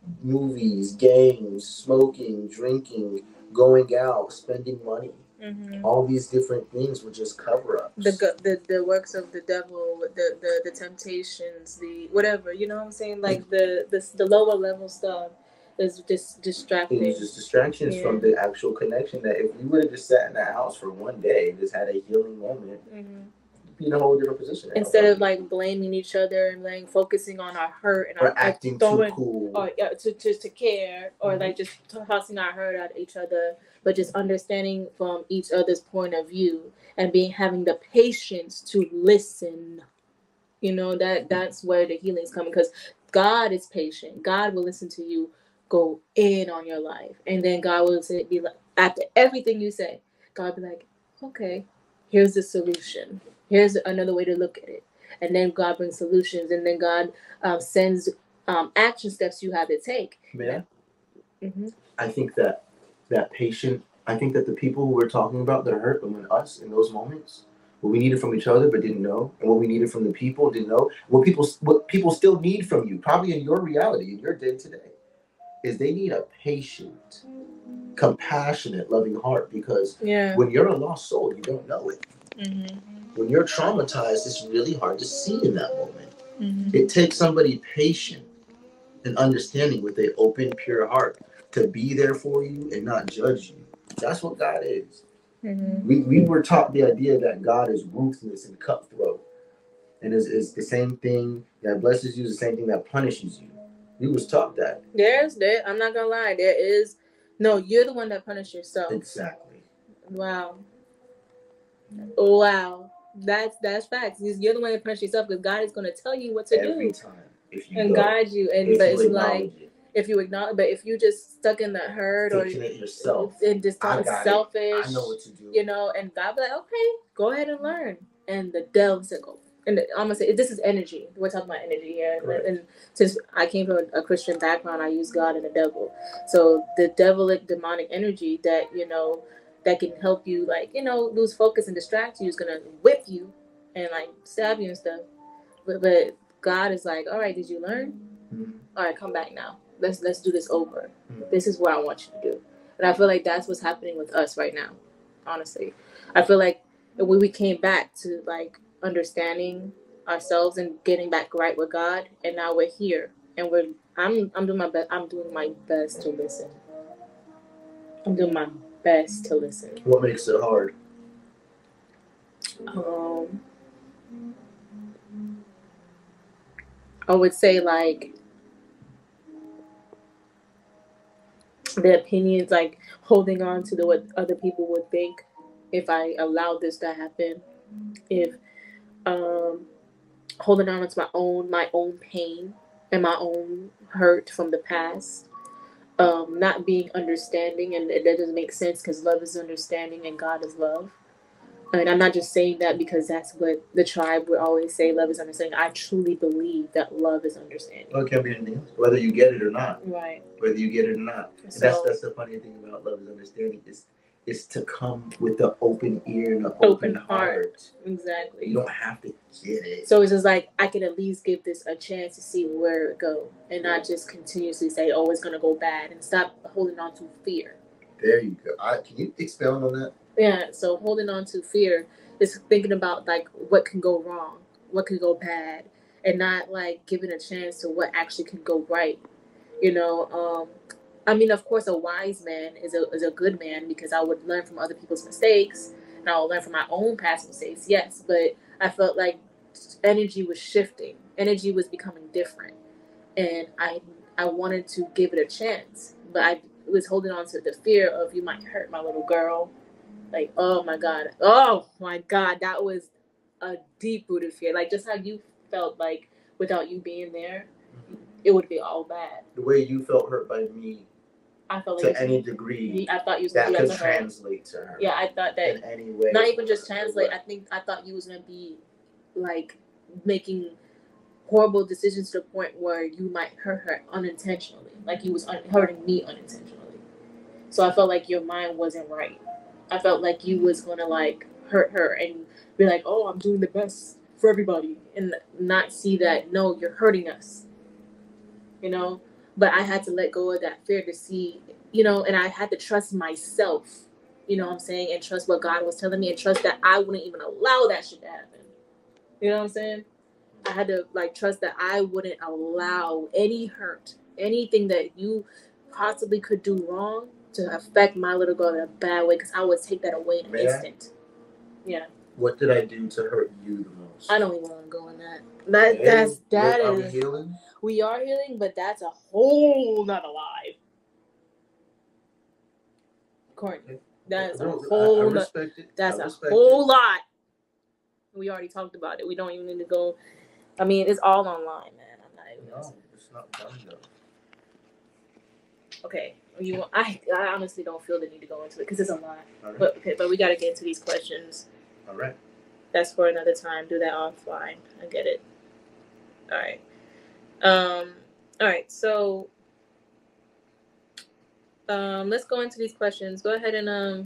[SPEAKER 4] Movies, games, smoking, drinking, going out, spending money. Mm-hmm. All these different things were just cover-ups.
[SPEAKER 6] The, the the works of the devil, the, the the temptations, the whatever, you know what I'm saying? Like the the, the lower level stuff is just distracting.
[SPEAKER 4] It was just distractions yeah. from the actual connection that if we would have just sat in the house for one day and just had a healing moment, mm-hmm. be in a whole different position.
[SPEAKER 6] Instead of like blaming each other and like focusing on our hurt and
[SPEAKER 4] or
[SPEAKER 6] our
[SPEAKER 4] acting
[SPEAKER 6] throwing,
[SPEAKER 4] too cool.
[SPEAKER 6] Or yeah, to, to, to care or mm-hmm. like just tossing our hurt at each other. But just understanding from each other's point of view and being having the patience to listen. You know, that that's where the healing is coming because God is patient. God will listen to you go in on your life. And then God will say, be like, after everything you say, God will be like, okay, here's the solution. Here's another way to look at it. And then God brings solutions. And then God um, sends um, action steps you have to take.
[SPEAKER 4] Yeah. Mm-hmm. I think that that patient, I think that the people who we're talking about that hurt when us in those moments, what we needed from each other but didn't know, and what we needed from the people didn't know, what people what people still need from you, probably in your reality, in your day today, is they need a patient, compassionate, loving heart. Because
[SPEAKER 6] yeah.
[SPEAKER 4] when you're a lost soul, you don't know it.
[SPEAKER 6] Mm-hmm.
[SPEAKER 4] When you're traumatized, it's really hard to see in that moment.
[SPEAKER 6] Mm-hmm.
[SPEAKER 4] It takes somebody patient and understanding with an open, pure heart to be there for you and not judge you. That's what God is.
[SPEAKER 6] Mm-hmm.
[SPEAKER 4] We we were taught the idea that God is ruthless and cutthroat. And is is the same thing that blesses you is the same thing that punishes you. We was taught that.
[SPEAKER 6] There's there I'm not gonna lie, there is no, you're the one that punishes yourself.
[SPEAKER 4] Exactly.
[SPEAKER 6] Wow. Wow. That's that's facts. You're the one that punishes yourself because God is gonna tell you what to
[SPEAKER 4] Every
[SPEAKER 6] do.
[SPEAKER 4] Every time. If you
[SPEAKER 6] and
[SPEAKER 4] go,
[SPEAKER 6] guide you. And but it's like
[SPEAKER 4] it.
[SPEAKER 6] If you acknowledge, but if you just stuck in that hurt or
[SPEAKER 4] it yourself,
[SPEAKER 6] and just selfish,
[SPEAKER 4] I know what to do.
[SPEAKER 6] You know, and God be like, okay, go ahead and learn. And the devil said, go and I'm gonna say this is energy. We're talking about energy here,
[SPEAKER 4] Correct.
[SPEAKER 6] and since I came from a, a Christian background, I use God and the devil. So the devilic, demonic energy that you know that can help you, like you know, lose focus and distract you, is gonna whip you and like stab you and stuff. But but God is like, all right, did you learn?
[SPEAKER 4] Mm-hmm.
[SPEAKER 6] All right, come back now. Let's let's do this over.
[SPEAKER 4] Mm-hmm.
[SPEAKER 6] This is what I want you to do. And I feel like that's what's happening with us right now. Honestly, I feel like when we came back to like understanding ourselves and getting back right with God, and now we're here, and we're I'm I'm doing my best. I'm doing my best to listen. I'm doing my best to listen.
[SPEAKER 4] What makes it hard?
[SPEAKER 6] Um, I would say like the opinions, like holding on to the what other people would think if I allowed this to happen. If um, holding on to my own my own pain and my own hurt from the past. Um, not being understanding, and that doesn't make sense because love is understanding and God is love. And I'm not just saying that because that's what the tribe would always say, love is understanding. I truly believe that love is understanding.
[SPEAKER 4] Well, it can't be anything else, whether you get it or not.
[SPEAKER 6] Right.
[SPEAKER 4] Whether you get it or not. And
[SPEAKER 6] So-
[SPEAKER 4] that's that's the funny thing about love is understanding is is to come with the open ear and the open,
[SPEAKER 6] Open
[SPEAKER 4] heart.
[SPEAKER 6] heart. Exactly.
[SPEAKER 4] You don't have to get it.
[SPEAKER 6] So it's just like I can at least give this a chance to see where it go, and not just continuously say, "Oh, it's gonna go bad," and stop holding on to fear.
[SPEAKER 4] There you go. I, can you expound on that?
[SPEAKER 6] Yeah. So holding on to fear is thinking about like what can go wrong, what can go bad, and not like giving a chance to what actually can go right. You know. Um, I mean, of course, a wise man is a is a good man because I would learn from other people's mistakes and I would learn from my own past mistakes. Yes, but I felt like energy was shifting. Energy was becoming different, and I I wanted to give it a chance, but I was holding on to the fear of you might hurt my little girl. Like, oh my god, oh my god, that was a deep rooted fear. Like just how you felt like without you being there, it would be all bad.
[SPEAKER 4] The way you felt hurt by me,
[SPEAKER 6] I felt
[SPEAKER 4] to
[SPEAKER 6] like
[SPEAKER 4] any degree,
[SPEAKER 6] I thought you was
[SPEAKER 4] that
[SPEAKER 6] gonna
[SPEAKER 4] could
[SPEAKER 6] do that to her.
[SPEAKER 4] translate to her.
[SPEAKER 6] Yeah, I thought that
[SPEAKER 4] in any way.
[SPEAKER 6] not even just translate. I think I thought you was gonna be like making horrible decisions to the point where you might hurt her unintentionally, like you was un- hurting me unintentionally. So I felt like your mind wasn't right. I felt like you was gonna like hurt her and be like, "Oh, I'm doing the best for everybody," and not see that no, you're hurting us. You know, but I had to let go of that fear to see, you know, and I had to trust myself. You know what I'm saying? And trust what God was telling me, and trust that I wouldn't even allow that shit to happen. You know what I'm saying? I had to like trust that I wouldn't allow any hurt, anything that you possibly could do wrong to affect my little girl in a bad way, because I would take that away in an
[SPEAKER 4] May I?
[SPEAKER 6] instant. Yeah.
[SPEAKER 4] What did I do to hurt you the most?
[SPEAKER 6] I don't even want to go in that. That
[SPEAKER 4] Hey,
[SPEAKER 6] that's that
[SPEAKER 4] are we
[SPEAKER 6] is
[SPEAKER 4] healing?
[SPEAKER 6] we are healing, but that's a whole nother life. Courtney. That's a
[SPEAKER 4] No, I-
[SPEAKER 6] whole
[SPEAKER 4] I
[SPEAKER 6] no-
[SPEAKER 4] respect it.
[SPEAKER 6] That's
[SPEAKER 4] I
[SPEAKER 6] a
[SPEAKER 4] respect
[SPEAKER 6] whole
[SPEAKER 4] it.
[SPEAKER 6] lot. We already talked about it. We don't even need to go. I mean, it's all online, man. I'm not even.
[SPEAKER 4] No, it's not done though.
[SPEAKER 6] Okay. You. want- I. I honestly don't feel the need to go into it because it's a lot.
[SPEAKER 4] All right.
[SPEAKER 6] But okay. But we got to get into these questions.
[SPEAKER 4] All right.
[SPEAKER 6] That's for another time. Do that offline. I get it. All right. Um. All right. So. Um. Let's go into these questions. Go ahead and um.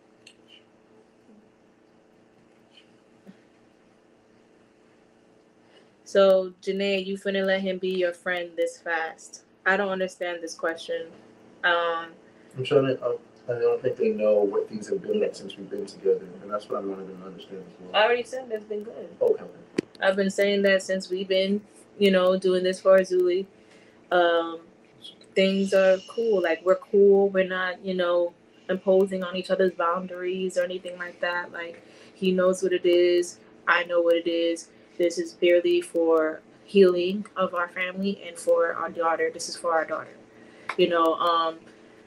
[SPEAKER 6] So, Janae, you finna let him be your friend this fast? I don't understand this question. Um,
[SPEAKER 4] I'm trying to. Uh, I don't think they know what things have been like since we've been together, and that's what I wanted them to understand as
[SPEAKER 6] I
[SPEAKER 4] well.
[SPEAKER 6] already said that's been good.
[SPEAKER 4] Okay.
[SPEAKER 6] I've been saying that since we've been, you know, doing this for Azuli. Um, things are cool. Like, we're cool. We're not, you know, imposing on each other's boundaries or anything like that. Like, he knows what it is. I know what it is. This is purely for healing of our family and for our daughter. This is for our daughter. You know, um,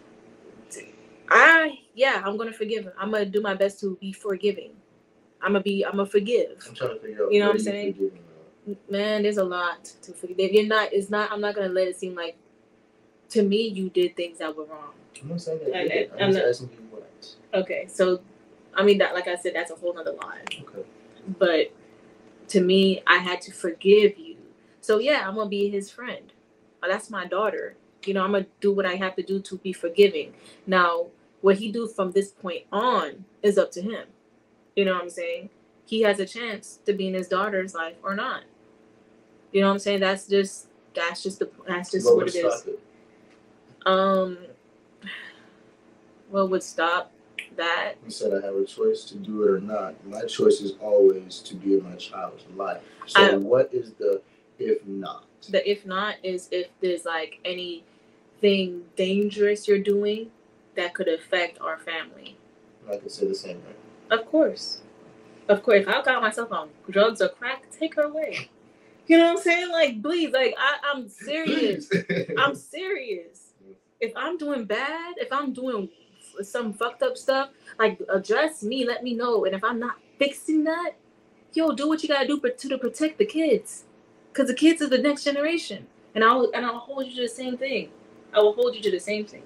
[SPEAKER 6] I, yeah, I'm going to forgive him. I'm going to do my best to be forgiving. I'm going to be, I'm going to forgive.
[SPEAKER 4] I'm trying to figure out.
[SPEAKER 6] You know
[SPEAKER 4] what
[SPEAKER 6] what I'm
[SPEAKER 4] you
[SPEAKER 6] saying?
[SPEAKER 4] forgiving now.
[SPEAKER 6] Man, there's a lot to forgive. If you're not, it's not, I'm not going to let it seem like, to me, you did things that were wrong.
[SPEAKER 4] I'm not saying that.
[SPEAKER 6] Okay,
[SPEAKER 4] you did.
[SPEAKER 6] I'm
[SPEAKER 4] I'm just
[SPEAKER 6] not-
[SPEAKER 4] asking you what.
[SPEAKER 6] Okay, so, I mean, that, like I said, that's a whole nother line.
[SPEAKER 4] Okay.
[SPEAKER 6] But to me, I had to forgive you. So yeah, I'm gonna be his friend. Oh, that's my daughter. You know, I'm gonna do what I have to do to be forgiving. Now, what he do from this point on is up to him. You know what I'm saying? He has a chance to be in his daughter's life or not. You know what I'm saying? That's just that's just the that's just what, what it is. It? Um, what would stop that?
[SPEAKER 4] You said I have a choice to do it or not. My choice is always to be in my child's life. So I, what is the if not?
[SPEAKER 6] The if not is if there's like anything dangerous you're doing that could affect our family.
[SPEAKER 4] I could say the same thing.
[SPEAKER 6] Of course. Of course. If I got myself on drugs or crack, take her away. You know what I'm saying? Like, please. Like, I, I'm serious. I'm serious. If I'm doing bad, if I'm doing some fucked up stuff, like, address me, let me know. And if I'm not fixing that, yo, do what you gotta do to, to protect the kids. Because the kids are the next generation. And I'll, and I'll hold you to the same thing. I will hold you to the same thing.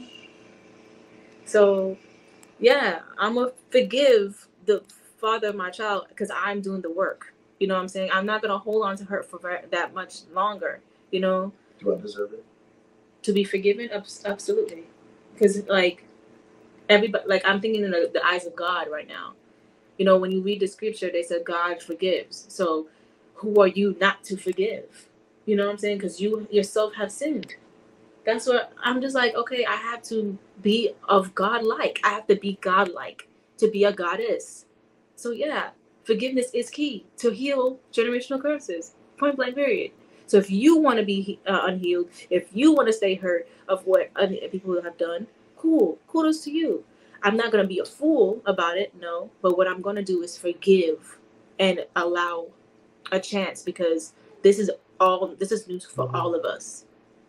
[SPEAKER 6] So, yeah, I'm going to forgive the father of my child because I'm doing the work. You know what I'm saying? I'm not going to hold on to her for that much longer, you know?
[SPEAKER 4] Do I deserve it?
[SPEAKER 6] To be forgiven? Absolutely. Because, like, everybody, like, I'm thinking in the, the eyes of God right now. You know, when you read the scripture, they said God forgives. So, who are you not to forgive? You know what I'm saying? Because you yourself have sinned. That's what I'm just like, okay, I have to be of God-like. I have to be God-like to be a goddess. So yeah, forgiveness is key to heal generational curses. Point blank period. So if you want to be uh, unhealed, if you want to stay hurt of what other people have done, cool. Kudos to you. I'm not going to be a fool about it, no. But what I'm going to do is forgive and allow a chance because this is all, this is news for mm-hmm. all of us.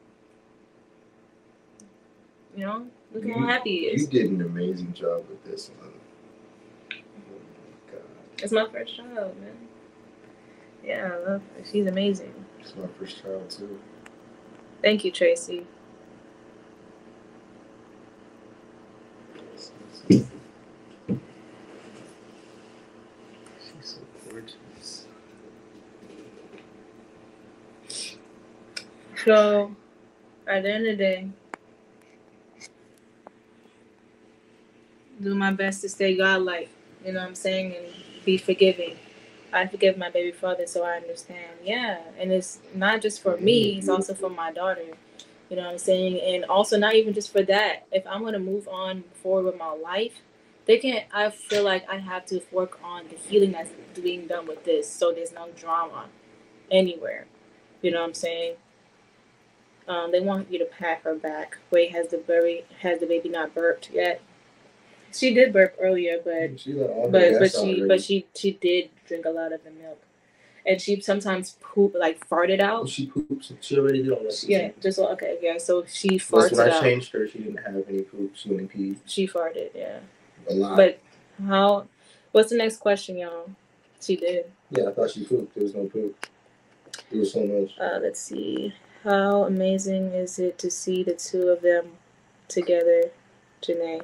[SPEAKER 6] You know, look
[SPEAKER 4] you,
[SPEAKER 6] how happy he is.
[SPEAKER 4] You did an amazing job with this one. Oh my God.
[SPEAKER 6] It's my first child, man. Yeah, I love her. She's amazing.
[SPEAKER 4] It's my first child, too.
[SPEAKER 6] Thank you, Tracy.
[SPEAKER 4] She's so gorgeous.
[SPEAKER 6] So, at the end of the day, do my best to stay godlike, you know what I'm saying, and be forgiving. I forgive my baby father, so I understand. Yeah, and it's not just for me; it's also for my daughter. You know what I'm saying, and also not even just for that. If I'm gonna move on forward with my life, they can't. I feel like I have to work on the healing that's being done with this, so there's no drama anywhere. You know what I'm saying? Um, they want you to pat her back. Wait, has the baby has the baby not burped yet? She did burp earlier, but
[SPEAKER 4] she but
[SPEAKER 6] but she already. but she she did drink a lot of the milk, and she sometimes poop like farted out.
[SPEAKER 4] She poops. She already did all that.
[SPEAKER 6] Yeah, just okay. Yeah, so she farted.
[SPEAKER 4] That's when I
[SPEAKER 6] out.
[SPEAKER 4] changed her. She didn't have any poop. She only peed.
[SPEAKER 6] She farted. Yeah,
[SPEAKER 4] a lot.
[SPEAKER 6] But how? What's the next question, y'all? She did.
[SPEAKER 4] Yeah, I thought she pooped. There was no poop. It was so much.
[SPEAKER 6] Uh, let's see. How amazing is it to see the two of them together, Janae?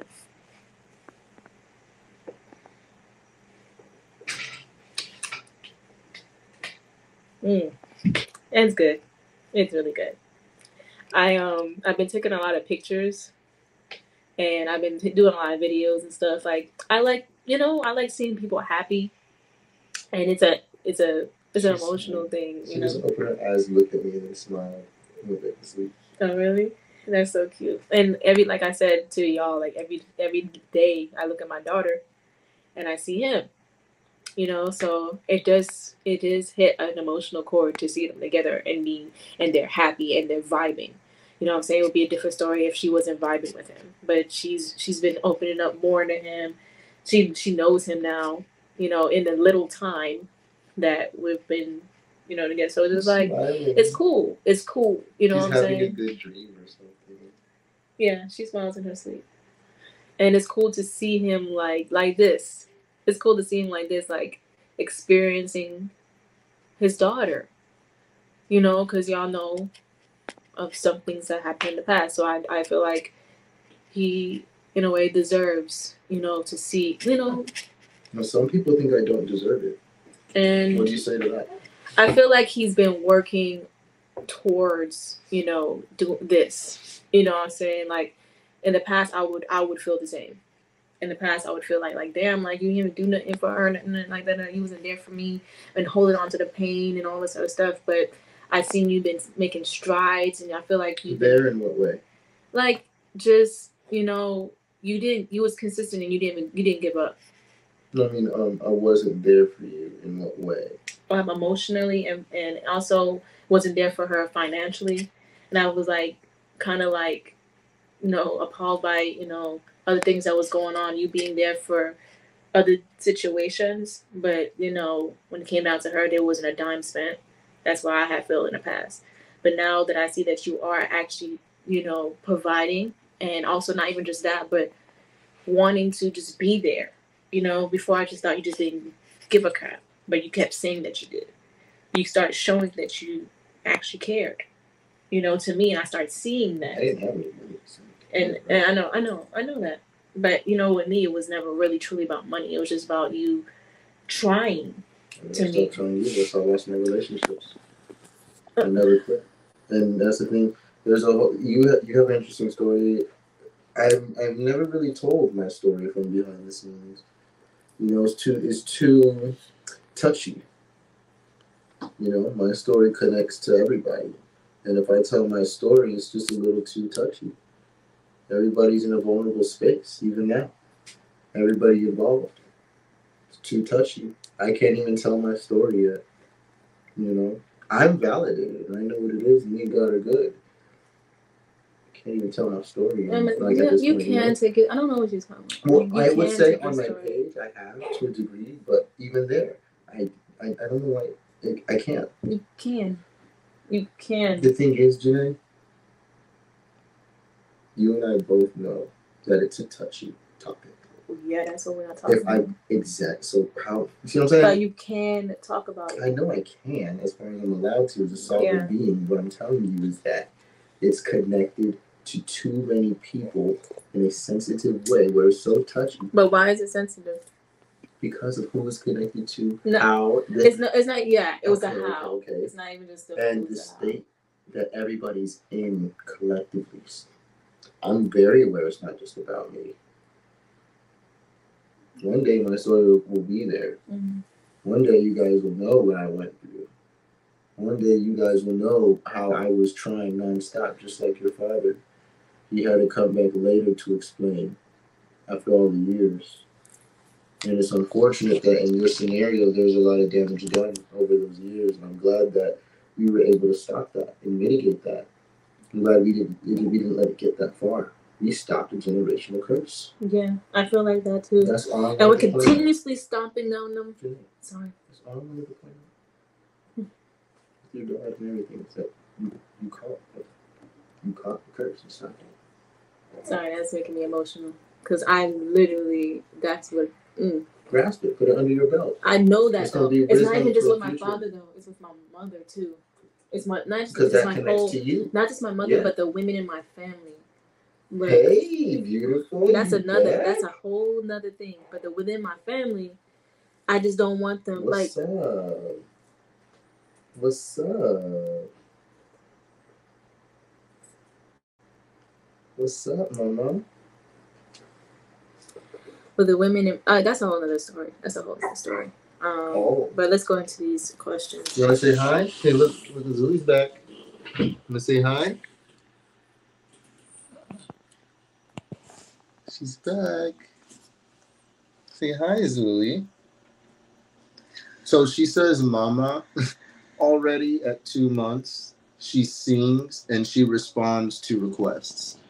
[SPEAKER 6] Mm. It's good. It's really good. I um I've been taking a lot of pictures, and I've been t- doing a lot of videos and stuff. Like I like you know I like seeing people happy, and it's a it's a it's an emotional
[SPEAKER 4] she,
[SPEAKER 6] thing. You
[SPEAKER 4] she
[SPEAKER 6] know?
[SPEAKER 4] just opened her eyes, looked at me, and then smiled, and went back to sleep.
[SPEAKER 6] Oh really? That's so cute. And every like I said to y'all, like every every day I look at my daughter, and I see him. You know, so it does it does hit an emotional chord to see them together and being and they're happy and they're vibing. You know what I'm saying? It would be a different story if she wasn't vibing with him. But she's she's been opening up more to him. She she knows him now, you know, in the little time that we've been, you know, together. So it's just like smiling. It's cool. It's cool. You know
[SPEAKER 4] She's
[SPEAKER 6] what I'm saying?
[SPEAKER 4] Having a good dream or something.
[SPEAKER 6] Yeah, she smiles in her sleep. And it's cool to see him like like this. It's cool to see him like this, like experiencing his daughter, you know, because y'all know of some things that happened in the past. So I, I feel like he, in a way, deserves, you know, to see, you know.
[SPEAKER 4] Now, some people think I don't deserve it.
[SPEAKER 6] And
[SPEAKER 4] What do you say to that?
[SPEAKER 6] I feel like he's been working towards, you know, do this. You know what I'm saying? Like in the past, I would I would feel the same. In the past, I would feel like like damn, like you didn't even do nothing for her, nothing like that. You wasn't there for me, and holding on to the pain and all this other stuff. But I've seen you been making strides, and I feel like you
[SPEAKER 4] there in what way?
[SPEAKER 6] Like just you know, you didn't you was consistent and you didn't you didn't give up.
[SPEAKER 4] No, I mean, um, I wasn't there for you in what way?
[SPEAKER 6] Um, emotionally and and also wasn't there for her financially, and I was like kind of like, you know, appalled by you know. other things that was going on, you being there for other situations, but you know, when it came down to her, there wasn't a dime spent. That's why I had felt in the past. But now that I see that you are actually, you know, providing, and also not even just that, but wanting to just be there. You know, before I just thought you just didn't give a crap, but you kept saying that you did. You started showing that you actually cared. You know, to me, and I started seeing that.
[SPEAKER 4] I didn't have any money. So.
[SPEAKER 6] And, and I know, I know, I know that. But, you know, with me, it was never really truly about money. It was just about you trying to
[SPEAKER 4] I'm
[SPEAKER 6] me.
[SPEAKER 4] still trying you. That's how I lost my relationships. I never quit. And that's the thing. There's a whole, you have, you have an interesting story. I've, I've never really told my story from behind the scenes. You know, it's too, it's too touchy. You know, my story connects to everybody. And if I tell my story, it's just a little too touchy. Everybody's in a vulnerable space, even now. Everybody involved. It's too touchy. I can't even tell my story yet. You know, I'm validated. I know what it is. Me and God are good. I can't even tell my story.
[SPEAKER 6] Um,
[SPEAKER 4] like
[SPEAKER 6] you
[SPEAKER 4] at this
[SPEAKER 6] you
[SPEAKER 4] point,
[SPEAKER 6] can
[SPEAKER 4] you know?
[SPEAKER 6] take it. I don't know what you're talking about.
[SPEAKER 4] Well,
[SPEAKER 6] You
[SPEAKER 4] I would
[SPEAKER 6] can
[SPEAKER 4] say
[SPEAKER 6] take your
[SPEAKER 4] on my
[SPEAKER 6] story.
[SPEAKER 4] page I have to a degree, but even there, I I, I don't know why I, I can't.
[SPEAKER 6] You can. You can.
[SPEAKER 4] The thing is, Janae, you and I both know that it's a touchy topic.
[SPEAKER 6] Yeah, that's what we're not talking
[SPEAKER 4] If I
[SPEAKER 6] about.
[SPEAKER 4] exact, so how you see what I'm saying?
[SPEAKER 6] But you can talk about it.
[SPEAKER 4] I know I can, as far as I'm allowed to, as a sovereign
[SPEAKER 6] Yeah.
[SPEAKER 4] being. What I'm telling you is that it's connected to too many people in a sensitive way, where it's so touchy
[SPEAKER 6] But why is it sensitive?
[SPEAKER 4] because of who it's connected to,
[SPEAKER 6] No,
[SPEAKER 4] how. The,
[SPEAKER 6] It's not. It's not. Yeah, it was
[SPEAKER 4] Okay,
[SPEAKER 6] the how.
[SPEAKER 4] okay, okay.
[SPEAKER 6] It's not even just the.
[SPEAKER 4] and
[SPEAKER 6] it
[SPEAKER 4] the
[SPEAKER 6] was the how.
[SPEAKER 4] state that everybody's in collectively. I'm very aware it's not just about me. One day my story will, will be there.
[SPEAKER 6] Mm-hmm.
[SPEAKER 4] One day you guys will know what I went through. One day you guys will know how I was trying nonstop, just like your father. He had to come back later to explain after all the years. And it's unfortunate that in your scenario, there's a lot of damage done over those years. And I'm glad that we were able to stop that and mitigate that. I'm glad we didn't, we didn't let it get that far. We stopped a generational curse.
[SPEAKER 6] Yeah, I feel like that too.
[SPEAKER 4] That's all I
[SPEAKER 6] And we're
[SPEAKER 4] wanted to point out.
[SPEAKER 6] continuously stomping down them. Sorry.
[SPEAKER 4] That's all I wanted to point out. Your God and everything, except you, you caught it. You caught the curse and stopped it.
[SPEAKER 6] Sorry, that's making me emotional. Because I literally, that's what. Mm.
[SPEAKER 4] Grasp it. Put it under your belt.
[SPEAKER 6] I know that
[SPEAKER 4] It's
[SPEAKER 6] though.
[SPEAKER 4] gonna be
[SPEAKER 6] It's not
[SPEAKER 4] wisdom
[SPEAKER 6] even just
[SPEAKER 4] for
[SPEAKER 6] with
[SPEAKER 4] the
[SPEAKER 6] my
[SPEAKER 4] future.
[SPEAKER 6] father though. It's with my mother too. It's my not just,
[SPEAKER 4] Because
[SPEAKER 6] just
[SPEAKER 4] that
[SPEAKER 6] my
[SPEAKER 4] connects
[SPEAKER 6] whole,
[SPEAKER 4] to you.
[SPEAKER 6] not just my mother,
[SPEAKER 4] Yeah.
[SPEAKER 6] but the women in my family. But
[SPEAKER 4] Hey, beautiful.
[SPEAKER 6] that's
[SPEAKER 4] you
[SPEAKER 6] another.
[SPEAKER 4] back?
[SPEAKER 6] That's a whole nother thing. But the within my family, I just don't want them
[SPEAKER 4] What's
[SPEAKER 6] like.
[SPEAKER 4] up? What's up? What's up, mama?
[SPEAKER 6] But the women in uh, that's a whole other story. That's a whole other story. Um,
[SPEAKER 4] Oh.
[SPEAKER 6] But let's go into these questions.
[SPEAKER 4] You want to say hi? Hey, look, look, Zuli's back. Want to say hi? She's back. Say hi, Zuli. So she says mama already at two months. She sings and she responds to requests.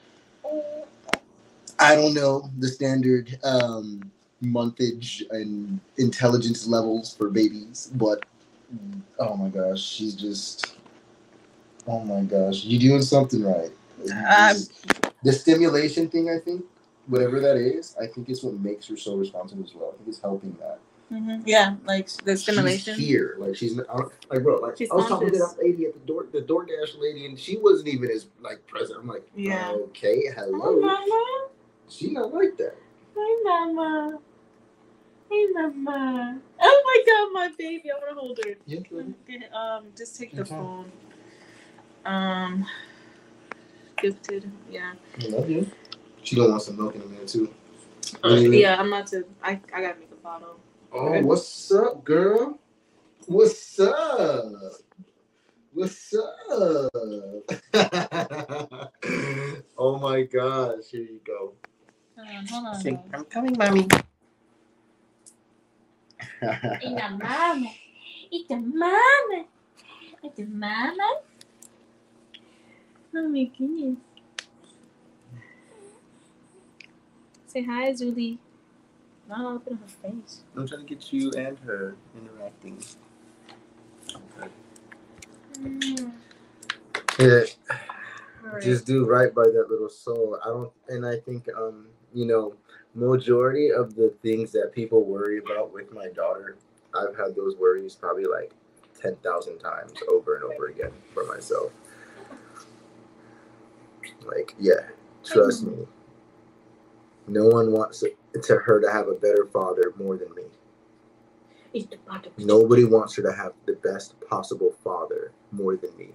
[SPEAKER 4] I don't know the standard um, monthage and intelligence levels for babies, but oh my gosh, she's just, oh my gosh, you're doing something right.
[SPEAKER 3] Um,
[SPEAKER 4] The stimulation thing, I think, whatever that is, I think it's what makes her so responsive as well. I think it's helping that.
[SPEAKER 3] Mm-hmm. Yeah, like the stimulation.
[SPEAKER 4] She's here, like she's not, like bro, like
[SPEAKER 6] She's
[SPEAKER 4] I was talking to
[SPEAKER 6] conscious.
[SPEAKER 4] that lady at the door, the DoorDash lady, and she wasn't even as like present. I'm like,
[SPEAKER 3] Yeah.
[SPEAKER 4] okay,
[SPEAKER 3] Hi,
[SPEAKER 4] hello.
[SPEAKER 3] Mama.
[SPEAKER 4] She not like that.
[SPEAKER 3] Hi, Mama.
[SPEAKER 6] Hey, mama. Oh my God, my baby. I want to hold her.
[SPEAKER 4] Yeah,
[SPEAKER 6] Okay, um, just take the phone. Um, gifted. Yeah.
[SPEAKER 4] I love you. She gonna want some milk in a minute too.
[SPEAKER 6] Uh, yeah, I'm about to. I, I gotta make a bottle.
[SPEAKER 4] Oh, okay. What's up, girl? What's up? What's up? Oh my gosh, here you go.
[SPEAKER 6] Hold on, hold on.
[SPEAKER 4] Say, I'm coming, mommy.
[SPEAKER 6] It's the mama. It's the mama. It's the mama. Oh my goodness. Say hi, Julie. No, open her face.
[SPEAKER 4] I'm trying to get you and her interacting. Okay.
[SPEAKER 6] Mm.
[SPEAKER 4] Yeah.
[SPEAKER 6] Right.
[SPEAKER 4] Just do right by that little soul. I don't, and I think, um, you know, majority of the things that people worry about with my daughter, I've had those worries probably like ten thousand times over and over again for myself. Like, yeah, trust me. No one wants to her to have a better father more than me. Nobody wants her to have the best possible father more than me.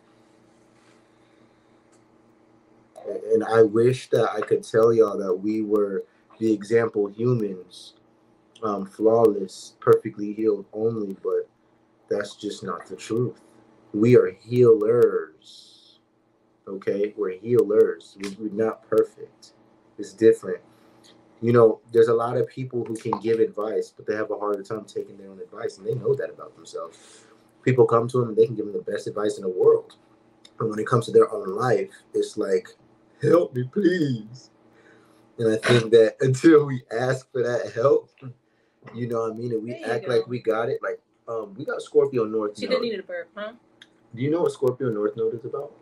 [SPEAKER 4] And I wish that I could tell y'all that we were the example humans, um, flawless, perfectly healed only, but that's just not the truth. We are healers, okay? We're healers. We're not perfect. It's different. You know, there's a lot of people who can give advice, but they have a harder time taking their own advice, and they know that about themselves. People come to them and they can give them the best advice in the world. But when it comes to their own life, it's like, help me, please. And I think that until we ask for that help, you know what I mean, and we act go. like we got it, like, um, we got Scorpio North
[SPEAKER 6] she
[SPEAKER 4] Node.
[SPEAKER 6] She didn't need a burp, huh?
[SPEAKER 4] Do you know what Scorpio North Node is about?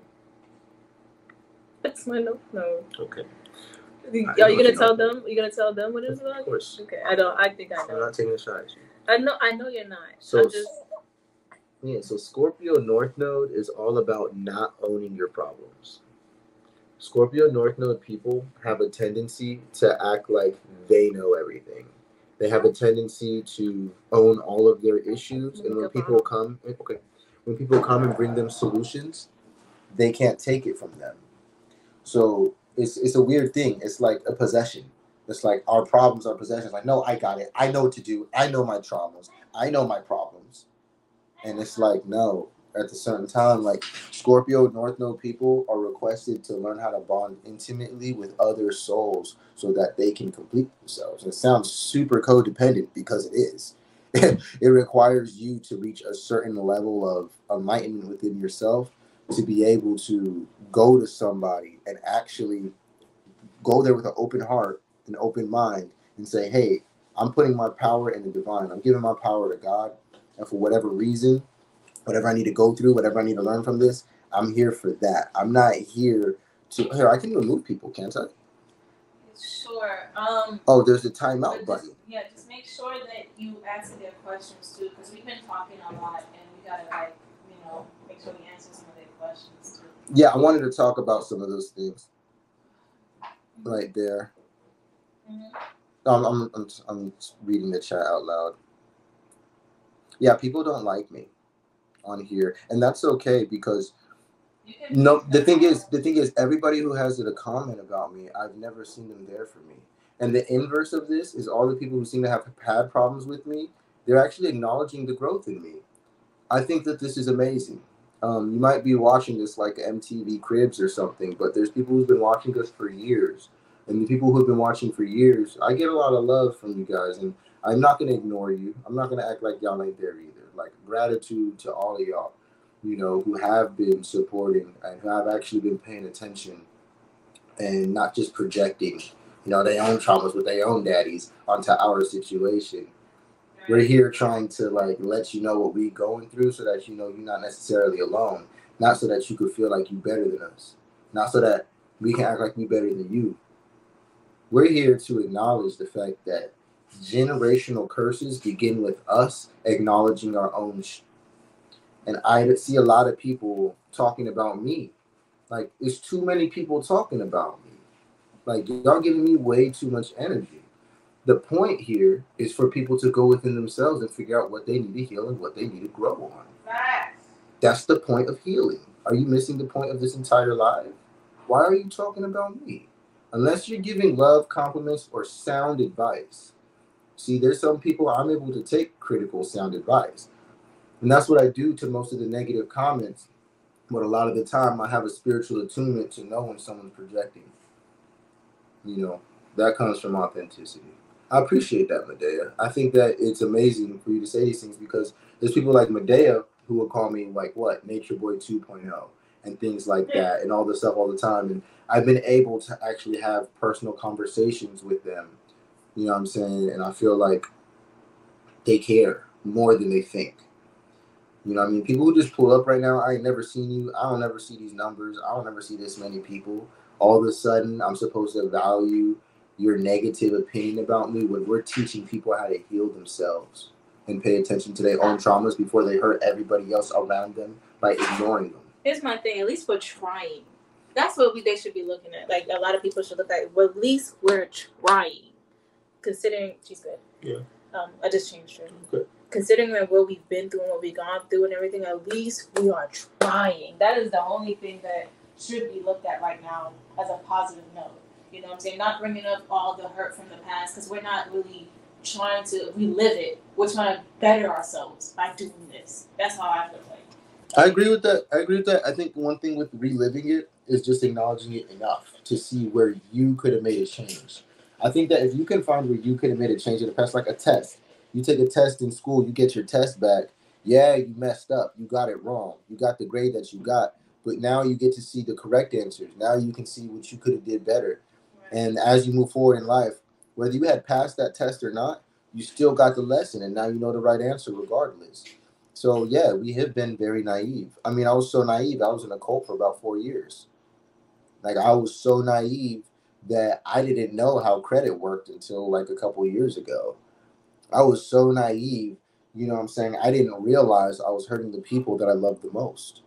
[SPEAKER 6] That's my North Node.
[SPEAKER 4] Okay.
[SPEAKER 6] Are you gonna tell them? Are you gonna tell them what it is about?
[SPEAKER 4] Of course.
[SPEAKER 6] Okay, I don't. I think I know.
[SPEAKER 4] I'm not taking a shot at you.
[SPEAKER 6] I know. I know you're not.
[SPEAKER 4] So,
[SPEAKER 6] I'm just...
[SPEAKER 4] yeah. So Scorpio North Node is all about not owning your problems. Scorpio North Node people have a tendency to act like they know everything. They have a tendency to own all of their issues, and when people come, okay, when people come and bring them solutions, they can't take it from them. So it's it's a weird thing. It's like a possession. It's like our problems are possessions. Like, no, I got it. I know what to do. I know my traumas. I know my problems. And it's like, no. At a certain time, like Scorpio North Node people are requested to learn how to bond intimately with other souls so that they can complete themselves. It sounds super codependent because it is. It requires you to reach a certain level of enlightenment within yourself to be able to go to somebody and actually go there with an open heart, an open mind, and say, hey, I'm putting my power in the divine. I'm giving my power to God. And for whatever reason, whatever I need to go through, whatever I need to learn from this, I'm here for that. I'm not here to... Here, I can remove people, can't I?
[SPEAKER 6] Sure. Um,
[SPEAKER 4] oh, there's a timeout button.
[SPEAKER 6] Yeah, just make sure that you answer their questions, too, because we've been talking a lot, and we got to, like, you know, make sure we answer some of their questions, too.
[SPEAKER 4] Yeah, I wanted to talk about some of those things. Mm-hmm. Right there. Mm-hmm. Um, I'm, I'm, I'm reading the chat out loud. Yeah, people don't like me on here, and that's okay, because no, the thing is, the thing is, everybody who has a comment about me, I've never seen them there for me. And the inverse of this is all the people who seem to have had problems with me, they're actually acknowledging the growth in me. I think that this is amazing. Um, you might be watching this like M T V Cribs or something, but there's people who've been watching us for years. And the people who've been watching for years, I get a lot of love from you guys, and I'm not going to ignore you. I'm not going to act like y'all ain't there either. Like, gratitude to all of y'all, you know, who have been supporting and who have actually been paying attention and not just projecting, you know, their own traumas with their own daddies onto our situation. We're here trying to, like, let you know what we're going through so that you know you're not necessarily alone. Not so that you could feel like you're better than us. Not so that we can act like we're better than you. We're here to acknowledge the fact that generational curses begin with us acknowledging our own sh- and I see a lot of people talking about me. Like, it's too many people talking about me. Like, y'all giving me way too much energy. The point here is for people to go within themselves and figure out what they need to heal and what they need to grow on.
[SPEAKER 3] Facts.
[SPEAKER 4] That's the point of healing. Are you missing the point of this entire life? Why are you talking about me? Unless you're giving love, compliments, or sound advice. See, there's some people I'm able to take critical sound advice. And that's what I do to most of the negative comments. But a lot of the time, I have a spiritual attunement to know when someone's projecting. You know, that comes from authenticity. I appreciate that, Medea. I think that it's amazing for you to say these things because there's people like Medea who will call me, like, what, Nature Boy two point oh and things like that and all this stuff all the time. And I've been able to actually have personal conversations with them. You know what I'm saying? And I feel like they care more than they think. You know what I mean? People who just pull up right now, I ain't never seen you. I don't ever see these numbers. I don't ever see this many people. All of a sudden, I'm supposed to value your negative opinion about me when we're teaching people how to heal themselves and pay attention to their own traumas before they hurt everybody else around them by ignoring them.
[SPEAKER 6] Here's my thing, at least we're trying. That's what we, they should be looking at. Like, a lot of people should look at, well, at least we're trying. Considering, she's good.
[SPEAKER 4] Yeah.
[SPEAKER 6] Um, I just changed her.
[SPEAKER 4] Okay.
[SPEAKER 6] Considering like what we've been through and what we've gone through and everything, at least we are trying. That is the only thing that should be looked at right now as a positive note. You know what I'm saying? Not bringing up all the hurt from the past because we're not really trying to relive it. We're trying to better ourselves by doing this. That's how I feel like.
[SPEAKER 4] I agree with that. I agree with that. I think one thing with reliving it is just acknowledging it enough to see where you could have made a change. I think that if you can find where you could have made a change in the past, like a test. You take a test in school, you get your test back. Yeah, you messed up. You got it wrong. You got the grade that you got. But now you get to see the correct answers. Now you can see what you could have did better. Right. And as you move forward in life, whether you had passed that test or not, you still got the lesson. And now you know the right answer regardless. So, yeah, we have been very naive. I mean, I was so naive. I was in a cult for about four years. Like, I was so naive that I didn't know how credit worked until, like, a couple of years ago. I was so naive, you know what I'm saying? I didn't realize I was hurting the people that I loved the most.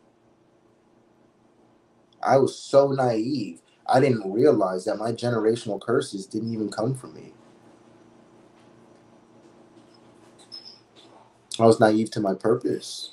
[SPEAKER 4] I was so naive. I didn't realize that my generational curses didn't even come from me. I was naive to my purpose.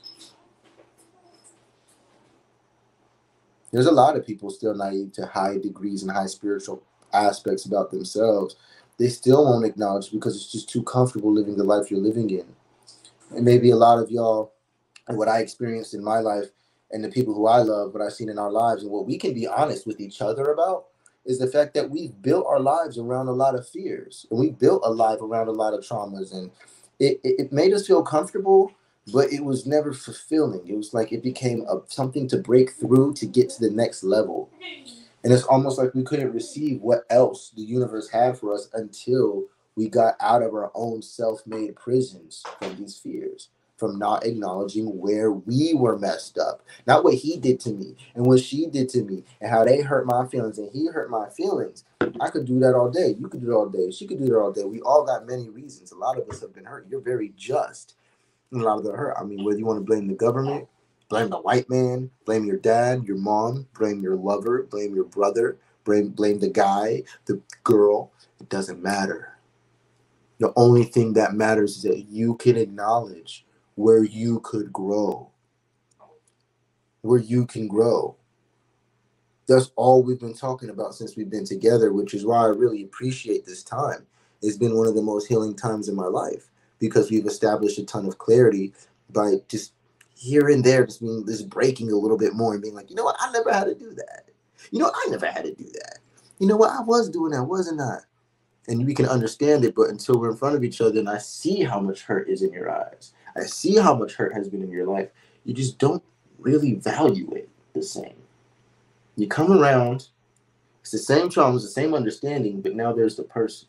[SPEAKER 4] There's a lot of people still naive to high degrees and high spiritual aspects about themselves. They still won't acknowledge because it's just too comfortable living the life you're living in. And maybe a lot of y'all, and what I experienced in my life and the people who I love, what I've seen in our lives, and what we can be honest with each other about is the fact that we've built our lives around a lot of fears. And we built a life around a lot of traumas. And it, it, it made us feel comfortable, but it was never fulfilling. It was like it became a, something to break through to get to the next level. And it's almost like we couldn't receive what else the universe had for us until we got out of our own self-made prisons from these fears, from not acknowledging where we were messed up, not what he did to me and what she did to me and how they hurt my feelings and he hurt my feelings. I could do that all day. You could do it all day. She could do it all day. We all got many reasons. A lot of us have been hurt. You're very just. And a lot of them hurt. I mean, whether you want to blame the government, blame the white man, blame your dad, your mom, blame your lover, blame your brother, blame, blame the guy, the girl. It doesn't matter. The only thing that matters is that you can acknowledge where you could grow, where you can grow. That's all we've been talking about since we've been together, which is why I really appreciate this time. It's been one of the most healing times in my life because we've established a ton of clarity by just here and there, just being this breaking a little bit more and being like, you know what, I never had to do that. You know, I never had to do that. You know what, I was doing that, wasn't I? And we can understand it, but until we're in front of each other and I see how much hurt is in your eyes, I see how much hurt has been in your life, you just don't really value it the same. You come around, it's the same traumas, the same understanding, but now there's the person.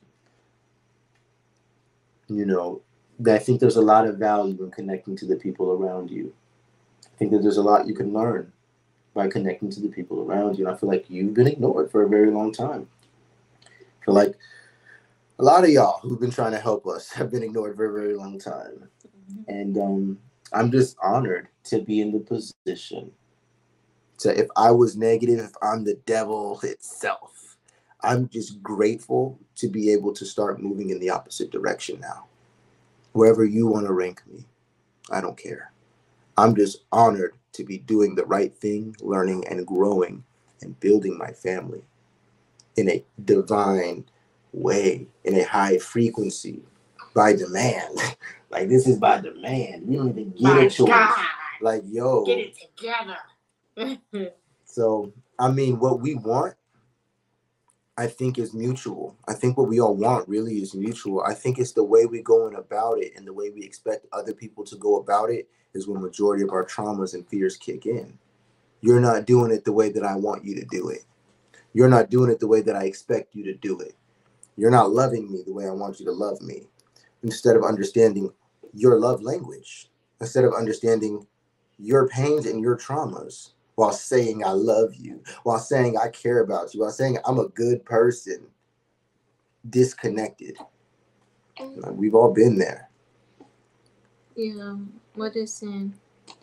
[SPEAKER 4] You know, I think there's a lot of value in connecting to the people around you. I think that there's a lot you can learn by connecting to the people around you. And I feel like you've been ignored for a very long time. I feel like a lot of y'all who've been trying to help us have been ignored for a very long time. Mm-hmm. And um, I'm just honored to be in the position. So if I was negative, if I'm the devil itself, I'm just grateful to be able to start moving in the opposite direction now. Wherever you want to rank me, I don't care. I'm just honored to be doing the right thing, learning and growing and building my family in a divine way, in a high frequency, by demand. Like, this is by demand. We don't even get
[SPEAKER 6] My
[SPEAKER 4] a choice.
[SPEAKER 6] God.
[SPEAKER 4] Like, yo.
[SPEAKER 6] Get it together.
[SPEAKER 4] So, I mean, what we want, I think, is mutual. I think what we all want really is mutual. I think it's the way we going about it and the way we expect other people to go about it is when majority of our traumas and fears kick in. You're not doing it the way that I want you to do it. You're not doing it the way that I expect you to do it. You're not loving me the way I want you to love me. Instead of understanding your love language, instead of understanding your pains and your traumas, while saying I love you, while saying I care about you, while saying I'm a good person, disconnected. Like, we've all been there.
[SPEAKER 6] Yeah. What is sin?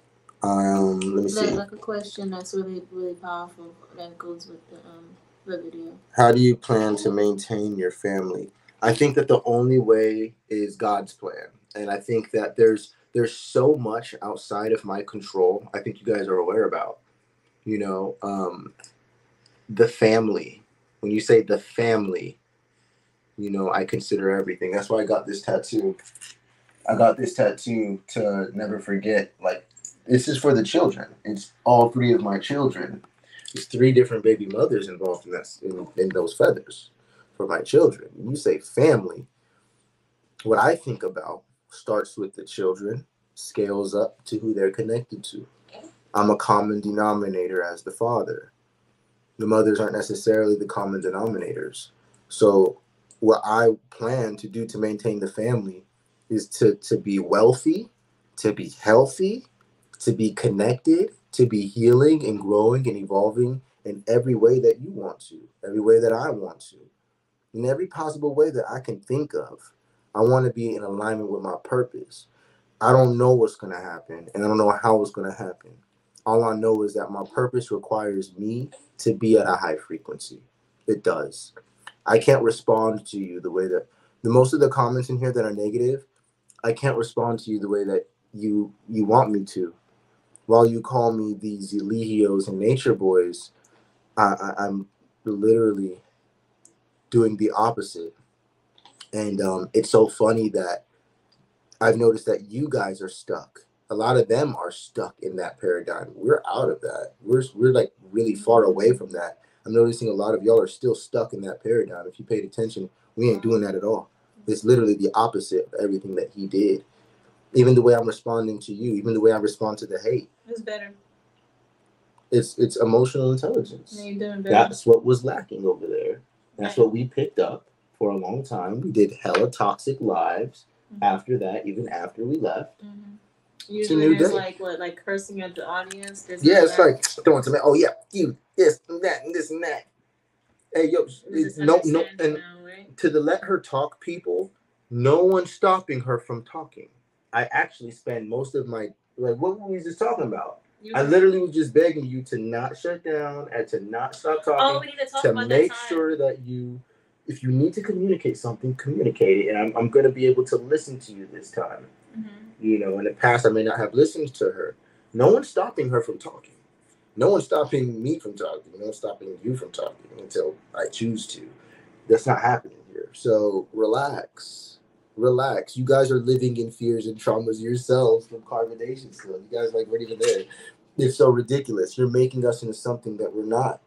[SPEAKER 4] Um, let me see.
[SPEAKER 6] Like, like a question that's really, really powerful that goes with the um the video.
[SPEAKER 4] How do you plan to maintain your family? I think that the only way is God's plan. And I think that there's there's so much outside of my control. I think you guys are aware about, you know, um, the family. When you say the family, you know, I consider everything. That's why I got this tattoo. I got this tattoo to never forget. Like, this is for the children. It's all three of my children. There's three different baby mothers involved in that, in, in those feathers for my children. When you say family, what I think about starts with the children, scales up to who they're connected to. I'm a common denominator as the father. The mothers aren't necessarily the common denominators. So what I plan to do to maintain the family is to, to be wealthy, to be healthy, to be connected, to be healing and growing and evolving in every way that you want to, every way that I want to, in every possible way that I can think of. I want to be in alignment with my purpose. I don't know what's going to happen, and I don't know how it's going to happen. All I know is that my purpose requires me to be at a high frequency. It does. I can't respond to you the way that, the most of the comments in here that are negative, I can't respond to you the way that you you want me to. While you call me these Eligios and nature boys, I, I, I'm literally doing the opposite. And um, it's so funny that I've noticed that you guys are stuck. A lot of them are stuck in that paradigm. We're out of that. We're we're like really far away from that. I'm noticing a lot of y'all are still stuck in that paradigm. If you paid attention, we ain't doing that at all. It's literally the opposite of everything that he did. Even the way I'm responding to you, even the way I respond to the hate.
[SPEAKER 6] It's better.
[SPEAKER 4] It's it's emotional intelligence.
[SPEAKER 6] Yeah, you're doing better.
[SPEAKER 4] That's what was lacking over there. That's what we picked up for a long time. We did hella toxic lives mm-hmm. after that, even after we left.
[SPEAKER 6] Mm-hmm. Usually
[SPEAKER 4] it's
[SPEAKER 6] there's
[SPEAKER 4] day.
[SPEAKER 6] like what, like cursing at the audience. There's
[SPEAKER 4] yeah, it's
[SPEAKER 6] that.
[SPEAKER 4] like throwing to me. Oh yeah, you this and that and this and that. Hey yo, no no, and
[SPEAKER 6] now, right?
[SPEAKER 4] to the let her talk people, no one's stopping her from talking. I actually spend most of my like what were we just talking about? You I literally was just begging you to not shut down and to not stop talking.
[SPEAKER 6] Oh, we need to talk
[SPEAKER 4] to
[SPEAKER 6] about
[SPEAKER 4] make
[SPEAKER 6] that time.
[SPEAKER 4] sure that you, if you need to communicate something, communicate it, and I'm I'm gonna be able to listen to you this time.
[SPEAKER 6] Mm-hmm.
[SPEAKER 4] You know, in the past I may not have listened to her. No one's stopping her from talking. No one's stopping me from talking. No one's stopping you from talking until I choose to. That's not happening here. So relax. Relax. You guys are living in fears and traumas yourselves from carbonation still. You guys like weren't even there. It's so ridiculous. You're making us into something that we're not.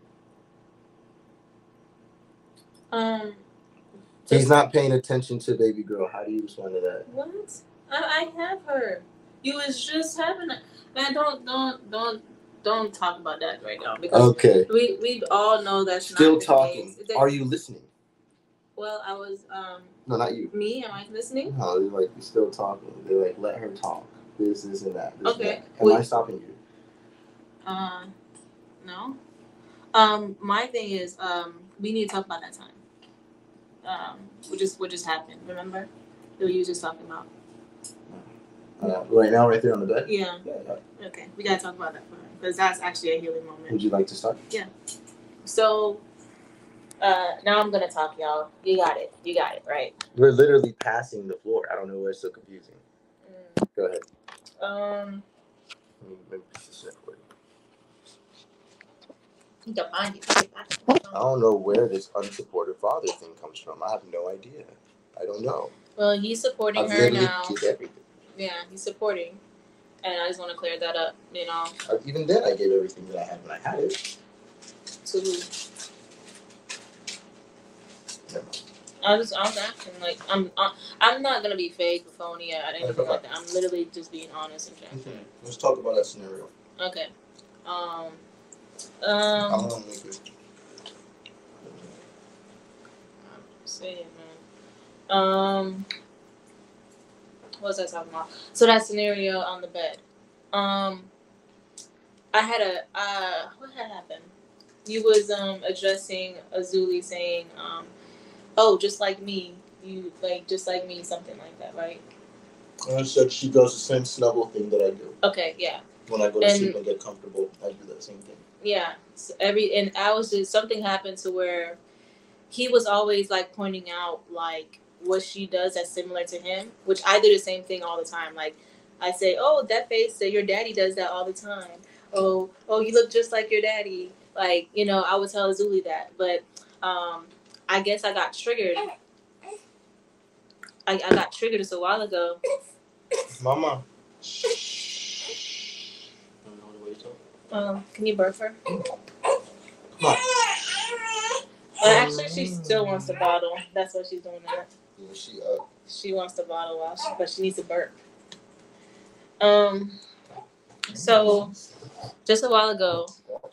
[SPEAKER 6] Um,
[SPEAKER 4] He's not paying attention to baby girl. How do you respond to that?
[SPEAKER 6] What? I, I have her. You was just having it. Man, don't don't don't don't talk about that right now because
[SPEAKER 4] okay.
[SPEAKER 6] we we all know that's
[SPEAKER 4] still
[SPEAKER 6] not the
[SPEAKER 4] talking.
[SPEAKER 6] Case.
[SPEAKER 4] Are you listening?
[SPEAKER 6] Well, I was um.
[SPEAKER 4] No, not you.
[SPEAKER 6] Me? Am I listening?
[SPEAKER 4] No, they're like you're still talking. They're like let her talk. This, this, and that. This,
[SPEAKER 6] okay.
[SPEAKER 4] And that. Am Wait. I stopping you?
[SPEAKER 6] Uh, no. Um, my thing is um, we need to talk about that time. Um, what just what just happened? Remember? That you were just talking about.
[SPEAKER 4] Uh, right now, right there on the bed?
[SPEAKER 6] Yeah.
[SPEAKER 4] yeah, yeah.
[SPEAKER 6] Okay. We got to talk about that for her. Because that's actually a healing moment.
[SPEAKER 4] Would you like to start?
[SPEAKER 6] Yeah. So, Uh, now I'm gonna talk, y'all. You got it. You got it, right?
[SPEAKER 2] We're literally passing the floor. I don't know why it's so confusing.
[SPEAKER 6] Mm.
[SPEAKER 2] Go ahead.
[SPEAKER 6] Um,
[SPEAKER 2] Maybe this is recording.
[SPEAKER 6] you can find it.
[SPEAKER 2] I don't know where this unsupportive father thing comes from. I have no idea. I don't know.
[SPEAKER 6] Well, he's supporting
[SPEAKER 2] I've
[SPEAKER 6] her
[SPEAKER 2] literally
[SPEAKER 6] now.
[SPEAKER 2] did everything.
[SPEAKER 6] Yeah, he's supporting, and I just want to clear that up. You know.
[SPEAKER 2] I, even then, I gave everything that I had when I had it.
[SPEAKER 6] To who?
[SPEAKER 2] Never mind.
[SPEAKER 6] I was I was asking like I'm uh, I'm not gonna be fake or phony or anything like that. I'm literally just being honest and transparent.
[SPEAKER 2] Okay. Let's talk about that scenario.
[SPEAKER 6] Okay. Um.
[SPEAKER 2] How
[SPEAKER 6] Um.
[SPEAKER 2] long is it?
[SPEAKER 6] I'm saying, man. Um. What was I talking about? So that scenario on the bed. Um. I had a uh. What had happened? You was um addressing Azuli saying um. Oh, just like me, you like just like me, something like that, right?
[SPEAKER 4] I said she does the same snuggle thing that I do.
[SPEAKER 6] Okay, yeah,
[SPEAKER 4] When I go to
[SPEAKER 6] And-
[SPEAKER 4] sleep and get comfortable, I do that same thing.
[SPEAKER 6] yeah. So every and I was just something happened to where he was always like pointing out like what she does that's similar to him, which I do the same thing all the time. Like I say, oh, that face, that your daddy does that all the time. Oh, oh, you look just like your daddy. Like you know, I would tell Azuli that, but um. I guess I got triggered. I, I got triggered just a while ago.
[SPEAKER 4] Mama.
[SPEAKER 6] Um, can you birth her?
[SPEAKER 4] Come on.
[SPEAKER 6] Well, actually, she still wants to bottle. That's what she's doing now.
[SPEAKER 4] Yeah, she uh,
[SPEAKER 6] She wants to bottle while she, but she needs to burp. Um, so just a while ago,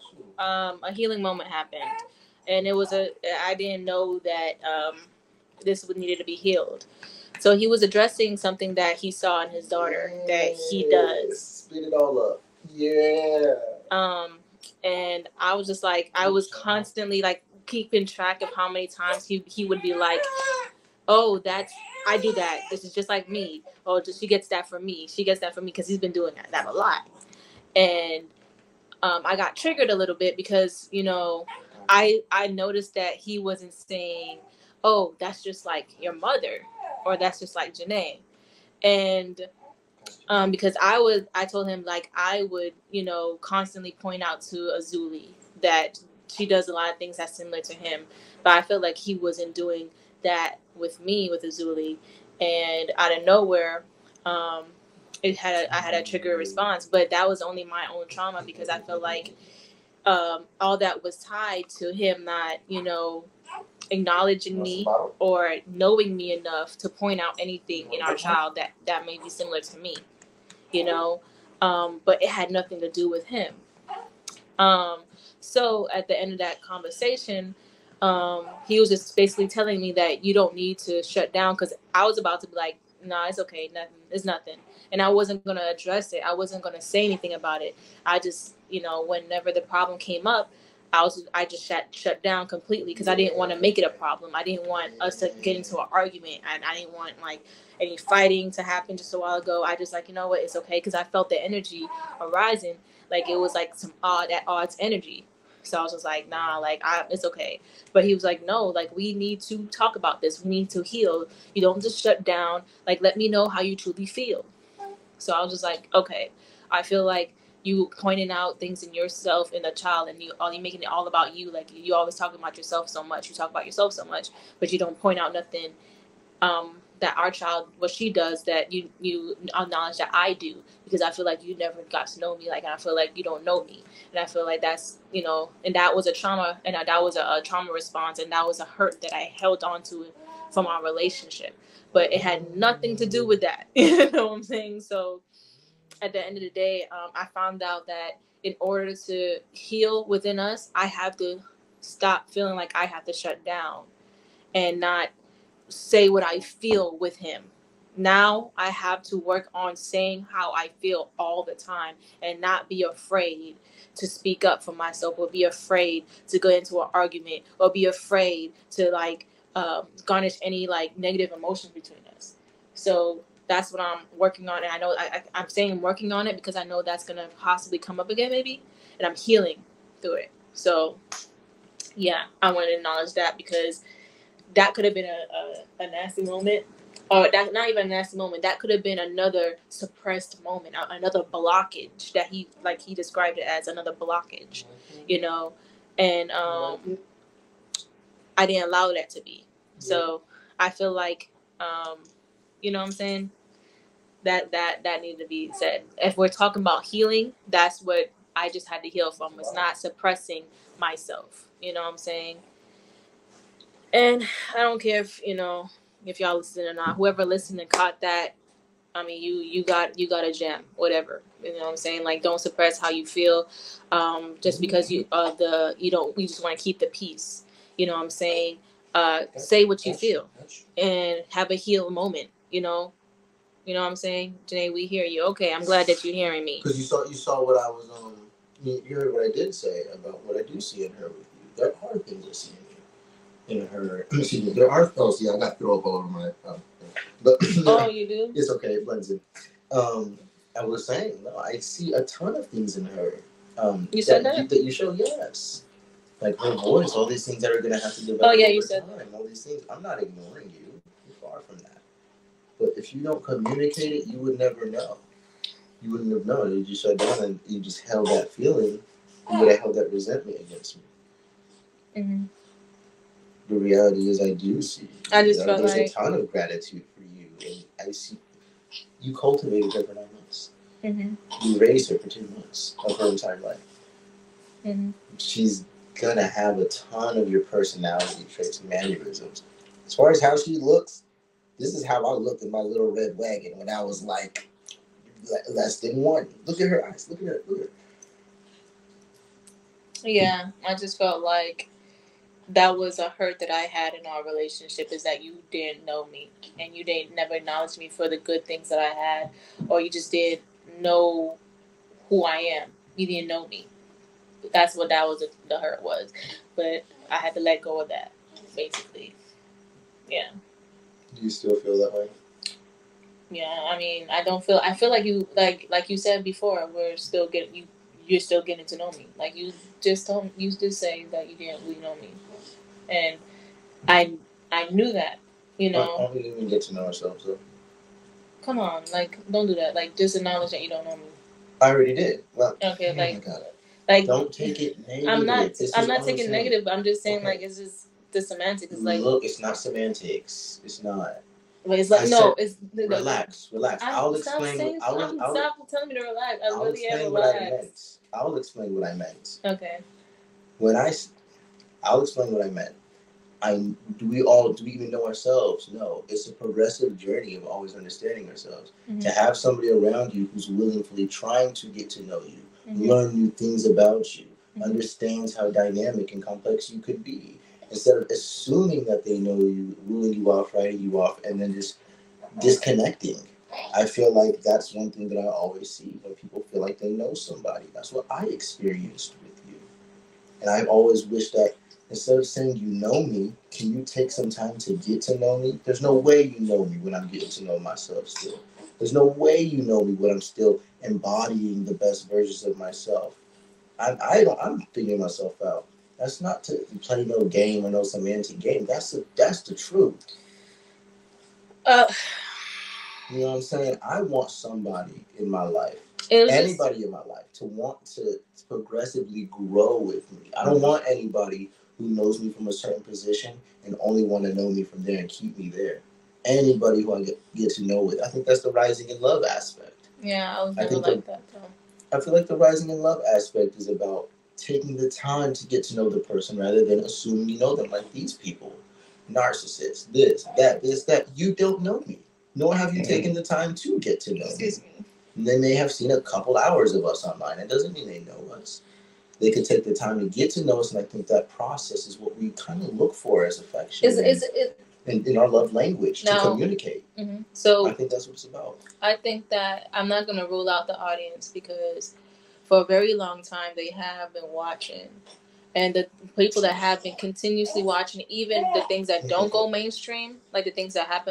[SPEAKER 6] um, a healing moment happened, and it was a. I didn't know that um, this would needed to be healed. So he was addressing something that he saw in his daughter that he does.
[SPEAKER 4] Spit it all up. Yeah.
[SPEAKER 6] Um, and I was just like, I was constantly like keeping track of how many times he he would be like, oh, that's I do that. This is just like me. Oh, just she gets that from me. She gets that from me because he's been doing that, that a lot. And um, I got triggered a little bit because you know, I I noticed that he wasn't saying, oh, that's just like your mother, or that's just like Janae, and um, because I was I told him like I would you know constantly point out to Azuli that she does a lot of things that's similar to him, but I felt like he wasn't doing that with me with Azuli, and out of nowhere, um, it had a, I had a trigger response, but that was only my own trauma because I felt like um, all that was tied to him not you know acknowledging me or knowing me enough to point out anything in our child that that may be similar to me, you know, um, but it had nothing to do with him. Um, so at the end of that conversation, um, he was just basically telling me that you don't need to shut down because I was about to be like, nah, it's okay, nothing, it's nothing, and I wasn't gonna address it. I wasn't gonna say anything about it. I just, you know, whenever the problem came up, I was I just shut shut down completely because I didn't want to make it a problem. I didn't want us to get into an argument, and I didn't want like any fighting to happen. Just a while ago, I just like you know what, it's okay because I felt the energy arising, like it was like some odd at odds energy. So I was just like, nah, like I, it's okay. But he was like, no, like we need to talk about this. We need to heal. You don't just shut down. Like let me know how you truly feel. So I was just like, okay, I feel like you pointing out things in yourself in a child and you all you making it all about you. Like you always talking about yourself so much. You talk about yourself so much, but you don't point out nothing um, that our child, what she does, that you you acknowledge that I do, because I feel like you never got to know me. Like, and I feel like you don't know me, and I feel like that's you know, and that was a trauma, and that was a, a trauma response, and that was a hurt that I held on to from our relationship. But it had nothing to do with that. You know what I'm saying? So at the end of the day, um, I found out that in order to heal within us, I have to stop feeling like I have to shut down and not say what I feel with him. Now I have to work on saying how I feel all the time and not be afraid to speak up for myself or be afraid to go into an argument or be afraid to like um, garnish any like negative emotions between us. So that's what I'm working on, and I know I, I, I'm saying I'm working on it because I know that's gonna possibly come up again maybe, and I'm healing through it. So yeah, I want to acknowledge that because that could have been a, a, a nasty moment. Or that not even a nasty moment. That could have been another suppressed moment, another blockage that he like he described it as another blockage, you know, and um, I didn't allow that to be. So I feel like, um, you know what I'm saying? That that that needed to be said. If we're talking about healing, that's what I just had to heal from. Was not suppressing myself. You know what I'm saying? And I don't care if you know if y'all listen or not. Whoever listened and caught that, I mean, you you got you got a gem. Whatever. You know what I'm saying? Like, don't suppress how you feel, um, just because you uh the you don't you just want to keep the peace. You know what I'm saying? Uh, say what you feel and have a heal moment. You know. You know what I'm saying? Janae, we hear you. Okay, I'm glad that you're hearing me.
[SPEAKER 4] Because you saw you saw what I was um you you heard what I did say about what I do see in her with you. There are things I see in you. In her excuse me, there are oh see I got throw up all over my um but
[SPEAKER 6] oh you do?
[SPEAKER 4] It's okay, it blends in. Um I was saying, no, I see a ton of things in her. Um
[SPEAKER 6] You said that?
[SPEAKER 4] that? You, that you show, yes. Like her voice, all these things that are gonna have to develop.
[SPEAKER 6] Oh yeah, you
[SPEAKER 4] over
[SPEAKER 6] said
[SPEAKER 4] time,
[SPEAKER 6] that.
[SPEAKER 4] all these things. I'm not ignoring you. You're far from that. But if you don't communicate it, you would never know. You wouldn't have known. You just shut down and you just held that feeling. You would have held that resentment against me.
[SPEAKER 6] Mm-hmm.
[SPEAKER 4] The reality is, I do see.
[SPEAKER 6] I just
[SPEAKER 4] you know,
[SPEAKER 6] felt
[SPEAKER 4] there's
[SPEAKER 6] like
[SPEAKER 4] a ton of gratitude for you, and I see you cultivated her for nine months.
[SPEAKER 6] Mm-hmm.
[SPEAKER 4] You raised her for two months of her entire life.
[SPEAKER 6] Mm-hmm.
[SPEAKER 4] She's gonna have a ton of your personality traits and mannerisms. As far as how she looks. This is how I looked in my little red wagon when I was like less than one. Look at her eyes. Look at her. Look at her.
[SPEAKER 6] Yeah, I just felt like that was a hurt that I had in our relationship is that you didn't know me and you didn't never acknowledge me for the good things that I had, or you just didn't know who I am. You didn't know me. That's what that was. The hurt was, but I had to let go of that, basically. Yeah.
[SPEAKER 4] Do you still feel that way?
[SPEAKER 6] Yeah, I mean, I don't feel. I feel like you, like, like you said before. We're still getting you. You're still getting to know me. Like you just don't. You just say that you didn't really know me, and I, I knew that. You know.
[SPEAKER 4] I don't even get to know ourselves though.
[SPEAKER 6] Come on, like, don't do that. Like, just acknowledge that you don't know me.
[SPEAKER 4] I already did. Well,
[SPEAKER 6] okay,
[SPEAKER 4] oh
[SPEAKER 6] like,
[SPEAKER 4] my God.
[SPEAKER 6] like,
[SPEAKER 4] don't take it negative.
[SPEAKER 6] I'm not.
[SPEAKER 4] This
[SPEAKER 6] I'm
[SPEAKER 4] is
[SPEAKER 6] not
[SPEAKER 4] all
[SPEAKER 6] taking
[SPEAKER 4] I'm
[SPEAKER 6] negative. But I'm just saying,
[SPEAKER 4] okay.
[SPEAKER 6] like, it's just the semantics. It's like,
[SPEAKER 4] look, it's not semantics. It's not.
[SPEAKER 6] But it's like,
[SPEAKER 4] I
[SPEAKER 6] no,
[SPEAKER 4] said,
[SPEAKER 6] it's
[SPEAKER 4] relax, relax.
[SPEAKER 6] I'm,
[SPEAKER 4] I'll
[SPEAKER 6] stop
[SPEAKER 4] explain.
[SPEAKER 6] saying,
[SPEAKER 4] I'll,
[SPEAKER 6] I'm,
[SPEAKER 4] I'll,
[SPEAKER 6] stop telling me to relax. I
[SPEAKER 4] I'll
[SPEAKER 6] really am
[SPEAKER 4] explain what I meant.
[SPEAKER 6] relaxed.
[SPEAKER 4] I'll explain what I meant.
[SPEAKER 6] Okay.
[SPEAKER 4] When I, I'll explain what I meant. I do we all do we even know ourselves? No, it's a progressive journey of always understanding ourselves. Mm-hmm. To have somebody around you who's willingly trying to get to know you, mm-hmm. learn new things about you, mm-hmm. understands how dynamic and complex you could be. Instead of assuming that they know you, ruling you off, writing you off, and then just disconnecting. I feel like that's one thing that I always see when people feel like they know somebody. That's what I experienced with you. And I've always wished that instead of saying you know me, can you take some time to get to know me? There's no way you know me when I'm getting to know myself still. There's no way you know me when I'm still embodying the best versions of myself. I'm, I don't, I'm figuring myself out. That's not to play no game or no semantic game. That's the, that's the truth. Uh, you know what I'm saying? I want somebody in my life, anybody just... in my life, to want to progressively grow with me. I don't want anybody who knows me from a certain position and only want to know me from there and keep me there. Anybody who I get, get to know with. I think that's the rising in love aspect.
[SPEAKER 6] Yeah, I was never I like the, that though.
[SPEAKER 4] I feel like the rising in love aspect is about taking the time to get to know the person rather than assuming you know them, like these people. Narcissists, this, that, this, that. You don't know me, nor have you taken the time to get to know
[SPEAKER 6] Excuse
[SPEAKER 4] me.
[SPEAKER 6] me.
[SPEAKER 4] And they may have seen a couple hours of us online. It doesn't mean they know us. They could take the time to get to know us, and I think that process is what we kind of look for as affection.
[SPEAKER 6] Is is it
[SPEAKER 4] in, in our love language
[SPEAKER 6] no.
[SPEAKER 4] to communicate?
[SPEAKER 6] Mm-hmm. So
[SPEAKER 4] I think that's what it's about.
[SPEAKER 6] I think that I'm not going to rule out the audience because for a very long time they have been watching. And the people that have been continuously watching, even the things that don't go mainstream, like the things that happen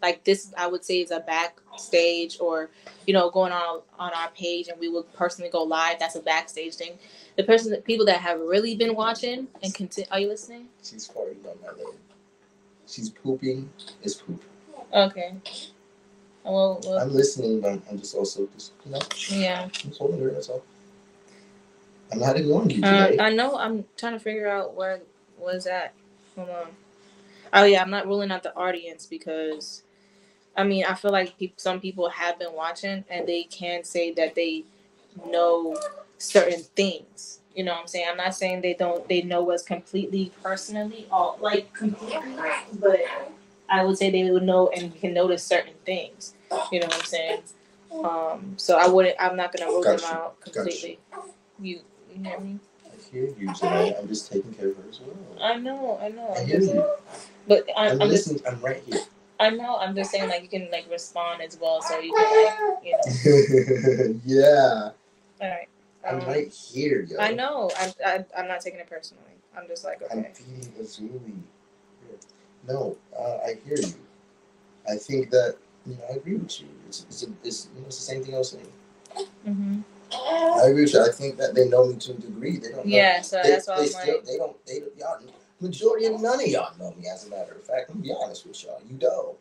[SPEAKER 6] like this, I would say is a backstage, or you know, going on on our page, and we would personally go live. That's a backstage thing. The person, that people that have really been watching and continue. Are you listening?
[SPEAKER 4] She's farting on my leg. She's pooping. It's poop.
[SPEAKER 6] Okay. Well, well,
[SPEAKER 4] I'm listening, but I'm just also just you know.
[SPEAKER 6] Yeah.
[SPEAKER 4] I'm just holding her. That's all. I'm not ignoring you
[SPEAKER 6] Uh,
[SPEAKER 4] today.
[SPEAKER 6] I know. I'm trying to figure out where was that. Hold on. Oh yeah, I'm not ruling out the audience because, I mean, I feel like pe- some people have been watching and they can say that they know certain things. You know what I'm saying? I'm not saying they don't. They know us completely personally, all like completely, but I would say they would know and can notice certain things. You know what I'm saying? Um, so I wouldn't. I'm not gonna rule
[SPEAKER 4] Gotcha.
[SPEAKER 6] them out completely. You, you hear me?
[SPEAKER 4] I hear you, Janae. I'm just taking care of her as well.
[SPEAKER 6] I know, I know.
[SPEAKER 4] I
[SPEAKER 6] I'm
[SPEAKER 4] hear
[SPEAKER 6] just,
[SPEAKER 4] you.
[SPEAKER 6] but I,
[SPEAKER 4] I'm,
[SPEAKER 6] I'm
[SPEAKER 4] listening.
[SPEAKER 6] just,
[SPEAKER 4] I'm right here.
[SPEAKER 6] I know. I'm just saying, like you can like respond as well, so you can like, you know.
[SPEAKER 4] Yeah.
[SPEAKER 6] All right.
[SPEAKER 4] I'm
[SPEAKER 6] Um,
[SPEAKER 4] right here, yo.
[SPEAKER 6] I know. I'm. I, I'm not taking it personally. I'm just like, okay.
[SPEAKER 4] I'm feeding Azuli. No, uh, I hear you. I think that you know I agree with you. It's it's, a, it's, you know, it's the same thing I was saying.
[SPEAKER 6] Mm-hmm.
[SPEAKER 4] I agree with you. I think that they know me to a degree. They don't. Know.
[SPEAKER 6] Yeah. So
[SPEAKER 4] they,
[SPEAKER 6] that's why
[SPEAKER 4] they
[SPEAKER 6] I'm
[SPEAKER 4] still,
[SPEAKER 6] like.
[SPEAKER 4] They don't. They don't. Y'all, majority of none of y'all know me. As a matter of fact, I'm gonna be honest with y'all. You don't.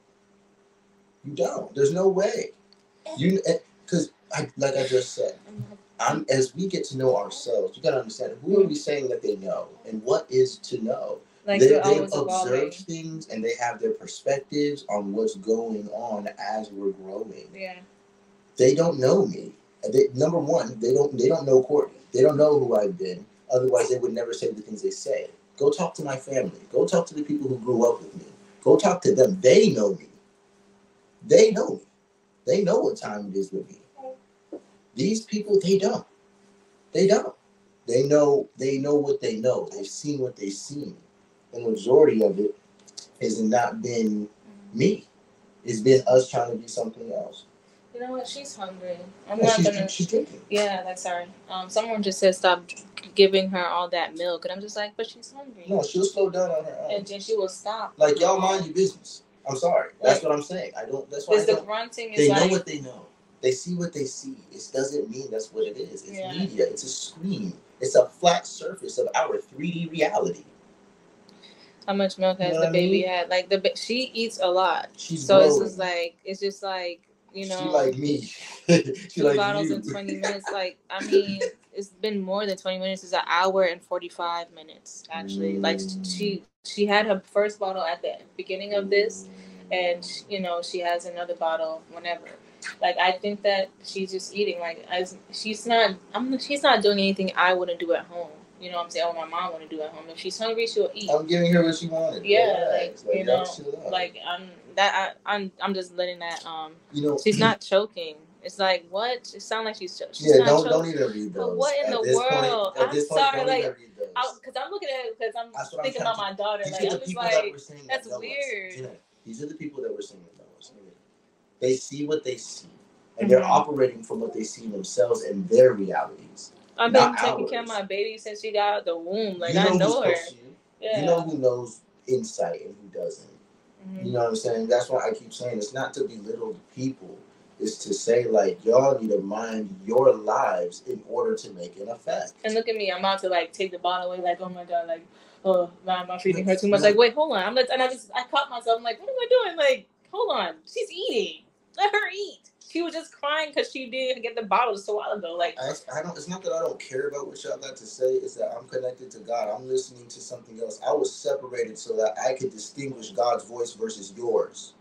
[SPEAKER 4] You don't. There's no way. You because I like I just said. I'm, as we get to know ourselves, you gotta understand who are we saying that they know, and what is to know.
[SPEAKER 6] Like
[SPEAKER 4] they,
[SPEAKER 6] they're
[SPEAKER 4] they've
[SPEAKER 6] always
[SPEAKER 4] observed
[SPEAKER 6] evolving.
[SPEAKER 4] things, and they have their perspectives on what's going on as we're growing.
[SPEAKER 6] Yeah.
[SPEAKER 4] They don't know me. They, number one, they don't. They don't know Courtney. They don't know who I've been. Otherwise, they would never say the things they say. Go talk to my family. Go talk to the people who grew up with me. Go talk to them. They know me. They know me. They know what time it is with me. These people, they don't. They don't. They know. They know what they know. They've seen what they've seen. The majority of it has not been me. It's been us trying to be something else.
[SPEAKER 6] You know what? She's hungry. I'm
[SPEAKER 4] Yeah,
[SPEAKER 6] not
[SPEAKER 4] she's,
[SPEAKER 6] gonna.
[SPEAKER 4] she's drinking.
[SPEAKER 6] Yeah, like sorry. Um, someone just said stop giving her all that milk, and I'm just like, but she's hungry.
[SPEAKER 4] No, she'll slow down on her own.
[SPEAKER 6] And then she will stop.
[SPEAKER 4] Like y'all mind your business. I'm sorry. That's
[SPEAKER 6] Like,
[SPEAKER 4] what I'm saying. I don't. That's why I
[SPEAKER 6] Is the
[SPEAKER 4] don't.
[SPEAKER 6] grunting is
[SPEAKER 4] They
[SPEAKER 6] like
[SPEAKER 4] know what they know. They see what they see. It doesn't mean that's what it is. It's
[SPEAKER 6] Yeah.
[SPEAKER 4] media. It's a screen. It's a flat surface of our three D reality.
[SPEAKER 6] how much milk has
[SPEAKER 4] You know
[SPEAKER 6] the
[SPEAKER 4] what I
[SPEAKER 6] baby
[SPEAKER 4] mean?
[SPEAKER 6] had? Like the ba- she eats a lot,
[SPEAKER 4] She's
[SPEAKER 6] so it's
[SPEAKER 4] growing.
[SPEAKER 6] just like it's just like you know.
[SPEAKER 4] She like me. she
[SPEAKER 6] two
[SPEAKER 4] like
[SPEAKER 6] bottles
[SPEAKER 4] you.
[SPEAKER 6] in twenty minutes. Like, I mean, it's been more than twenty minutes. It's an hour and forty-five minutes, actually.
[SPEAKER 4] Mm.
[SPEAKER 6] Like, she she had her first bottle at the beginning of this, and, you know, she has another bottle whenever. Like, I think that she's just eating. Like, as she's not, I'm, she's not doing anything I wouldn't do at home. You know what I'm saying? Or my mom wouldn't do at home. If she's hungry, she'll eat.
[SPEAKER 4] I'm giving her what she wanted.
[SPEAKER 6] Yeah,
[SPEAKER 4] Relax.
[SPEAKER 6] like, you
[SPEAKER 4] y'all
[SPEAKER 6] know,
[SPEAKER 4] chill out.
[SPEAKER 6] like, I'm, that, I, I'm, I'm just letting that, um,
[SPEAKER 4] you know,
[SPEAKER 6] she's not choking. It's like, what? It sounds like she's, cho- she's
[SPEAKER 4] yeah,
[SPEAKER 6] not
[SPEAKER 4] don't
[SPEAKER 6] choking.
[SPEAKER 4] don't even read those.
[SPEAKER 6] But what in
[SPEAKER 4] At
[SPEAKER 6] the
[SPEAKER 4] this
[SPEAKER 6] world?
[SPEAKER 4] Point, at
[SPEAKER 6] I'm
[SPEAKER 4] this point,
[SPEAKER 6] sorry,
[SPEAKER 4] don't
[SPEAKER 6] like,
[SPEAKER 4] even read those.
[SPEAKER 6] Because I'm looking at it because I'm
[SPEAKER 4] That's what
[SPEAKER 6] thinking
[SPEAKER 4] I'm
[SPEAKER 6] about my daughter.
[SPEAKER 4] These
[SPEAKER 6] Like,
[SPEAKER 4] are
[SPEAKER 6] I'm
[SPEAKER 4] the
[SPEAKER 6] just
[SPEAKER 4] people
[SPEAKER 6] like,
[SPEAKER 4] that were saying
[SPEAKER 6] that's
[SPEAKER 4] that know us.
[SPEAKER 6] weird.
[SPEAKER 4] You know, these are the people that were saying that know us. They see what they see, and they're
[SPEAKER 6] Mhm.
[SPEAKER 4] operating from what they see themselves and their realities.
[SPEAKER 6] I've been
[SPEAKER 4] not
[SPEAKER 6] taking
[SPEAKER 4] ours.
[SPEAKER 6] care of my baby since she got out the womb. Like,
[SPEAKER 4] you know
[SPEAKER 6] I know
[SPEAKER 4] who's
[SPEAKER 6] her.
[SPEAKER 4] close to you.
[SPEAKER 6] Yeah.
[SPEAKER 4] You know who knows insight and who doesn't.
[SPEAKER 6] Mhm.
[SPEAKER 4] You know what I'm saying? That's why I keep saying it's not to belittle the people. It's to say, like, y'all need to mind your lives in order to make an effect.
[SPEAKER 6] And look at me. I'm about to, like, take the bottle away. Like, oh, my God. Like, oh, now am I feeding her too much? Like, wait, hold on. I'm like, and I just, I caught myself. I'm like, what am I doing? Like, hold on. She's eating. Let her eat. She was just crying because she didn't get the bottle just a while ago. Like,
[SPEAKER 4] I, I don't. It's not that I don't care about what y'all got to say. It's that I'm connected to God. I'm listening to something else. I was separated so that I could distinguish God's voice versus yours.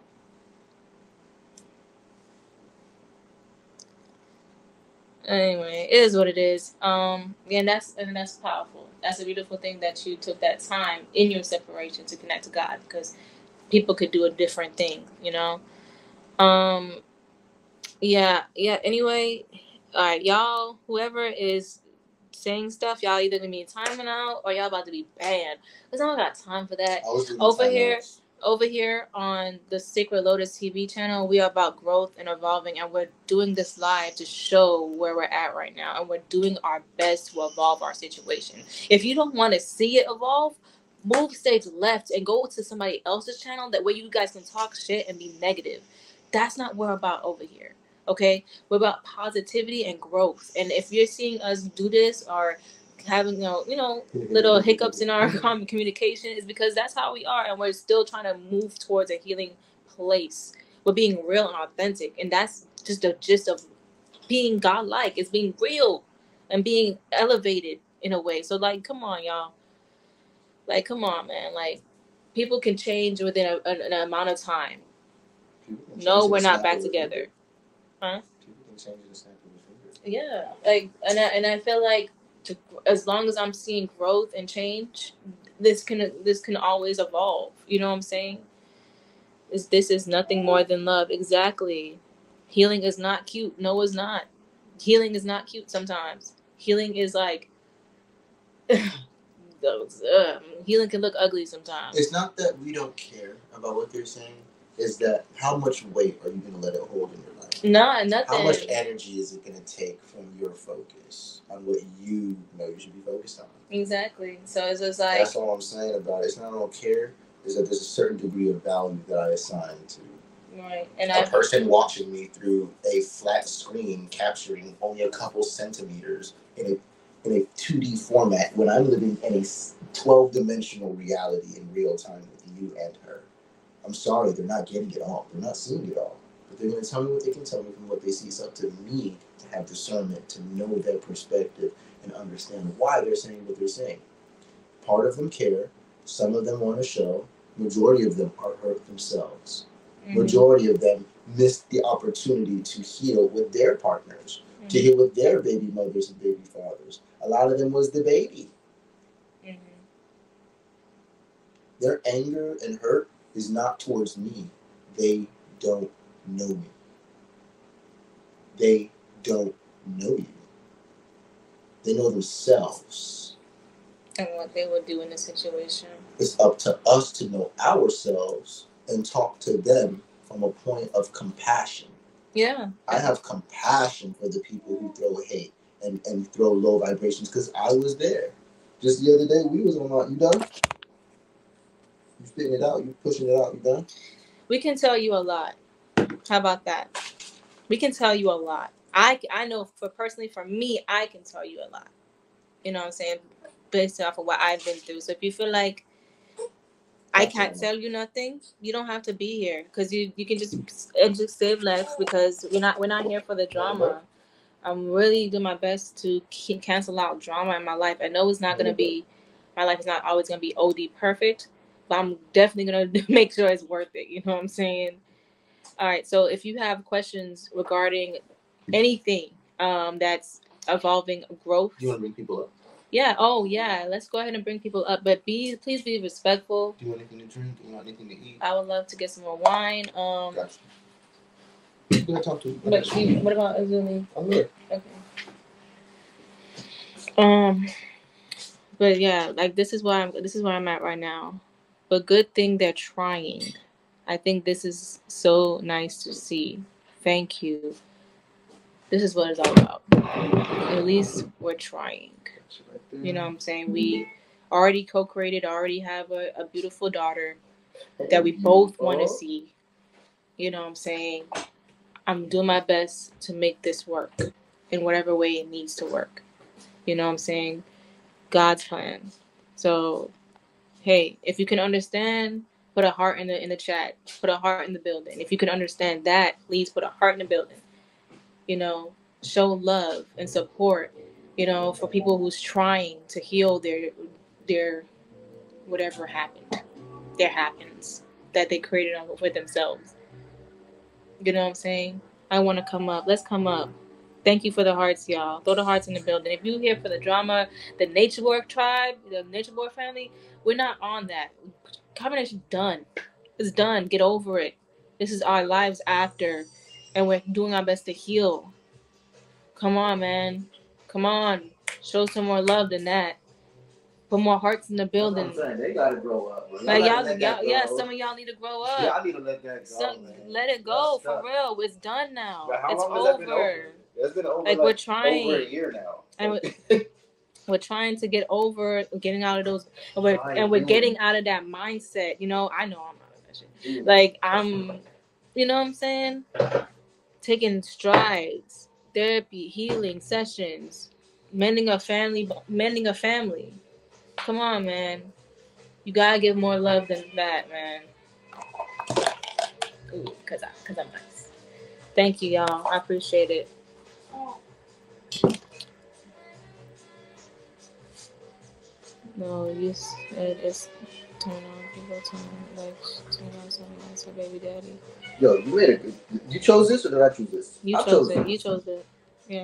[SPEAKER 6] anyway, it is what it is. Um, and that's and that's powerful. That's a beautiful thing that you took that time in your separation to connect to God, because people could do a different thing, you know. Um, yeah, yeah. Anyway, all right, y'all. Whoever is saying stuff, y'all either gonna be timing out or y'all about to be banned, because I don't got time for that.
[SPEAKER 4] I was doing
[SPEAKER 6] Over
[SPEAKER 4] time
[SPEAKER 6] here.
[SPEAKER 4] outs.
[SPEAKER 6] Over here on the Sacred Lotus T V channel, we are about growth and evolving, and we're doing this live to show where we're at right now, and we're doing our best to evolve our situation. If you don't want to see it evolve, move stage left and go to somebody else's channel that where you guys can talk shit and be negative. That's not what we're about over here. Okay, we're about positivity and growth. And if you're seeing us do this or having you know you know little hiccups in our communication, is because that's how we are, and we're still trying to move towards a healing place. We're being real and authentic, and that's just the gist of being godlike. It's being real and being elevated in a way. So like, come on, y'all. Like, come on, man. Like, people can change within a, an, an amount of time. No, we're not back together. Huh?
[SPEAKER 4] People can change the snap of a finger.
[SPEAKER 6] Yeah. Like, and I, and I feel like to, as long as I'm seeing growth and change, this can this can always evolve. You know what I'm saying? Is this is nothing more than love. Exactly. Healing is not cute. No, it's not. Healing is not cute sometimes. Healing is like those uh, healing can look ugly sometimes.
[SPEAKER 4] It's not that we don't care about what they're saying. It's that how much weight are you going to let it hold in your life?
[SPEAKER 6] Nah, nothing.
[SPEAKER 4] How much energy is it going to take from your focus on what you know you should be focused on?
[SPEAKER 6] Exactly. So it's just like...
[SPEAKER 4] That's all I'm saying about it. It's not I don't care. It's that there's a certain degree of value that I assign to
[SPEAKER 6] right. And
[SPEAKER 4] a
[SPEAKER 6] I...
[SPEAKER 4] person watching me through a flat screen capturing only a couple centimeters in a in a two D format when I'm living in a twelve-dimensional reality in real time with you and her. I'm sorry, they're not getting it all. They're not seeing it all. But they're going to tell me what they can tell me from what they see. It's up to me to have discernment, to know their perspective, and understand why they're saying what they're saying. Part of them care. Some of them want to show. Majority of them are hurt themselves. Mm-hmm. Majority of them missed the opportunity to heal with their partners, mm-hmm. to heal with their baby mothers and baby fathers. A lot of them was the baby. Mm-hmm. Their anger and hurt is not towards me. They don't know me. They don't know you. They know themselves.
[SPEAKER 6] And what they would do in this situation.
[SPEAKER 4] It's up to us to know ourselves and talk to them from a point of compassion.
[SPEAKER 6] Yeah.
[SPEAKER 4] I have compassion for the people who throw hate and, and throw low vibrations because I was there. Just the other day, we was on. You done? You spitting it out? You pushing it out? You done?
[SPEAKER 6] We can tell you a lot. How about that? We can tell you a lot. I, I know for personally, for me, I can tell you a lot. You know what I'm saying? Based off of what I've been through. So if you feel like I can't tell you nothing, you don't have to be here, because you, you can just just save left, because we're not we're not here for the drama. I'm really doing my best to cancel out drama in my life. I know it's not gonna be my life is not always gonna be O D perfect, but I'm definitely gonna make sure it's worth it. You know what I'm saying? All right. So if you have questions regarding anything um, that's involving growth,
[SPEAKER 4] you want to bring people up?
[SPEAKER 6] Yeah. Oh, yeah. Let's go ahead and bring people up, but be please be respectful.
[SPEAKER 4] Do you want anything to drink? Do you want anything to eat?
[SPEAKER 6] I would love to get some more wine. Um,
[SPEAKER 4] gotcha. You can talk to you.
[SPEAKER 6] But she, what about Azuli?
[SPEAKER 4] I'm here.
[SPEAKER 6] Okay. Um, but yeah, like this is why I'm. This is where I'm at right now. But good thing they're trying. I think this is so nice to see. Thank you. This is what it's all about. At least we're trying. You know what I'm saying? We already co-created, already have a, a beautiful daughter that we both want to see. You know what I'm saying? I'm doing my best to make this work in whatever way it needs to work. You know what I'm saying? God's plan. So, hey, if you can understand, put a heart in the in the chat. Put a heart in the building. If you can understand that, please put a heart in the building. You know, show love and support, you know, for people who's trying to heal their their whatever happened. Their happens that they created with themselves. You know what I'm saying? I want to come up. Let's come up. Thank you for the hearts, y'all. Throw the hearts in the building. If you're here for the drama, the Nature Boy tribe, the Nature Boy family, we're not on that. Combination done. It's done. Get over it. This is our lives after, and we're doing our best to heal. Come on, man. Come on. Show some more love than that. Put more hearts in the building.
[SPEAKER 7] That's what I'm saying. They gotta grow up. Y'all
[SPEAKER 6] like y'all,
[SPEAKER 7] y'all,
[SPEAKER 6] y'all yeah, some of y'all need to grow up.
[SPEAKER 7] Yeah, I need to let that go.
[SPEAKER 6] Some,
[SPEAKER 7] man.
[SPEAKER 6] let it go
[SPEAKER 7] That's
[SPEAKER 6] for
[SPEAKER 7] tough.
[SPEAKER 6] real. It's done now.
[SPEAKER 7] But how
[SPEAKER 6] it's
[SPEAKER 7] long
[SPEAKER 6] over.
[SPEAKER 7] has that been over? It's been over
[SPEAKER 6] like,
[SPEAKER 7] like
[SPEAKER 6] we're trying.
[SPEAKER 7] over a year now.
[SPEAKER 6] And we, we're trying to get over, getting out of those, and we're, and we're getting out of that mindset. You know, I know I'm out of that shit. Like, I'm, you know what I'm saying? Taking strides, therapy, healing sessions, mending a family, mending a family. Come on, man. You gotta give more love than that, man. Ooh, cause I, cause I'm nice. Thank you, y'all. I appreciate it. No, you said it's turn on people turn like turn on something else for baby daddy.
[SPEAKER 2] Yo, you made a good. You chose this or did I choose this?
[SPEAKER 6] You
[SPEAKER 2] I
[SPEAKER 6] chose,
[SPEAKER 2] chose
[SPEAKER 6] it.
[SPEAKER 2] this.
[SPEAKER 6] You chose it. Yeah.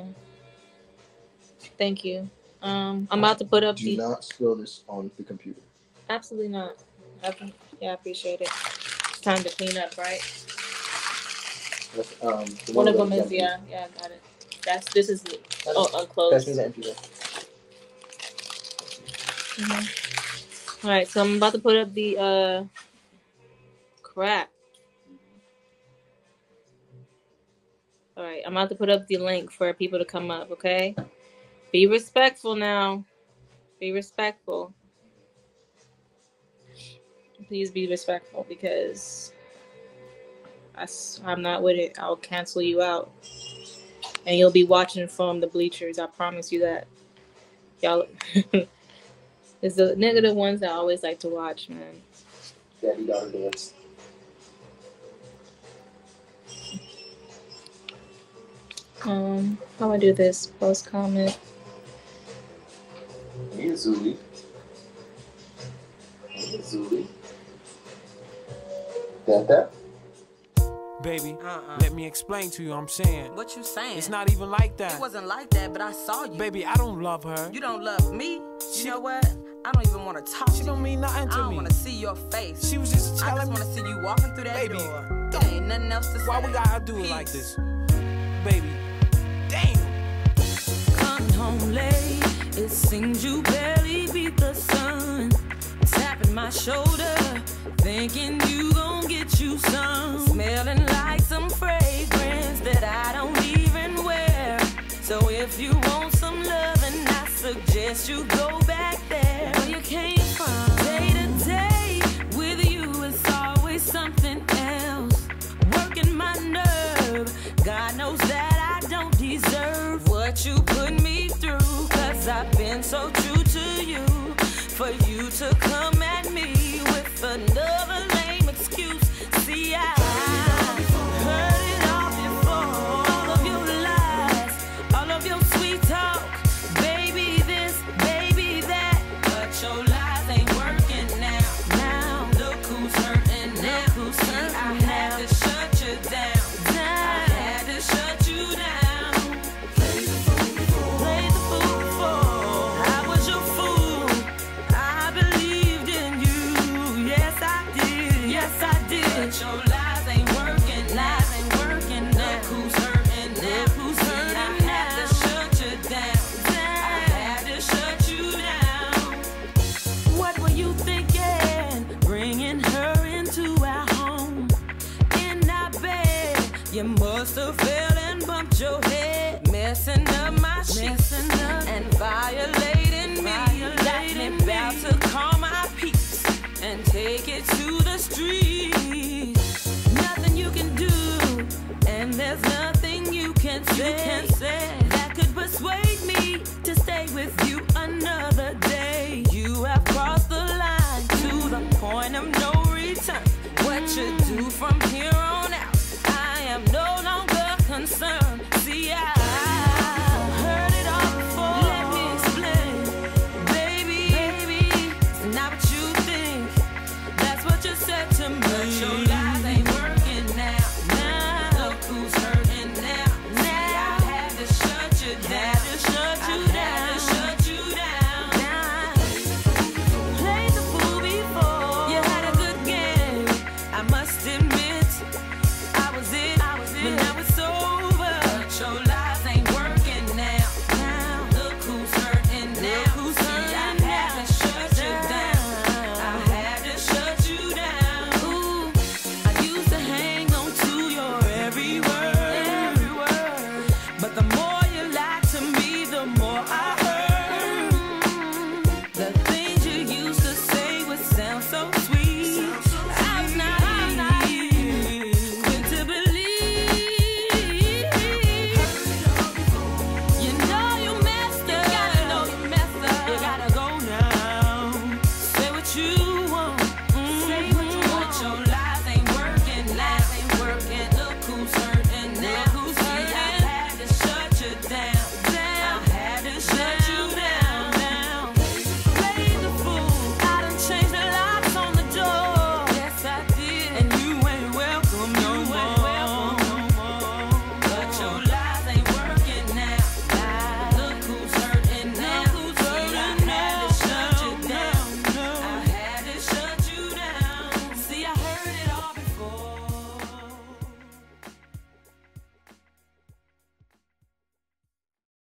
[SPEAKER 6] Thank you. Um, I'm about to put up
[SPEAKER 2] Do
[SPEAKER 6] the.
[SPEAKER 2] not spill this on the computer.
[SPEAKER 6] Absolutely not. I, yeah, I appreciate it. It's time to clean up, right?
[SPEAKER 2] That's, um, the
[SPEAKER 6] One of them
[SPEAKER 2] those
[SPEAKER 6] is
[SPEAKER 2] empty.
[SPEAKER 6] yeah, yeah, I got it. That's this is oh unclosed.
[SPEAKER 2] Pass me the empty one.
[SPEAKER 6] Mm-hmm. All right, so I'm about to put up the uh crap. All right, I'm about to put up the link for people to come up. Okay, be respectful now. Be respectful. Please be respectful because I, I'm not with it. I'll cancel you out, and you'll be watching from the bleachers. I promise you that. Y'all. It's the negative ones that I always like to watch, man.
[SPEAKER 2] Daddy daughter dance.
[SPEAKER 6] Um, how do I do this? Post comment.
[SPEAKER 2] Hey, Zuli. Hey, Zuli. Got that?
[SPEAKER 1] Baby,
[SPEAKER 8] Uh-uh.
[SPEAKER 1] let me explain to you what I'm saying.
[SPEAKER 8] What you saying?
[SPEAKER 1] It's not even like that.
[SPEAKER 8] It wasn't like that, but I saw you.
[SPEAKER 1] Baby, I don't love her.
[SPEAKER 8] You don't love me? You
[SPEAKER 1] She-
[SPEAKER 8] know what? I don't even want to talk
[SPEAKER 1] She
[SPEAKER 8] to
[SPEAKER 1] don't
[SPEAKER 8] you.
[SPEAKER 1] mean nothing
[SPEAKER 8] I
[SPEAKER 1] to
[SPEAKER 8] don't
[SPEAKER 1] me.
[SPEAKER 8] want to see your face.
[SPEAKER 1] She was just
[SPEAKER 8] I
[SPEAKER 1] telling
[SPEAKER 8] just
[SPEAKER 1] me.
[SPEAKER 8] want to see you walking through that
[SPEAKER 1] Baby,
[SPEAKER 8] door. There ain't nothing else to say.
[SPEAKER 1] Why we gotta do it like
[SPEAKER 8] Peace.
[SPEAKER 1] this? Baby, damn.
[SPEAKER 9] Coming home late, it seems you barely beat the sun. Tapping my shoulder, thinking you gon' get you some. Smelling like some fragrance that I don't even wear. So if you want some loving, I suggest you go back there where you came from. Day to day with you is always something else. Working my nerve, God knows that I don't deserve what you put me through. Cause I've been so true to you. For you to come at me with another lame excuse. See, I heard it all before. All of your lies, all of your sweet talk. Baby this, baby that. But your lies ain't working now. Now, look who's hurting now. Look who's hurting I had to shut you down. I had to shut you down. Play the fool before. Play the fool before. I was your fool. I believed in you. Yes, I did. Yes, I did. But your lies ain't working. Lies ain't working. Look who's hurting now. Look who's hurting I now. had to shut you down. I had to shut you down. What were you thinking? Bringing her into our home. In our bed. You must have fell and bumped your head. Messing up my sheets. And violating me. Got me about to call my peace. And take it to the streets. Nothing you can do. And there's nothing you can say. You can say.